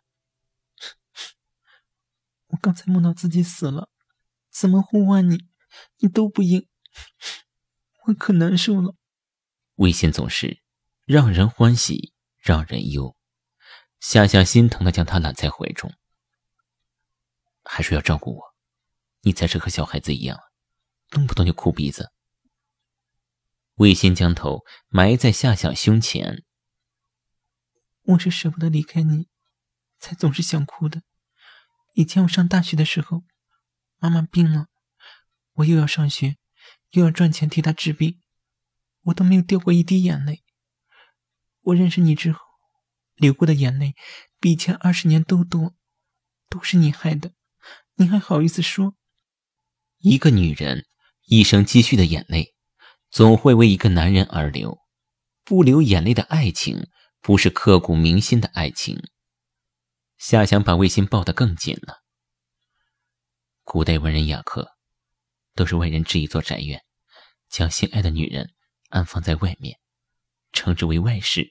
我刚才梦到自己死了，怎么呼唤你，你都不应，我可难受了。 魏鑫总是让人欢喜让人忧，夏夏心疼地将他揽在怀中：还说要照顾我，你才是和小孩子一样，动不动就哭鼻子。魏鑫将头埋在夏夏胸前： 我是舍不得离开你，才总是想哭的。以前我上大学的时候，妈妈病了，我又要上学，又要赚钱替她治病，我都没有掉过一滴眼泪。我认识你之后，流过的眼泪比以前二十年都多，都是你害的，你还好意思说？ 一个女人一生积蓄的眼泪，总会为一个男人而流。不流眼泪的爱情，不是刻骨铭心的爱情。夏想把魏鑫抱得更紧了。古代文人雅客都是外人置一座宅院，将心爱的女人安放在外面，称之为外室。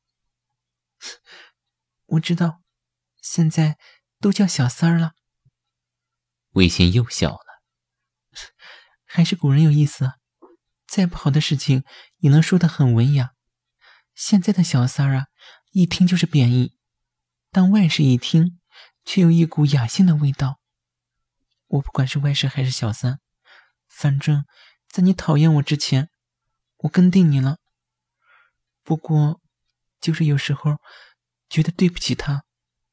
我知道，现在都叫小三儿了。 魏鑫又笑了： 还是古人有意思啊，再不好的事情也能说得很文雅。现在的小三儿啊，一听就是贬义，但外室一听却有一股雅兴的味道。我不管是外室还是小三，反正在你讨厌我之前，我跟定你了。不过就是有时候觉得对不起他。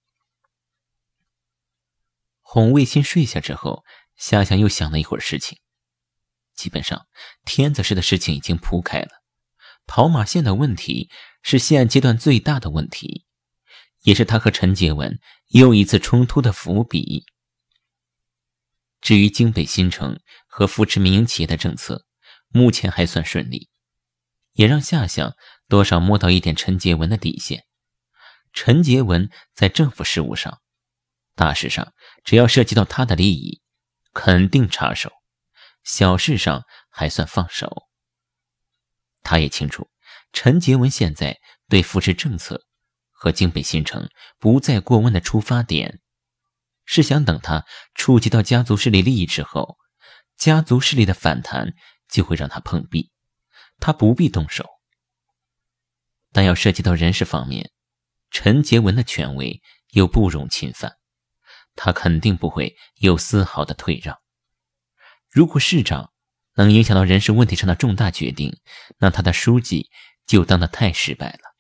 哄魏鑫睡下之后，夏想又想了一会儿事情。基本上天泽市的事情已经铺开了，跑马县的问题是现阶段最大的问题，也是他和陈洁文又一次冲突的伏笔。至于京北新城和扶持民营企业的政策，目前还算顺利，也让夏想多少摸到一点陈洁文的底线。陈洁文在政府事务上、大事上，只要涉及到他的利益，肯定插手；小事上还算放手。他也清楚，陈洁文现在对扶持政策和京北新城不再过问的出发点，是想等他触及到家族势力利益之后，家族势力的反弹就会让他碰壁，他不必动手。但要涉及到人事方面，陈洁文的权威又不容侵犯，他肯定不会有丝毫的退让。如果市长能影响到人事问题上的重大决定，那他的书记就当得太失败了。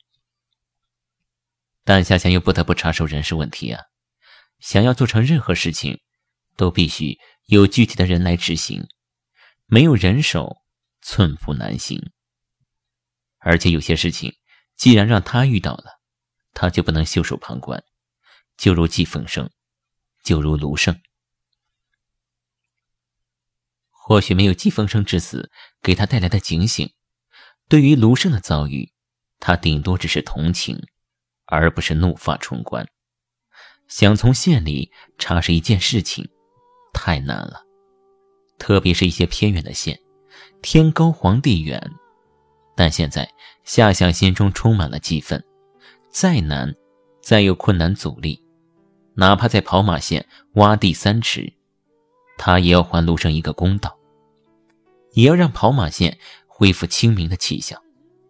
但夏想又不得不插手人事问题啊，想要做成任何事情，都必须有具体的人来执行，没有人手，寸步难行。而且有些事情，既然让他遇到了，他就不能袖手旁观，就如季风生，就如卢胜。或许没有季风生之死给他带来的警醒，对于卢胜的遭遇，他顶多只是同情， 而不是怒发冲冠。想从县里查实一件事情太难了，特别是一些偏远的县，天高皇帝远。但现在夏夏心中充满了激愤，再难再有困难阻力，哪怕在跑马县挖地三尺，他也要还陆生一个公道，也要让跑马县恢复清明的气象。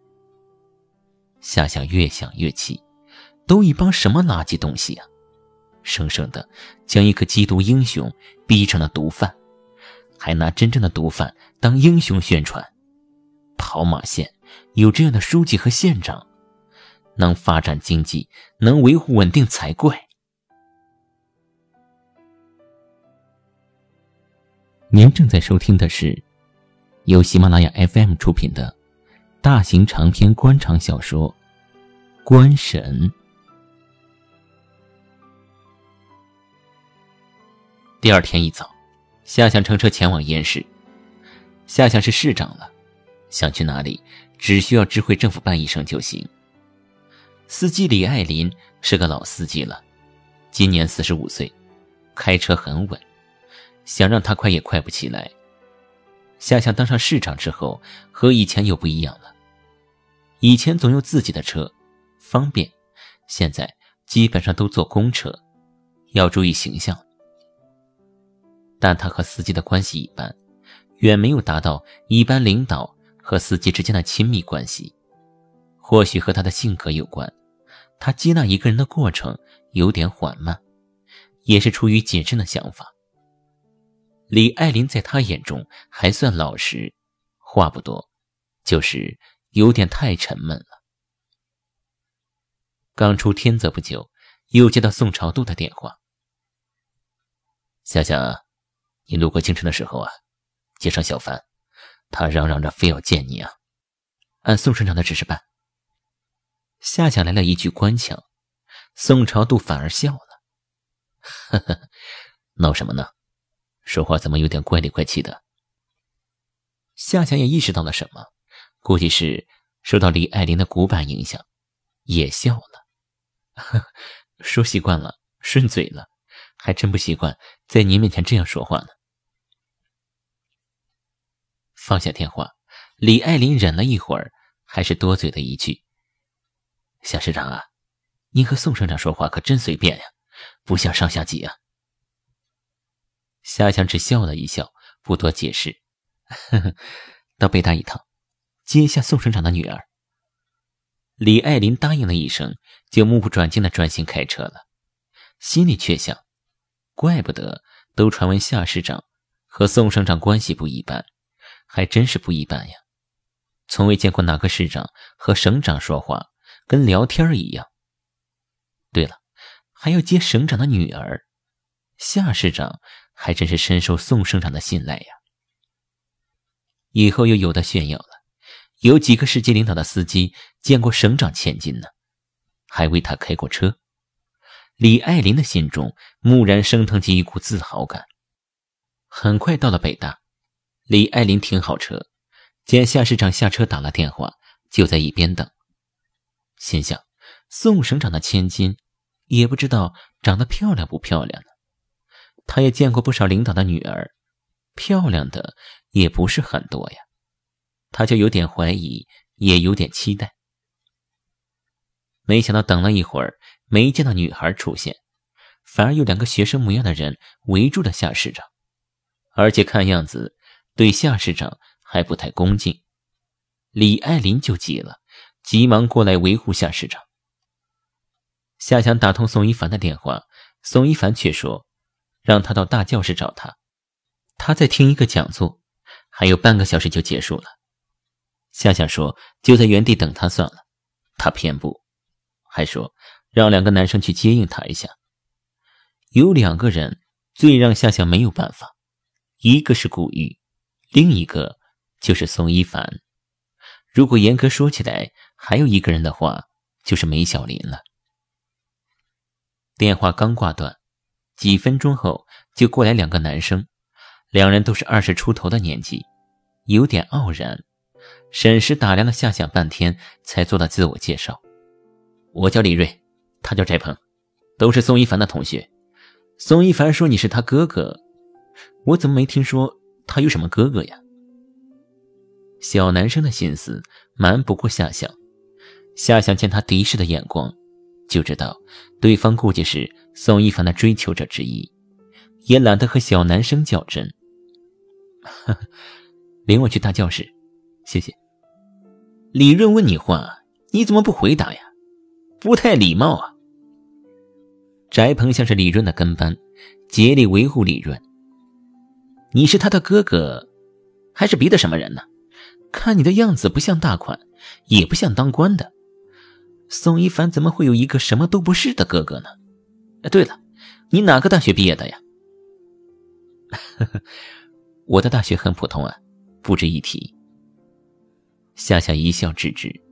夏夏越想越气，都一帮什么垃圾东西啊，生生的将一个缉毒英雄逼成了毒贩，还拿真正的毒贩当英雄宣传。跑马县有这样的书记和县长，能发展经济，能维护稳定才怪。您正在收听的是由喜马拉雅 F M 出品的大型长篇官场小说《官神》。第二天一早，夏夏乘车前往燕市。夏夏是市长了，想去哪里只需要知会政府办一声就行。司机李爱林是个老司机了，今年四十五岁，开车很稳，想让他快也快不起来。夏夏当上市长之后和以前又不一样了，以前总有自己的车方便，现在基本上都坐公车，要注意形象。但他和司机的关系一般，远没有达到一般领导和司机之间的亲密关系。或许和他的性格有关，他接纳一个人的过程有点缓慢，也是出于谨慎的想法。李爱林在他眼中还算老实，话不多，就是有点太沉闷了。刚出天泽不久，又接到宋朝度的电话。夏夏，你路过京城的时候啊，街上小贩他嚷嚷着非要见你啊，按宋省长的指示办。夏夏来了一句官腔，宋朝度反而笑了。呵呵，闹什么呢？说话怎么有点怪里怪气的？夏夏也意识到了什么，估计是受到李爱林的古板影响，也笑了。呵呵，说习惯了，顺嘴了，还真不习惯在您面前这样说话呢。放下电话，李爱林忍了一会儿，还是多嘴了一句：夏市长啊，您和宋省长说话可真随便呀，不像上下级啊。夏夏只笑了一笑，不多解释。呵呵，到北大一趟，接一下宋省长的女儿。李爱林答应了一声，就目不转睛地专心开车了，心里却想，怪不得都传闻夏市长和宋省长关系不一般，还真是不一般呀。从未见过哪个市长和省长说话跟聊天一样。对了，还要接省长的女儿，夏市长还真是深受宋省长的信赖呀。以后又有的炫耀了，有几个市级领导的司机见过省长千金呢，还为他开过车。李爱林的心中蓦然升腾起一股自豪感。很快到了北大，李爱林停好车，见夏市长下车打了电话，就在一边等。心想，宋省长的千金也不知道长得漂亮不漂亮呢。他也见过不少领导的女儿，漂亮的也不是很多呀。他就有点怀疑，也有点期待。没想到等了一会儿，没见到女孩出现，反而有两个学生模样的人围住了夏市长，而且看样子对夏市长还不太恭敬。李爱林就急了，急忙过来维护夏市长。夏想打通宋一凡的电话，宋一凡却说让他到大教室找他，他在听一个讲座，还有半个小时就结束了。夏夏说就在原地等他算了，他偏不，还说让两个男生去接应他一下。有两个人最让夏夏没有办法，一个是古玉，另一个就是宋一凡。如果严格说起来，还有一个人的话，就是梅小林了。电话刚挂断，几分钟后就过来两个男生，两人都是二十出头的年纪，有点傲然。审时打量了夏夏半天，才做了自我介绍。我叫李瑞， 他叫翟鹏，都是宋一凡的同学。宋一凡说你是他哥哥，我怎么没听说他有什么哥哥呀？小男生的心思瞒不过夏夏，夏夏见他敌视的眼光，就知道对方估计是宋一凡的追求者之一，也懒得和小男生较真。领我去大教室，谢谢。李润问你话，你怎么不回答呀？不太礼貌啊。翟鹏像是李润的跟班，竭力维护李润。你是他的哥哥，还是别的什么人呢？看你的样子不像大款，也不像当官的。宋一凡怎么会有一个什么都不是的哥哥呢？哎，对了，你哪个大学毕业的呀？我的大学很普通啊，不值一提。夏夏一笑置之。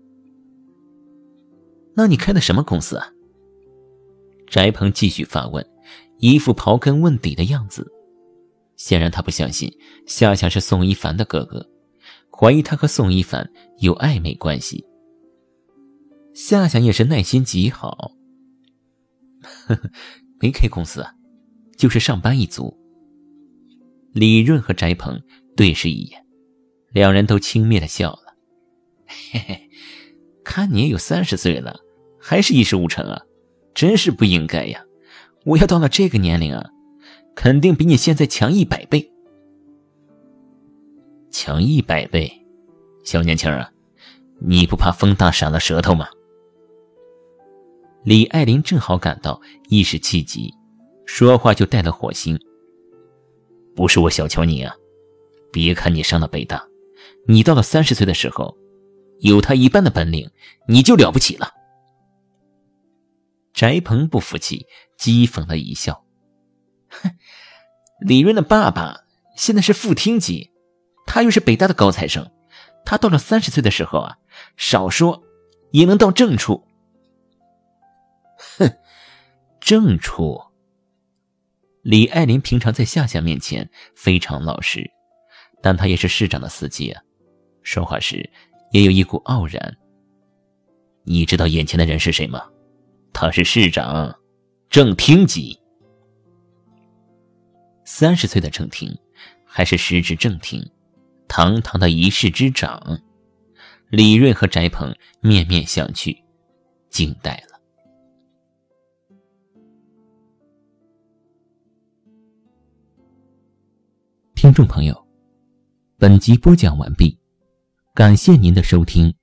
那你开的什么公司啊？翟鹏继续发问，一副刨根问底的样子。显然他不相信夏夏是宋一凡的哥哥，怀疑他和宋一凡有暧昧关系。夏夏也是耐心极好。呵呵，没开公司啊，就是上班一族。李润和翟鹏对视一眼，两人都轻蔑地笑了。嘿嘿，看你也有三十岁了，还是一事无成啊，真是不应该呀！我要到了这个年龄啊，肯定比你现在强一百倍。强一百倍？小年轻啊，你不怕风大闪了舌头吗？李爱玲正好感到一时气急，说话就带了火星。不是我小瞧你啊，别看你上了北大，你到了三十岁的时候，有他一半的本领，你就了不起了。翟鹏不服气，讥讽了一笑。哼，李润的爸爸现在是副厅级，他又是北大的高材生，他到了三十岁的时候啊，少说也能到正处。哼，正处。李爱玲平常在夏夏面前非常老实，但她也是市长的司机啊，说话时也有一股傲然。你知道眼前的人是谁吗？他是市长，正厅级。三十岁的正厅，还是实质正厅，堂堂的一市之长。李润和翟鹏面面相觑，惊呆了。听众朋友，本集播讲完毕，感谢您的收听。